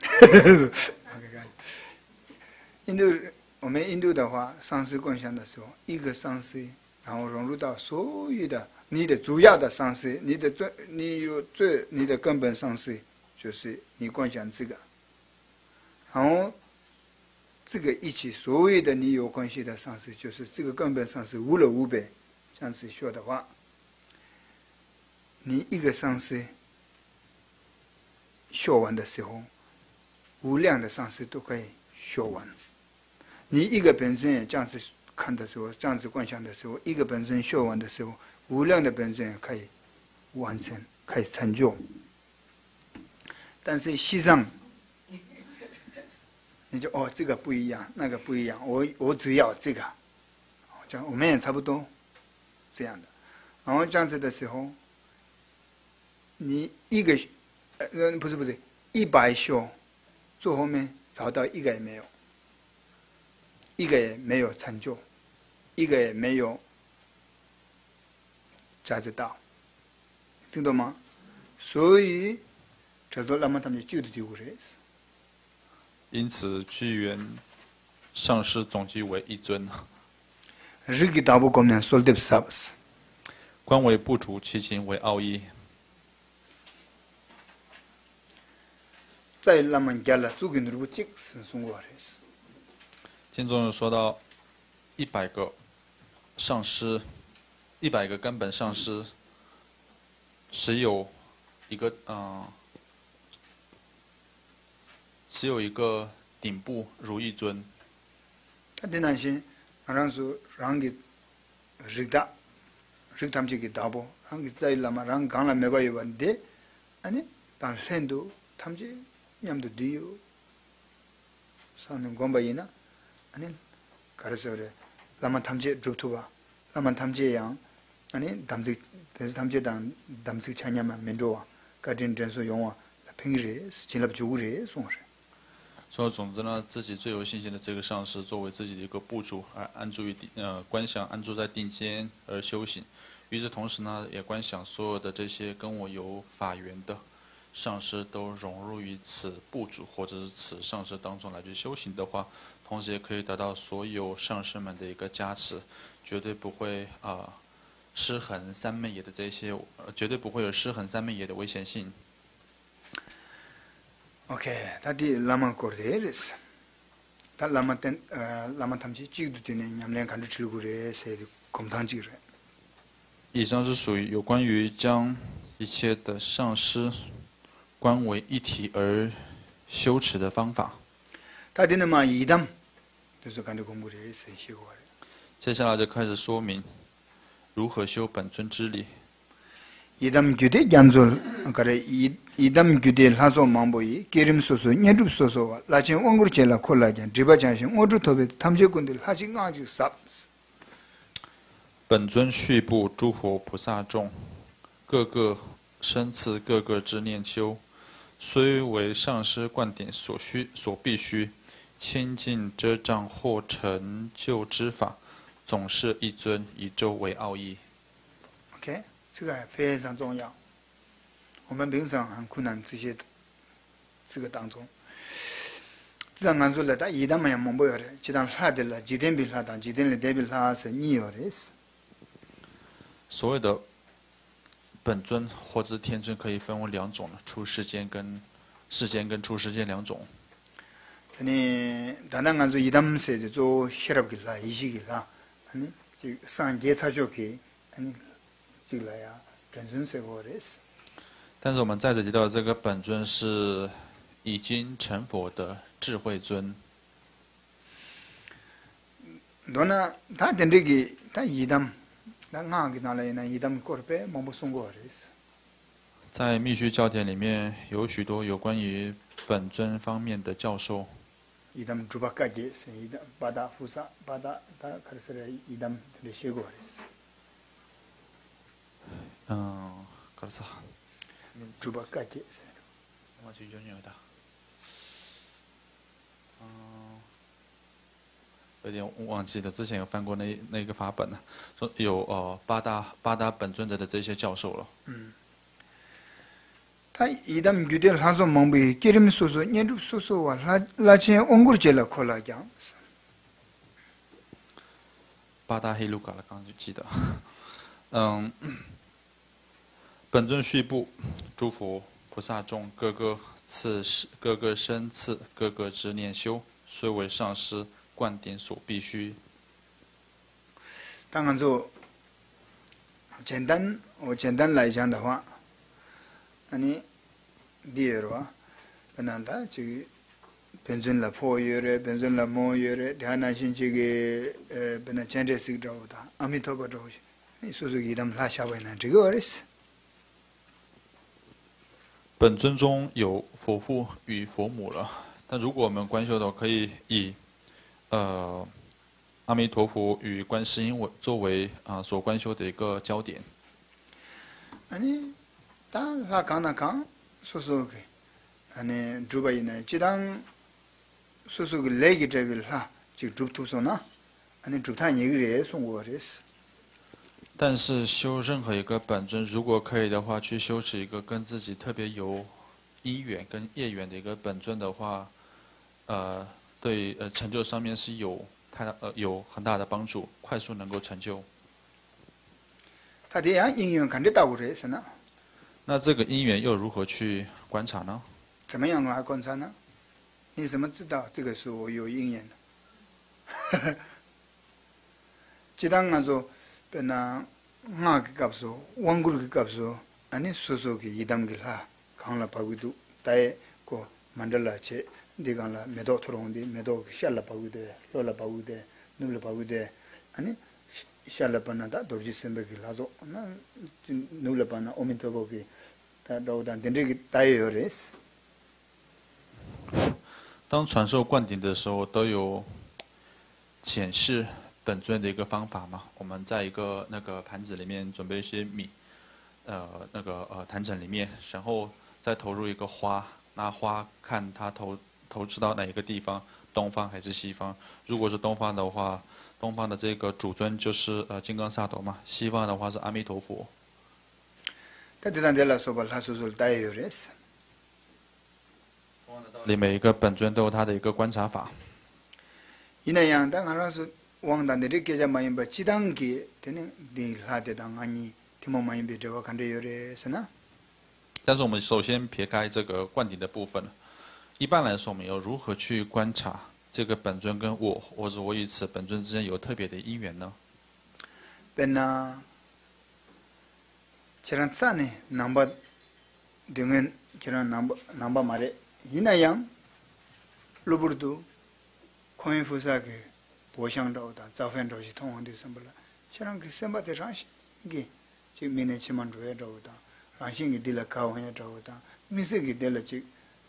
我们印度的话，上师共享的时候，一个上师，然后融入到所有的你的主要的上师，你的根本上师，就是你共享这个，然后这个一起所有的你有关系的上师，就是这个根本上师无了无别，这样子说的话。你一个上师学完的时候，无量的上师都可以学完。你一个本尊也这样子看的时候，这样子观想的时候，一个本尊学完的时候，无量的本尊也可以完成，可以成就。但是西藏，你就这个不一样，那个不一样，我只要这个，这样我们也差不多这样的。然后这样子的时候。你一个不是100修，最后面找到一个也没有，一个也没有成就，一个也没有价值到，听懂吗？所以这都那么他们就丢了。 因此，具缘上师总计为一尊。 日大部功能说的是观为不足，其情为奥义。 在那么讲了，诸根如即是送过来。 经中有说到，100个上师，100个根本上师，只有一个顶部如一尊。 他的那些，让说让给日他们去给打破，让给在那么让刚来没把有问题，安尼当很多他们去。냠도 뒤요. 사는 공부이나 아니 가르쳐래. 라만 탐지 루투바. 라만 탐지양 아니 담지 대서 탐지당 담지 차냐만 면도와 가진 전소 용와 평일에 진압 주구리 송래. 说总之呢，自己最有信心的这个上师，作为自己的一个部主，而安住于观想安住在定间而修行。与此同时呢，也观想所有的这些跟我有法缘的。上师都融入于此部主或者是此上师当中来去修行的话，同时也可以得到所有上师们的一个加持，绝对不会失衡三昧耶的这些，绝对不会有失衡三昧耶的危险性。 OK， 他的拉曼国的是，他拉曼他们去记录的呢，我们看着吃过的是共堂记人。 以上是属于有关于将一切的上师。观为一体而修持的方法。接下来就开始说明如何修本尊之理。 이담 규대 간졸 그래 이담 규대 하소 망보이 게림 소소 녀줍 소소 라진 원구르 젤라 콜라겐 리바장신 오주 토베 탐제군들 하진 아주 삽 本尊续部诸佛菩萨众，各个生次各个之念修。虽为上师灌顶所必须，清净遮障或成就之法，总是一尊一咒为奥义。 OK， 这个非常重要。我们平常很困难这个当中，这样按说了，他一旦没有蒙不了的，只当他的了，几天比他当，几天的代表他是你要的是， 所有的本尊或者天尊可以分为两种，出世间跟出世间两种。 아니 다른 안주 이담세도 저 혈압기라 이식이라 아니 지 상계 차조기 아니 지라야 변준세고레스 但是我们在这里提到的这个本尊是已经成佛的智慧尊。 너나 다 된대기 다 이담 나 나기 나라이나 이담 거르베 뭐뭐 송고레스 在密续教典里面有许多有关于本尊方面的教授。 이담 주바까지 이담 바다 후사 바다 다 가르스레 이담 되시고레스 可是 주바까지 我去就有的。有点忘记了，之前有翻过那个法本呢，说有八大本尊的这些教授了。 다 이담 유델 한소 몽비 끼림 소소 년줍 소소와 라체 옹구르젤라 콜라장 八大黑路嘎了，刚刚就记得。本尊续部，诸佛菩萨众，各个生次，各个执念修，虽为上师灌顶所必须。 当然就简单来讲的话， 아니 디에로와 베난다 지 벤존라 포요레 벤존라 모요레 대하나신지게 베나 젠데식드로다 아미토바도시 수수기 이담 라샤바이나 지거레스 本尊中有佛父与佛母了，但如果我们观修的话，可以以阿弥陀佛与观世音作为所观修的一个焦点。 아니 다 라카나카 수수기 아니 주바이나 지당 수수기 레기 데빌라 지 줍투소나 아니 줍탄 얘기를 송고레스 但是修任何一个本尊，如果可以的话，去修持一个跟自己特别有因缘跟业缘的一个本尊的话，对成就上面是有很大的帮助，快速能够成就。 다 대야 인연 간다고 그랬으나 那这个因缘又如何去观察呢？ 怎么样来观察呢？你怎么知道这个是我有因缘的？지당 가서 배나 나게 값소 왕구르게 값소 아니 소소게 이담길하 강라 바위도 다에 고 만들라체 디간라 메도 토롱디 메도 샬라 바위데 로라 바위데 누르 바위데 아니 샬라 바나다 도지 셈베길하zo 나 누르 바나 오민토보기 다 로단 덴데기 다이어레스 当传授灌顶的时候，都有检视本尊的一个方法嘛。我们在一个那个盘子里面准备一些米，坛城里面，然后再投入一个花，那花看它投掷到哪一个地方，东方还是西方？如果是东方的话，东方的这个主尊就是金刚萨埵嘛，西方的话是阿弥陀佛。 里每一个本尊都有他的一个观察法。 이나양 당 알아서 왕단들이 계자 많이 봐 지당기 되는 딜하대당 아니 티모 많이 비저가 간데 요래서나 但是我们首先撇开这个灌顶的部分，一般来说，我们要如何去观察这个本尊跟我，或者我与此本尊之间有特别的因缘呢？ benna cheran tsane namba dengan cheran namba mare 이나양 루부르도 코인푸사게 보상도다 자펜도시 통원데 선불라 저랑 그 선바데 라시 이게 지금 미네 치만도에 도다 라싱이 딜라 카오에 도다 미세기 델라치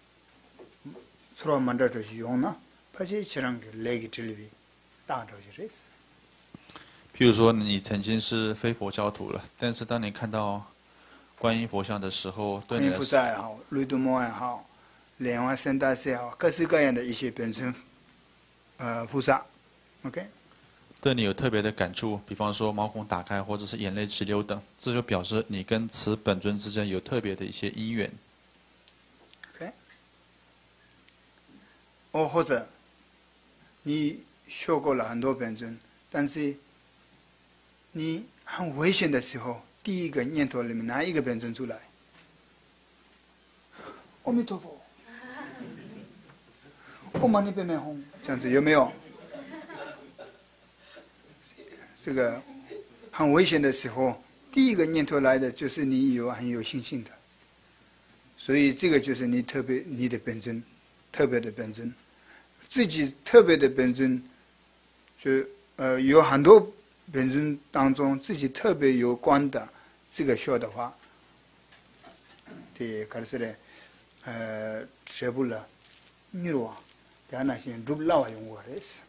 서로 만다도시 용나 파시 저랑 그 레기 틀비 다도시레스 譬如说，你曾经是非佛教徒了，但是当你看到观音佛像的时候，对你来说， 也好，绿度摩也好，莲花生大师也好，各式各样的一些本身菩萨 ，OK， 对你有特别的感触，比方说毛孔打开，或者是眼泪直流等，这就表示你跟此本尊之间有特别的一些因缘。 OK， 或者你学过了很多本尊，但是你很危险的时候，第一个念头里面哪一个本尊出来？阿弥陀佛，唵嘛呢叭咪吽，这样子有没有？这个很危险的时候，第一个念头来的就是你很有信心的，所以这个就是你的本尊，特别的本尊，自己特别的本尊，就有很多本尊当中自己特别有关的这个说的话，对，可是呢，这不了，你说，但那些รูปเล่า用过的是。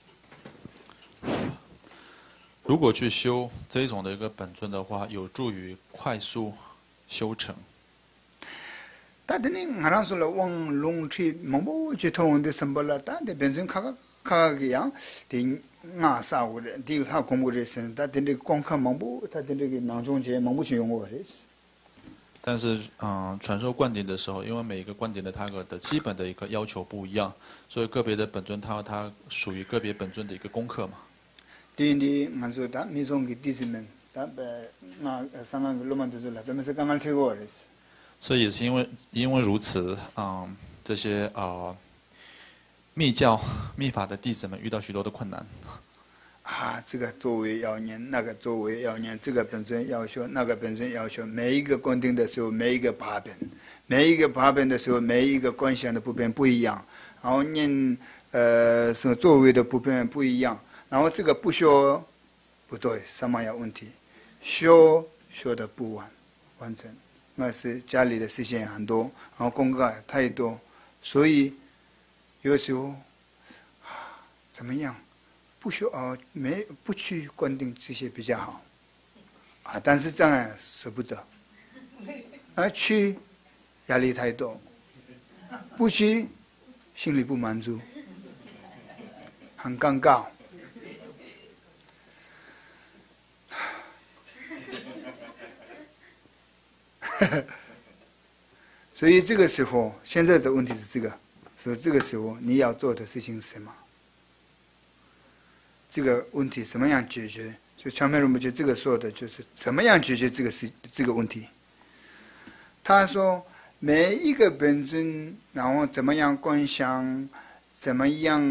如果去修这种的一个本尊的话，有助于快速修成。 但是呢，俺那说了往龙去，蒙不去通的什么了？但是本身看个样，的俺啥物的，第一个他公布的是，但是这个光看蒙不，他的这个囊中节蒙不去用过的。 但是，传授灌顶的时候，因为每一个灌顶的它的基本的一个要求不一样，所以个别的本尊它属于个别本尊的一个功课嘛。 第一，俺说他没从给弟子们，他把那三个罗曼都做了，他们是刚刚听过的。 所以也是因为如此，这些密教密法的弟子们遇到许多的困难。 啊，这个座位要念，那个座位要念，这个本身要修，那个本身要修。每一个灌顶的时候，每一个八遍，每一个八遍的时候，每一个观想的部分不一样，然后念什么座位的部分不一样。然后这个不修不对，什么有问题？修的不完整，那是家里的事情很多，然后功课太多，所以有时候怎么样？不修不去灌顶这些比较好啊，但是这样舍不得，去压力太多，不去心里不满足，很尴尬。所以这个时候，现在的问题是这个，所以这个时候你要做的事情是什么？这个问题怎么样解决？就乔梅鲁木就这个说的，就是怎么样解决这个问题。他说，每一个本尊，然后怎么样观想，怎么样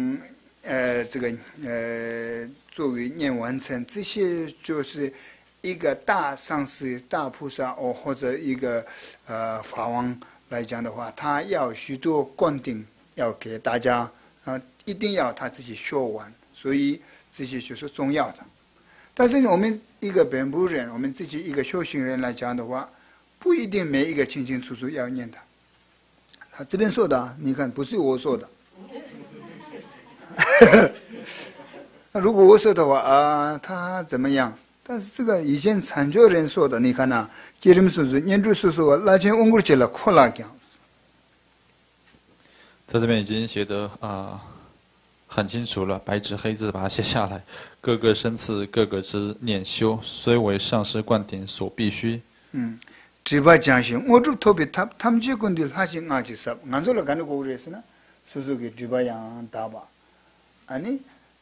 作为念完成，这些就是一个大上师、大菩萨或者一个法王来讲的话，他要许多灌顶，要给大家一定要他自己说完，所以这些就是重要的。但是我们一个本部人，我们自己一个修行人来讲的话，不一定每一个清清楚楚要念的。他这边说的，你看不是我说的。如果我说的话他怎么样？但是这个以前禅教人说的，你看呐，杰人说是念珠说说拉钱翁古去了扩拉讲。 在这边已经写得很清楚了，白纸黑字把它写下来。各个生次，各个之念修，虽为上师灌顶所必须。 只把讲行，我就特别他们这个的他是俺去说，俺做了干的过日子呢，所以给只把样打吧，아니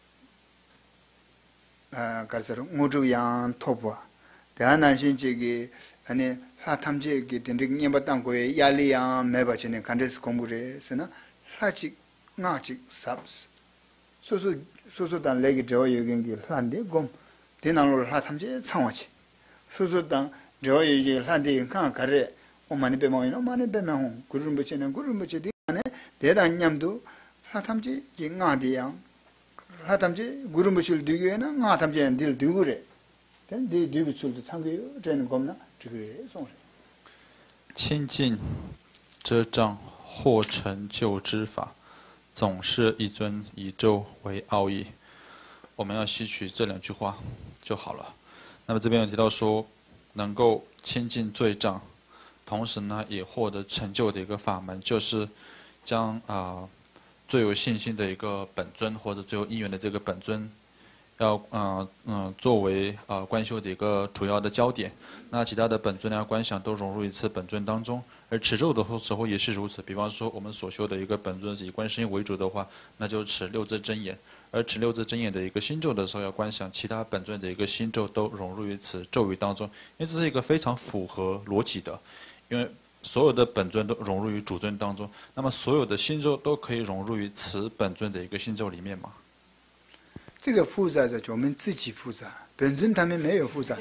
가서 모두 양 토부 대한한신 저기 아니 하탐제 그 된득 녀바땅 거에 야리야 매바치네 간데스 공부를 해서나 하직 나직 삽스 소소단 레기 저 여경기 한데 곰 대나로 하탐제 상와치 소소단 저 여기 한데 강 가래 오만이 배모인 오만이 배모 구름 붙이는 구름 붙이디 안에 대단 냠도 하탐제 잉아디양 하탐제 구름 붙일 뒤에는 nga 탐제 딜 뒤그래 된 뒤비출도 참고요 저는 겁나 그래 송래 清净遮障或成就之法，总是一尊一咒为奥义。我们要吸取这两句话就好了。那么这边有提到说，能够清净罪障，同时呢也获得成就的一个法门，就是将最有信心的一个本尊或者最有因缘的这个本尊要作为观修的一个主要的焦点。那其他的本尊观想都融入一次本尊当中，而持咒的时候也是如此。比方说我们所修的一个本尊是以观世音为主的话，那就持六字真言。而持六字真言的一个心咒的时候，要观想其他本尊的一个心咒都融入于此咒语当中，因为这是一个非常符合逻辑的，因为所有的本尊都融入于主尊当中，那么所有的心咒都可以融入于此本尊的一个心咒里面嘛。 这个复杂的就我们自己复杂，本身他们没有复杂，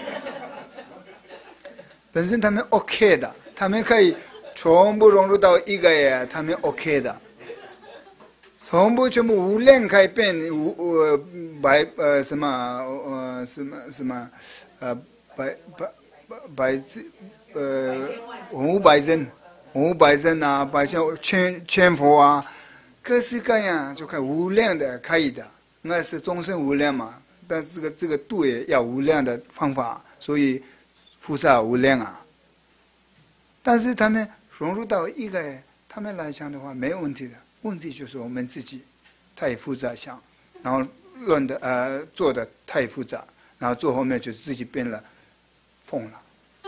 本身他们 OK 的，他们可以全部融入到一个呀，他们 OK 的。全部无量可以变500尊啊，百千千佛啊，各式各样就可以无量的可以的，那是众生无量嘛。但是这个度也要无量的方法，所以菩萨无量啊。但是他们融入到一个，他们来讲的话没有问题的。问题就是我们自己太复杂想，然后做的太复杂，然后做后面就自己变了疯了，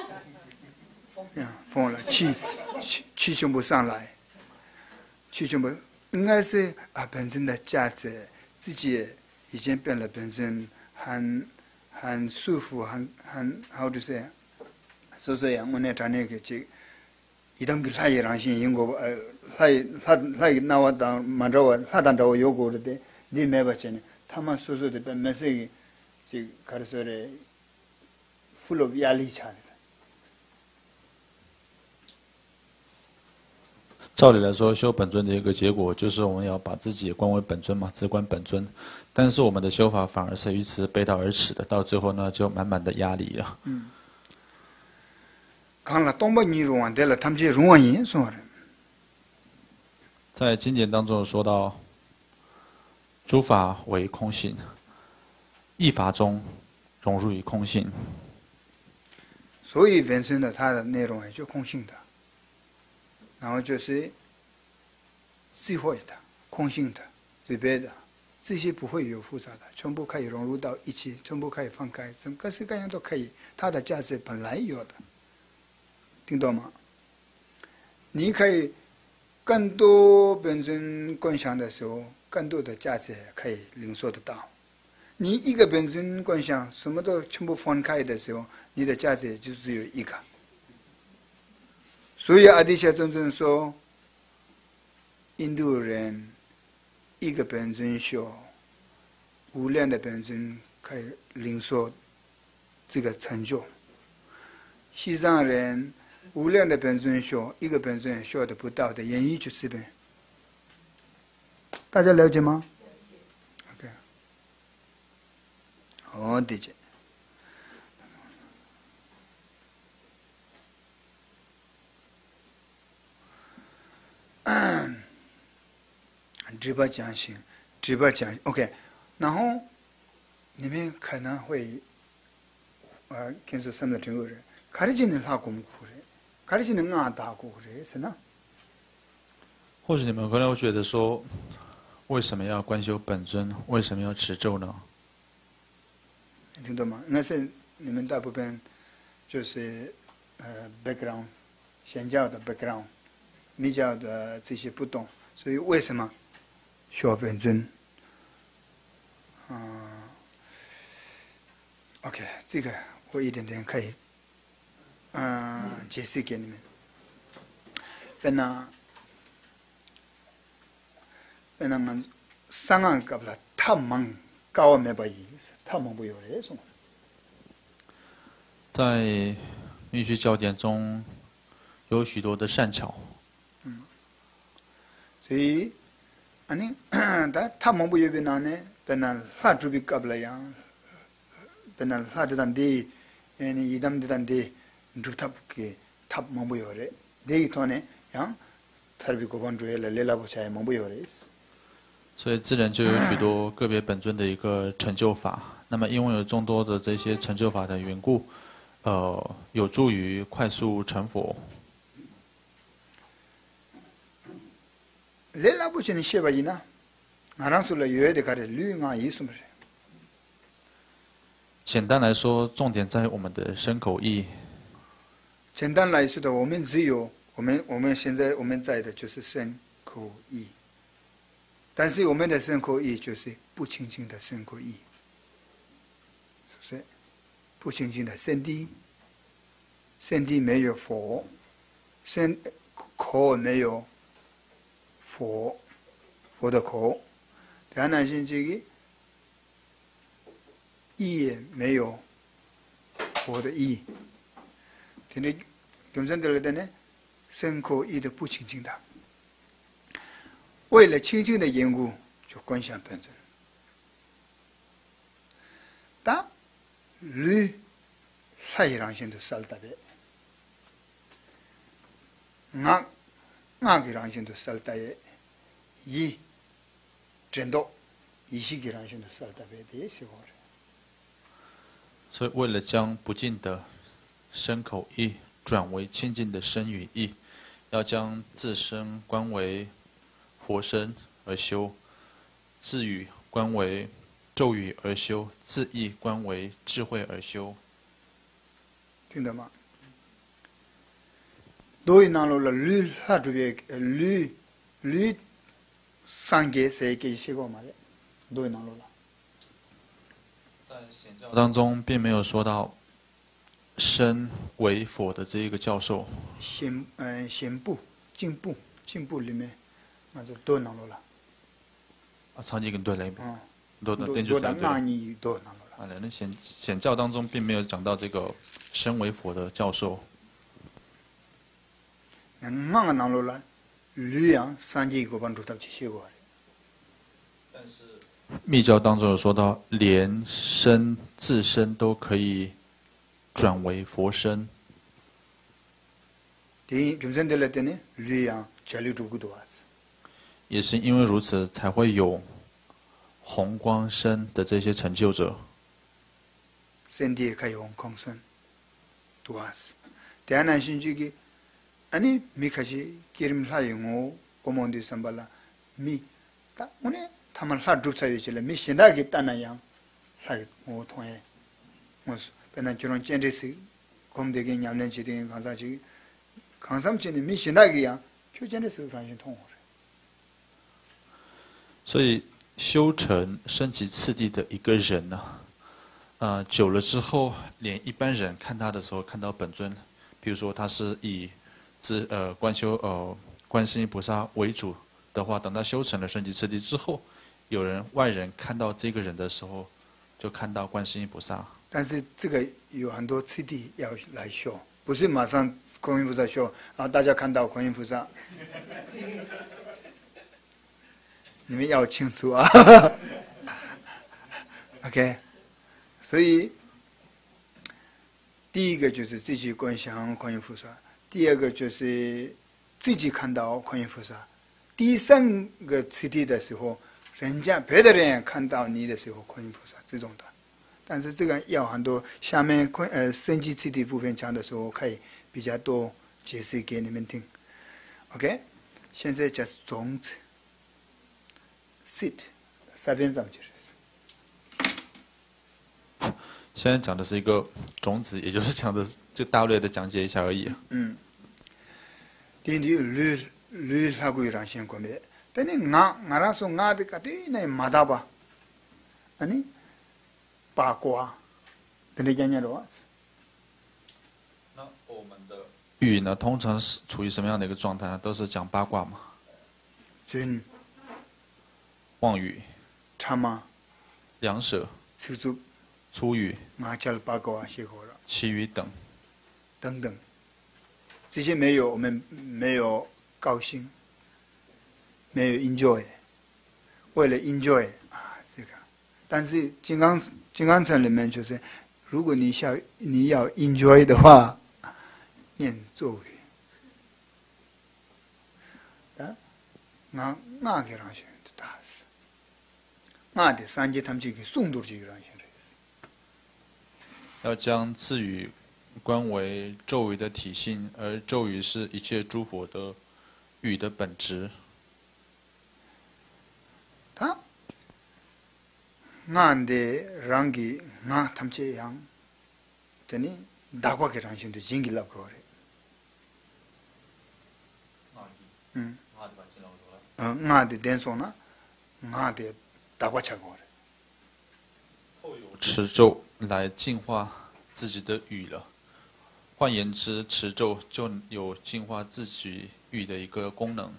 疯了，气全部上来，气全部应该是本身的价值，自己已经变了，本身很舒服，很 how to say， 所以我那他那个这。이담 그 사이 랑신 인고 사이 나왔다 만져와 사단다고 요구르데 니 매버체네 타만 소소데 메시지 지 가르소레 full of 야리 차네 照理来说，修本尊的一个结果就是我们要把自己观为本尊嘛，自观本尊。但是我们的修法反而是于此背道而驰的，到最后呢，就满满的压力了。在经典当中说到，诸法为空性，一法中融入于空性。 所以本身的它的内容也就空性的，然后就是智慧的、空性的、慈悲的，这些不会有复杂的，全部可以融入到一起，全部可以放开，各式各样都可以，它的价值本来有的。听懂吗？你可以更多本身观想的时候，更多的价值可以领受得到。你一个本身观想，什么都全部放开的时候，你的价值就只有一个。所以阿底峡尊者说，印度人一个本身修，无量的本身可以领受这个成就。西藏人无量的本尊修，一个本尊修得不到的原因就是呗。大家了解吗 ？OK， 好，理解。直播讲行，直播讲 OK， 然后你们可能会跟着什么这个人。 가르치는 사고는 그래. 가르치는 아다고 그래.是呢? 或许你们可能会觉得说，为什么要观修本尊？为什么要持咒呢？ 听懂吗？那是你们大部分就是background， 显教的 background， 密教的这些不懂，所以为什么修本尊？OK， 这个我一点点可以。 解释给你们。本상한 qabla 탐망高没把意思，탐망不有的什么？ 在密续教典中有许多的善巧。 所以아니 다 탐망不有边呢？本사주비 qabla 양，本사주단디，이 이담디단디。 줍탑게 탑 뭐요래 데이터네 양特别 关注了 레라부차에 뭐요래 所以自然就有许多个别本尊的一个成就法。那么因为有众多的这些成就法的缘故，有助于快速成佛。 레라부차는 쉐바이나 나랑술라 요에데 가래 류가 있으면 简单来说，重点在我们的身口意。 简单来说的，我们只有现在我们在的就是身口意，但是我们的身口意就是不清净的身口意，是不是？不清净的身体，身体没有佛，口没有佛的口，当然是这个意也没有佛的意。现在검사들 때는身口意的不清净的，为了清净的缘故，就观想本尊。但驴하이랑신도 살다베 나기랑신도 살다에 이 전도 이시기랑신도 살다베 대시고래. 所以，为了将不净的身口意转为清净的身语意，要将自身观为佛身而修，自语观为咒语而修，自意观为智慧而修。 听得吗？对那罗了驴哈这边驴三界谁给写过嘛的？对那罗了。 在显教当中，并没有说到身为佛的这一个教授。 进步里面，那就对那罗了。 啊，长期跟对了一遍。 多的那你多那罗了。 那显教当中并没有讲到这个身为佛的教授。 那那罗了，驴羊三界个帮助他去写过。 但是密教当中有说到，连身自身都可以转为佛身。也是因为如此，才会有红光身的这些成就者。 身体可以红光身，多是。第二呢，是这个，아니 미카시 기름 사용오 고몬디 삼발라 미 오늘 타만 하드 사이치래 미 신다기 따나양 사이 오 통해 뭐 배난 저런 젠데스 곰되게 냠nen지된 강사지 강삼진이 미 신다기야 교전에서 관심 통호 所以修成升级次第的一个人呢，久了之后，连一般人看他的时候，看到本尊，比如说他是以观世音菩萨为主的话，等他修成了升级次第之后，外人看到这个人的时候，就看到观世音菩萨。 但是这个有很多次第要来修，不是马上观音菩萨修啊，大家看到观音菩萨。你们要清楚啊，OK。所以第一个就是自己观想观音菩萨，第二个就是自己看到观音菩萨，第三个次第的时候，人家别的人看到你的时候，观音菩萨这种的。但是这个要很多下面升级次第部分讲的时候，可以比较多解释给你们听。OK， 现在就是种子。sit 三边章就是。 现在讲的是一个种子，也就是讲的就大略的讲解一下而已。 第驴하고 이랑 신고매. 근데 나라서 나데까지 내 마다봐. 아니八卦. 근데讲냐로. 那我们的语呢，通常是处于什么样的一个状态呢？都是讲八卦嘛。 준 妄语、 참아, 两舌、粗语、其余等等等，这些没有我们没有高兴，没有 enjoy， 为了 enjoy 啊这个，但是金刚乘里面就是，如果你要 enjoy 的话，念咒语，那个让选的大事。那的三界他们这个诵读这个让选的意思。 要将自语观为咒语的体性，而咒语是一切诸佛的语的本质。 他俺的rangi nga tamche yang teni dakwa ke rangshin de jingi lab ko re nga de denso na nga de dakwa cha ko re 持咒来净化自己的语了。换言之，持咒就有净化自己语的一个功能。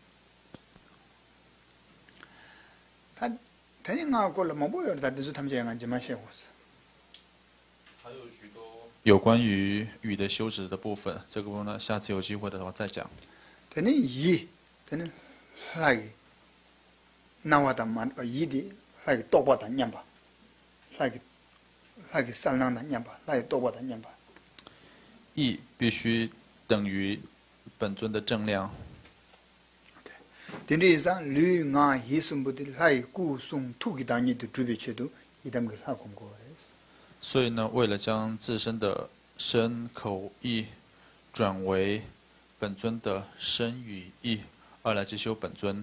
다 teni nga ko la mo yo da de su tamche yang jima she ko 还有许多有关于语的修止的部分，这个部分呢，下次有机会的话再讲。 teni yi teni lagi nawada man yi di lagi tokwa da nyamba lagi salnang da nyamba lagi tokwa da nyamba 意必须等于本尊的正量。 teni sa lu nga yi sum bu di lagi ku sung tu gi da ni de drubi che do idam ge la kom ko re 所以呢，为了将自身的身口意转为本尊的身语意，而来接修本尊。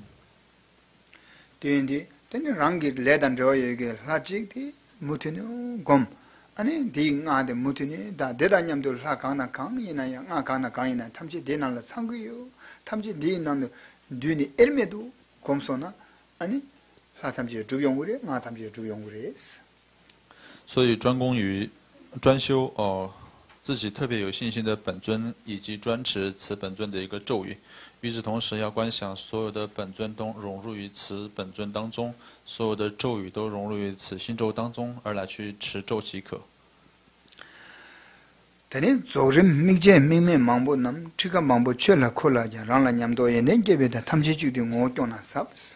teni rangi le dan ro ye ge la ji di mutini gom 아니 디가데 무티니 다 대단냠도 라강나 강이나 야 강나 강이나 탐지 대나라 상구요 탐지 디나는 뒤니 엘메도 곰소나 아니 사탐지 주용구리 나 탐지 주용구리 所以专攻于专修自己特别有信心的本尊，以及专持此本尊的一个咒语。与此同时，要观想所有的本尊都融入于此本尊当中，所有的咒语都融入于此心咒当中，而来去持咒即可。 tani zorim mikje mingme mangbo nam chika mangbo chela khola ja rangla nyamdo ye ne gebe da tamji chuk di ngo kyo na sabs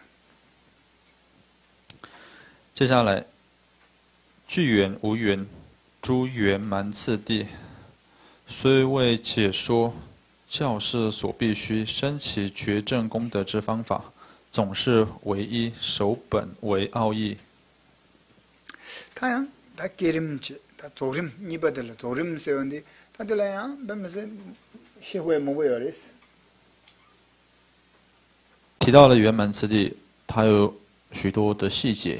接下来，具缘无缘，诸圆满次第，虽为解说教士所必须升起觉证功德之方法，总是唯一守本为奥义。 타양 다 게림치 다 조림 니바들 조림 세운디 다들라야 밤에서 시후에 뭐여레스 提到了圆满次第，它有许多的细节。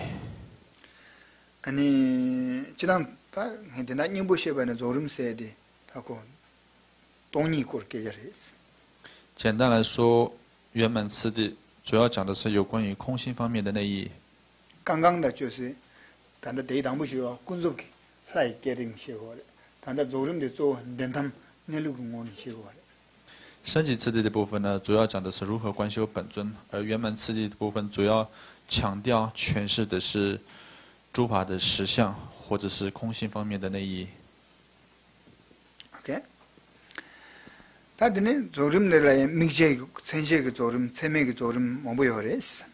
아니 지난 다 근데 닝부 시바는 조림 세디 타고 동니 꼴게 저레스 简单来说，圆满次第主要讲的是有关于空性方面的内意。 강강다就是단다 대당부시와 군속기 사이 게림 시고래 단다 조림데 조 렌탐 내루궁원 시고래 升级次第的部分呢，主要讲的是如何观修本尊；而圆满次第的部分，主要强调诠释的是诸法的实相，或者是空性方面的内意。 오케이 다드네 조림들의 믹제 센제의 조림 세메의 조림 뭐요레스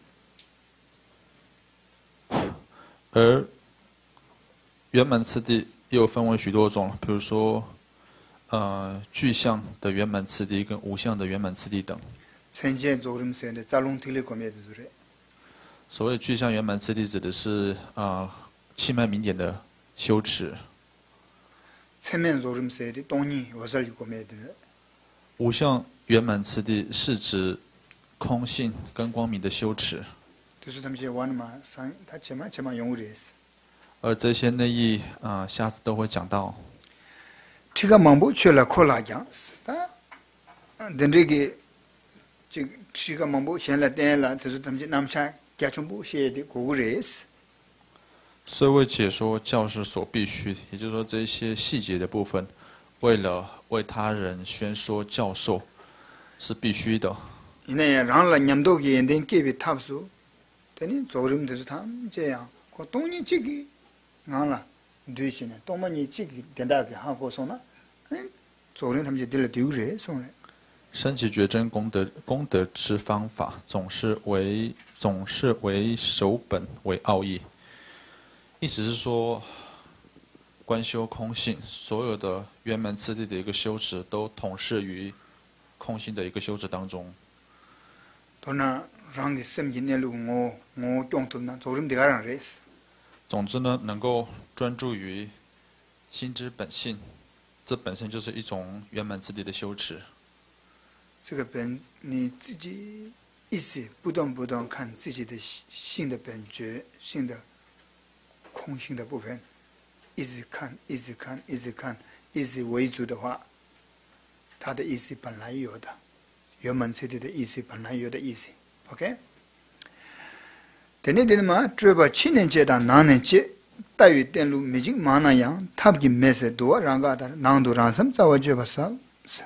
而圆满次第又分为许多种，比如说，具象的圆满次第跟无相的圆满次第等。 센제 조림 세데 잘롱 틸레코메드 주레 所谓具象圆满次第，指的是气脉明点的修持。 세면 조림 세데 동니 워설코메드 无相圆满次第是指空性跟光明的修持。 그래서 잠시 원마 상 다체마 체마 용우리스 而这些内意下次都会讲到。 치가 망보 쳬라 콜라장스 다 덴리게 치가 망보 셴라 땡라 그래서 잠시 남차 개충부 시에디 고우리스 虽为解说教士所必须，也就是说这些细节的部分，为了为他人宣说教授是必须的。 이네 랑라 냠도기 엔덴 깨비 탑수 되니 조림 돼서 탐 제야 그 동니 지기 나라 뒤시네 동만이 지기 된다게 하고서나 조림 탐지 들려 뒤우래 손에 升起觉真功德之方法，总是为守本为奥义。意思是说，观修空性，所有的圆满次第的一个修持，都统摄于空性的一个修持当中。 도나 랑기 셈진엘루 ngo 쫑tum나 조림 대가랑 레스 总之呢，能够专注于心之本性，这本身就是一种圆满次第的修持。 这个本你自己一直不断看自己的性的本觉性的空性的部分一直看，一直看，一直看，一直为主的话，它的意思本来有的，原本彻底的意思本来有的意思。OK？ 等等嘛，这把7年阶段哪年节，大于电路没经马那样，他不没事多，让个的难度让什么在我这把上。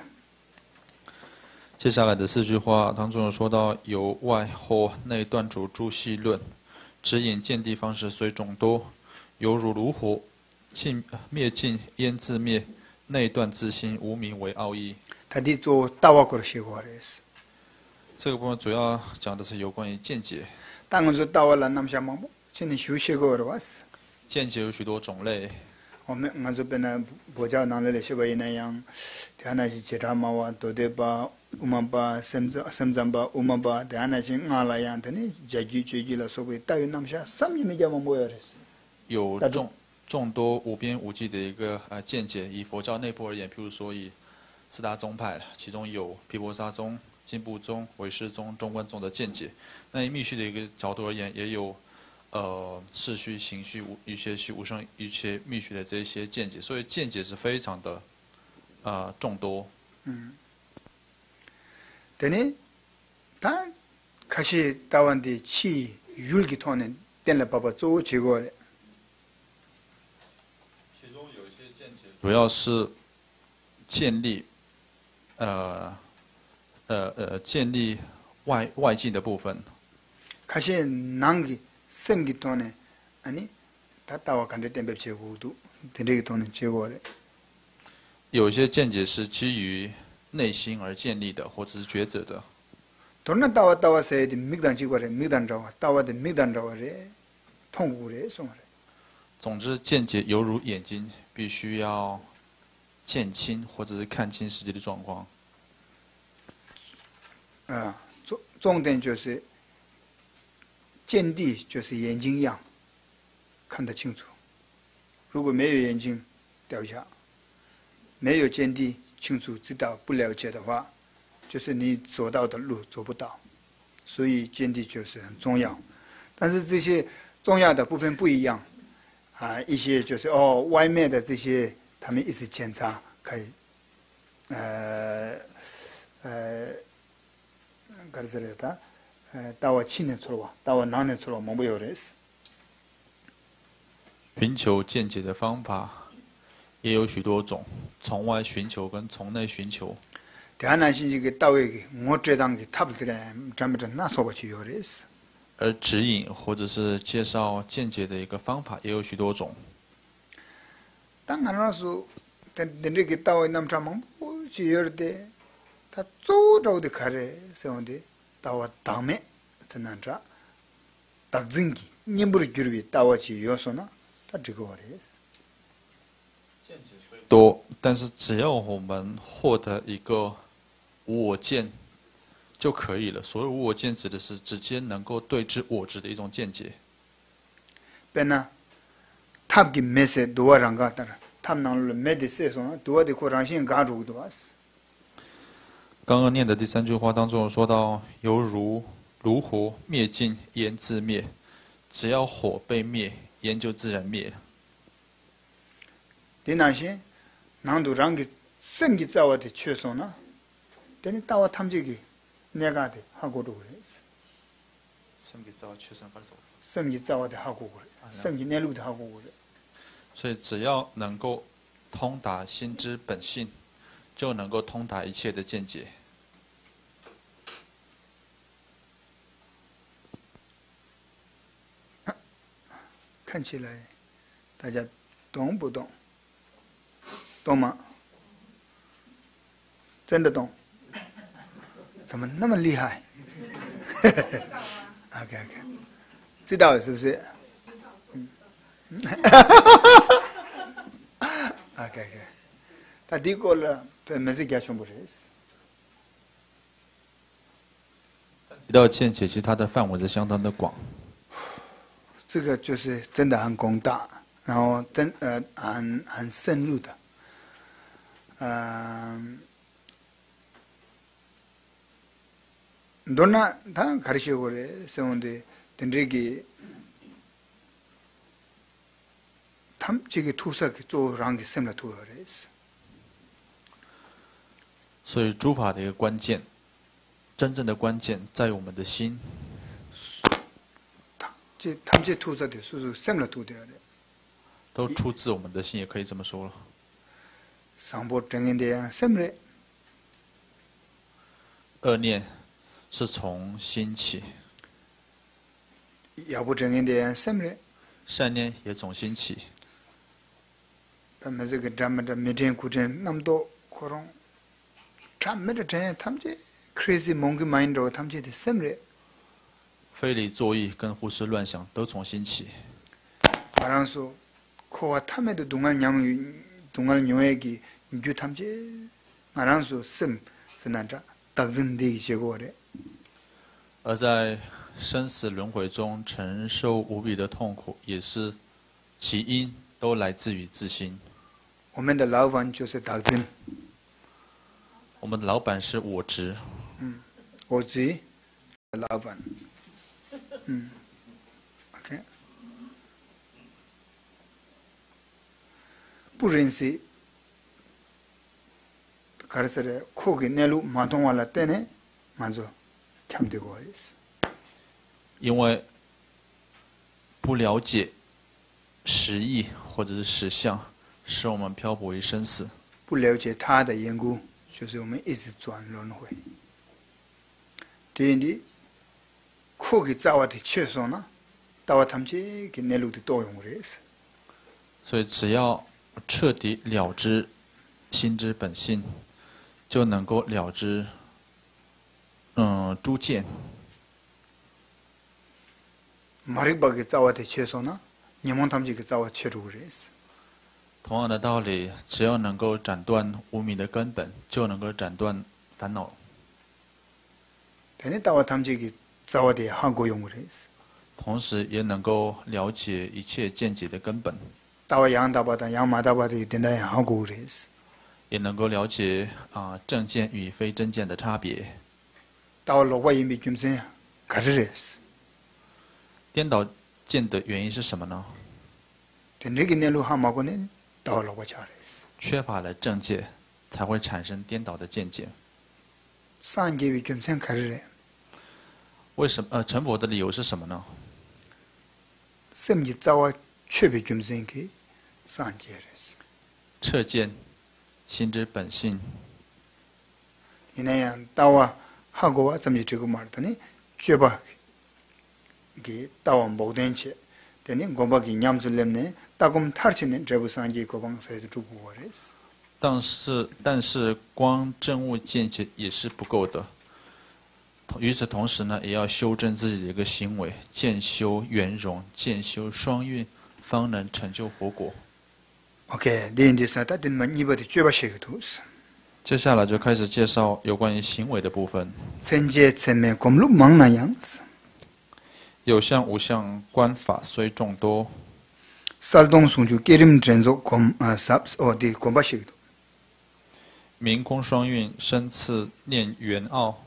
接下来的4句话当中有说到由外或内断主诸细论，指引见地方式虽众多，犹如炉火，灭尽焉自灭，内断自心无名为奥义。 他的做大瓦果的写过的是， 这个部分主要讲的是有关于见解。 当然说大瓦了，那么想忙不？现在修写过的话是。 见解有许多种类。 我们这边呢，佛教拿来的学为那样，他那些其他嘛哇，多的吧。umaba samzamba umaba dana sing ngala yan tani jagi jagi la sobe tayu namsha samyi me jama moyores 有众多无边无际的一个见解。以佛教内部而言，譬如说以4大宗派，其中有毗婆沙宗、经部宗、唯识宗、中观宗的见解。那以密续的一个角度而言，也有世续、行续、一切续、无生一切密续的这些见解。所以见解是非常的众多。 等他可是台湾的气율기 토는 된了爸爸做结果的。 其中有一些见解，主要是建立建立外境的部分。 可是난기 셈기 토는 아니 다 따와 간데 땜배 제고도 된게 토는 제거的。 有一些见解是基于内心而建立的，或者是觉者的。 돈은 따와 세디 미단 지고래 미단 자와 따와데 미단 자와래 통구래 송래。 总之，见解犹如眼睛，必须要见清或者是看清实际的状况。 重点就是见地就是眼睛一样看得清楚。如果没有眼睛掉下，没有见地清楚知道不了解的话，就是你走到的路走不到。所以见地就是很重要。但是这些重要的部分不一样一些就是外面的这些他们一直检查可以그래서다 따와 치는 소로와 따와 나는 소로 뭐 요레스 寻求见解的方法也有许多种，从外寻求跟从内寻求。 대한한신지게 따위게 못제당게 탑들에 잠들 나서버치 요레스 而指引或者是介绍见解的一个方法也有许多种。 当하나서 된데게 따위 남자만 뭐지 요르데 다 쪼로데 가래 세운데 따와 다음에 전난자 다증기 님부르 규르비 따와지 요소나 다 지고레스 多，但是只要我们获得一个无我见就可以了。所谓无我见，指的是直接能够对治我执的一种见解。 베나 탑기 메세 도와랑가따라 탑나를 메디세소나 도와디 코랑신 가주도 왔어. 刚刚念的第3句话当中说到，犹如炉火灭尽，烟自灭。只要火被灭，烟就自然灭了。 디나시 난도 랑기 생기 싸워대 최소나 되니 따와 탐지기 내가 돼 하고도 그래. 생기 싸워대 하고 그래. 생기 내루도 하고 그래. 所以只要能够通达心之本性，就能够通达一切的见解。 看起来大家懂不懂？懂吗？真的懂？怎么那么厉害？OK， 知道是不是？OK， 他提过了，没事给全部认识。 提到见解，其实它的范围是相当的广。 这个就是真的很宏大，然后很深入的，너나 다 가르쳐 그래 세운데 된리기 탐지기 투석 조랑기 셈라 투어레스 所以诸法的一个关键，真正的关键在于我们的心。 탐지 투석의 수수 셈라 투어레 都出自我们的心，也可以这么说了。 상보 정인데 셈레 恶念是从心起， 야부 정인데 셈레 善念也从心起。 밤에서 그 잠마다 미팅 구전 남도 코롱 잠마다 제 탐지 crazy monkey mind로 탐지데 셈레 非理作意跟胡思乱想都从心起。 알아서 코와 탐에도 동안 요액이 유 탐지 알아서 셈 선한자 딱진데 제거래 而在生死轮回中承受无比的痛苦，也是起因都来自于自心。 오면의 라우반就是딱진 我们的老板是我执， 오지 라우반 오케이 不认识 가르쳐래 코기 내루 마동와라 때네 먼저 참되고 있어 因为不了解实意或者是实相，使我们漂泊于生死。 不了解他的缘故，就是我们一直转轮回。第二，苦给造的切说呢，到他们这给内陆的多用的意思。 所以，只要彻底了知心之本性，就能够了知诸见。 마릭바게 짜와대 최소나 니몬 탐지게 짜와 최루레스 同样的道理，只要能够斩断无明的根本，就能够斩断烦恼。 되네 따와 탐지게 짜와대 한고 용레스 同时，也能够了解一切见解的根本， 따와 양다바다 양마다바다 된다 한고 레스 也能够了解正见与非正见的差别。 따와 로바 이미 김세 가르레스 颠倒见的原因是什么呢？ 되네게 내루 하마고네 따와 로바 자레스 缺乏了正见，才会产生颠倒的见解。 산게비 김세 가르레 为什么？成佛的理由是什么呢？ 셈기 짜와 최비 김세게 산게레스 彻见心之本性， 이내야 따와 하고와 잠시 저거 말더니 죄바 게 따와 모den체 되니 고박이 냠슬렘네 따금 탈치는 제부상기 고방사에도 주고 그랬어. 但是光证悟见解也是不够的。与此同时呢，也要修正自己的一个行为，渐修圆融，渐修双运，方能成就佛果。 오케이, 네인디사다 된만 이버디 죄바시기도. 接下来就开始介绍有关于行为的部分。 센제 셈에 곰루 망나 양스. 有相无相观法虽众多， 살동숭주 깨림 전조 삽스 어디 곰바시기도. 明空双运，生次念圆奥。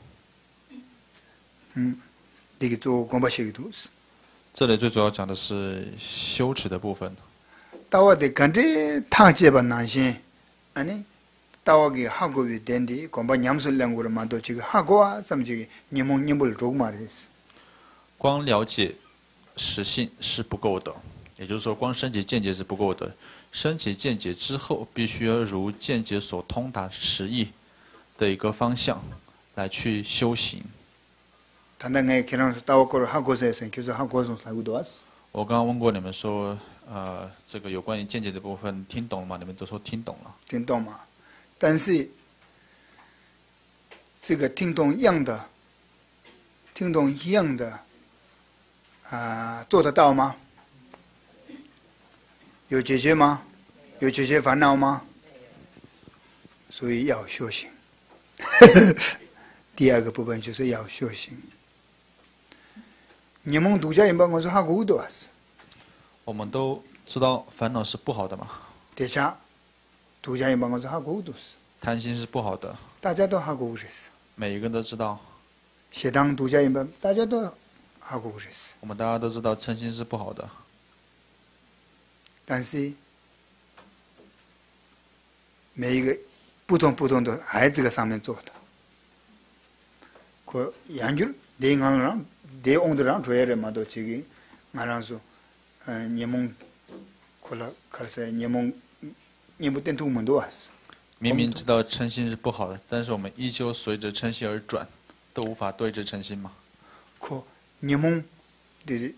이게 또 곰바시기도. 这里最主要讲的是修持的部分。 따와데 간데 타제바 난신 아니 따와기 하고비 된디 곰바 냠슬랭고를 만도 지금 하고와 삼지기 니몽님을 록 말했어. 光了解实性是不够的，也就是说，光升起见解是不够的。升起见解之后，必须要如见解所通达实义的一个方向来去修行。 단단하게 계란서 따와거를 하고서 교수 하고서 살고도 왔어. 我刚刚问过你们说，这个有关于见解的部分听懂了吗？你们都说听懂了。 听懂吗？但是这个听懂一样的做得到吗？有解决吗？有解决烦恼吗？所以要修行。第二个部分就是要修行。你们独家人帮我说하고도 왔어。 我们都知道烦恼是不好的嘛， 대차独家人帮我说하고도 왔어。 贪心是不好的， 大家都하고 그랬어。 每一个人都知道。 세당独家人帮大家都하고 그랬어。 我们大家都知道嗔心是不好的， 但是每一个不同的孩子个上面做的。그 양줄 대강랑 대옹들랑 조회를 마도 지기 말아서 예몽 콜라 가서 예몽 예부 된 도문도 왔어. 明明知道嗔心是不好的，但是我们依旧随着嗔心而转，都无法对治嗔心吗？ 그 예몽 데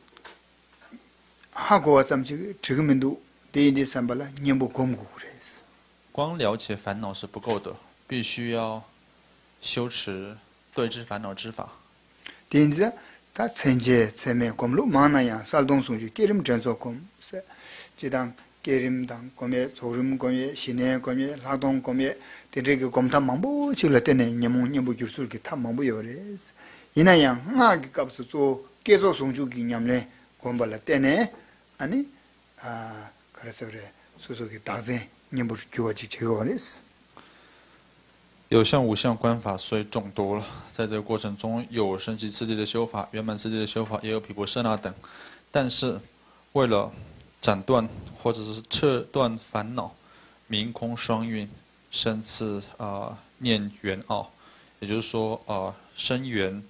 하고 잠시 지금도 대인데 삼발라 예부 공부 그랬어. 光了解烦恼是不够的，必须要修持对治烦恼之法。 대인데 다 천재 세매 공로 많아야 살동송주 깨름 전소공 지당 깨림당 공에 조름 공에 신의 공에 라동 공에 되게 공탐 망보 지를 때네 예몽 줄수게 탐 망보 요레스 이나양 하기 값서 조 계속 송주기 냠래 공발라 때네 아니 그래서 그래 소속이 다제 예몽 교지 제거레스 有相无相观法虽众多了，在这个过程中有升级次第的修法、圆满次第的修法，也有毗婆舍那等。但是为了斩断或者是撤断烦恼，明空双运，生次念圆奥，也就是说生缘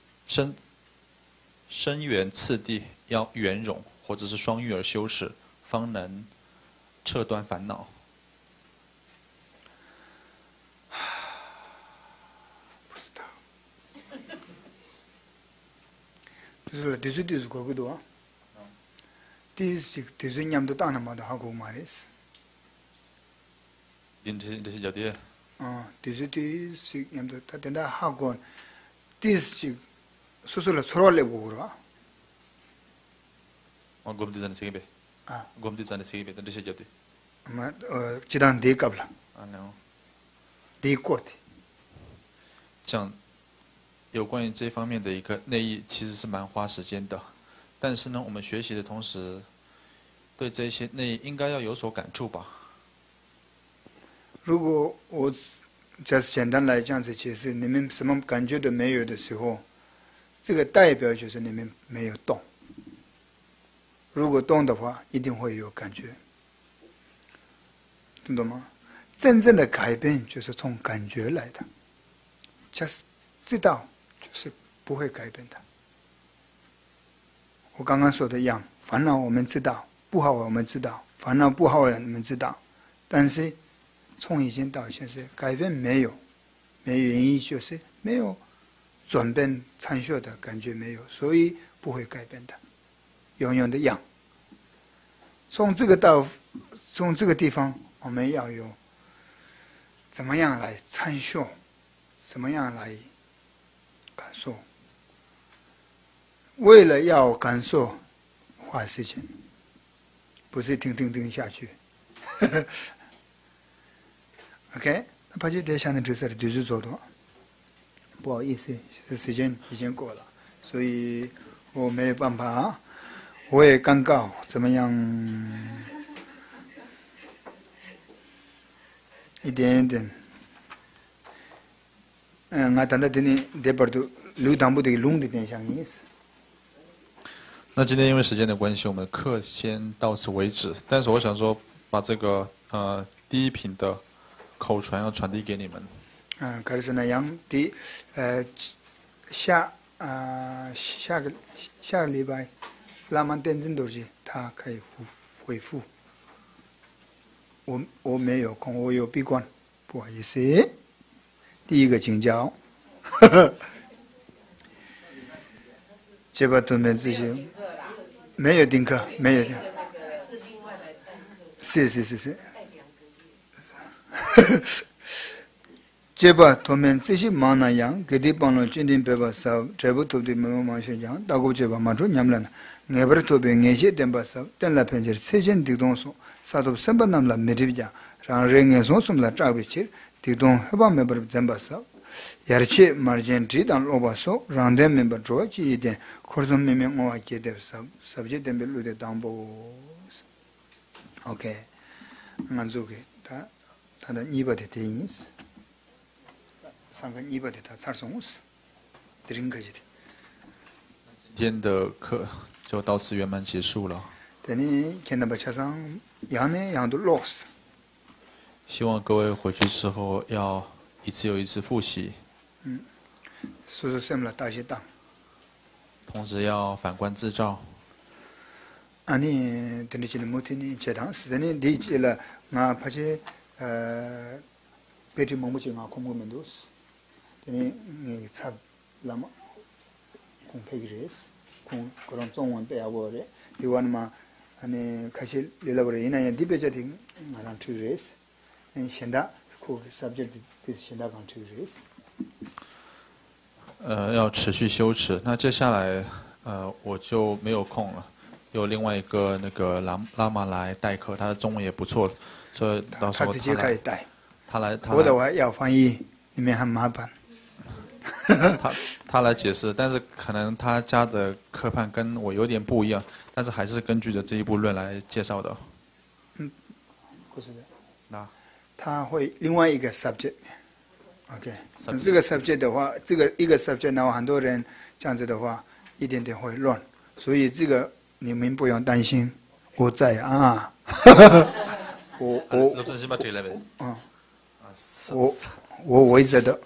次第要圆融或者是双运而修持，方能撤断烦恼。 그래서 디스디스 거기도 디스냠도 따나마도 하고 말했어. 인지 저디에 디스냠도 따된다 하고 디스 수술을 서로를 보고라. 곰디자는 세계배. 곰디자는 세계배. 인지 저디. 아마 지단 대갑라. 아니요. 대코트. 讲 有关于这方面的一个内意，其实是蛮花时间的。但是呢，我们学习的同时，对这些内意应该要有所感触吧。 如果我just简单来这样子解释，你们什么感觉都没有的时候，这个代表就是你们没有动。如果动的话，一定会有感觉，听懂吗？真正的改变就是从感觉来的 ，just 知道。 就是不会改变的。我刚刚说的一样，烦恼我们知道，不好我们知道，烦恼不好我们知道，但是从以前到现在改变没有，没有原因就是没有转变参学的感觉没有，所以不会改变的，永远的样。从这个地方，我们要有怎么样来参学，怎么样来 感受，为了要感受，花时间，不是听下去。OK， 那把这点想的这事儿就是做的，不好意思，时间已经过了，所以我没有办法，我也尴尬，怎么样？一点一点。 那今天因为时间的关系，我们的课先到此为止。但是我想说，把这个第一品的口传要传递给你们。 그래서那样下个礼拜拉曼电信都是他可以回复。我没有空，我有闭关，不好意思。 第一个请教，这把都没这些，没有订课，没有订，是，这把都没这些忙那样，给地帮了决定别把烧，这不都得没有忙学讲，大概这把马主娘们呢，我不是特别爱些点把烧，点了偏见，谁先地动手，啥都什么那么没这讲，让人爱说什么来找不起。 Tidong heba member zembasa yarche margin tridan lobaso random member joji de korzum meme ngoa ke de subject dembe lu de dambo okay nganzuge ta ta da niba de teins sanga niba de ta charsongus dringaji de 今天的课就到此圆满结束了。 teni kenna bachasan yane yandu lost 希望各位回去之后要一次又一次复习， 说说什么了？大些当。 同时要反观自照。 아니 드니치는 못이니 제당 쓰더니 디치라 나 파체 베티 뭐지 나 공부면도스 드니 참 라마 공패기레스 공 그런 종원 배워버려 디원마 아니 같이 릴라버려 이나야 디베제팅 나랑 트레스 현다 그 subject this 현다 강 트레스 要持续修持。那接下来，我就没有空了，有另外一个那个拉玛来代课，他的中文也不错，所以到时候他直接可以带。我的话要翻译，里面很麻烦。 他来解释，但是可能他家的课判跟我有点不一样，但是还是根据着这一部论来介绍的。 不是的。 那他会另外一个 subject。OK， 这个 subject 的话，这个一个 subject， 然后很多人这样子的话，一点点会乱，所以这个你们不用担心，我在啊。我一直的。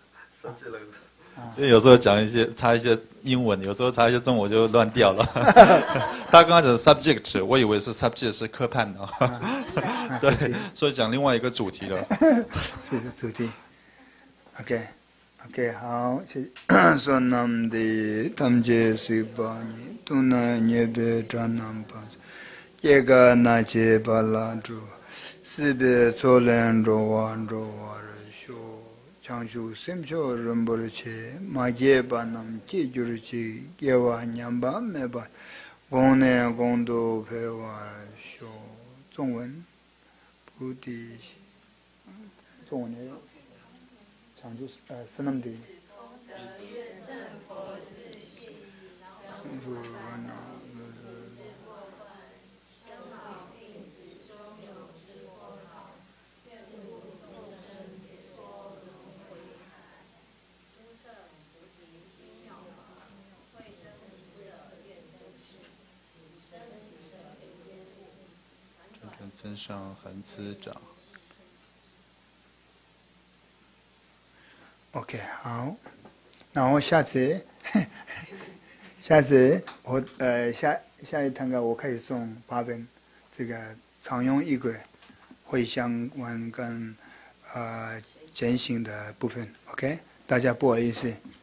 因为有时候讲一些插一些英文，有时候插一些中文就乱掉了。他刚刚讲 subject， 我以为是 subject 是科判的，对，所以讲另外一个主题了。 是主题。OK， 好，说南的tam je si ba ni tu na nye be tranam pa ye ga na je ba la du si be cho len ro wa re sho chang shu sim cho rum bo che ma ye ba nam ji ju ri chi ye wa nyam ba me ba gong ne gong do pe wa sho 中文菩提中文的常住是那么的。 真上恒滋长。 OK， 好，那我下次我下一堂课我可以送8本这个常用仪轨会相关跟践行的部分 ，OK， 大家不好意思。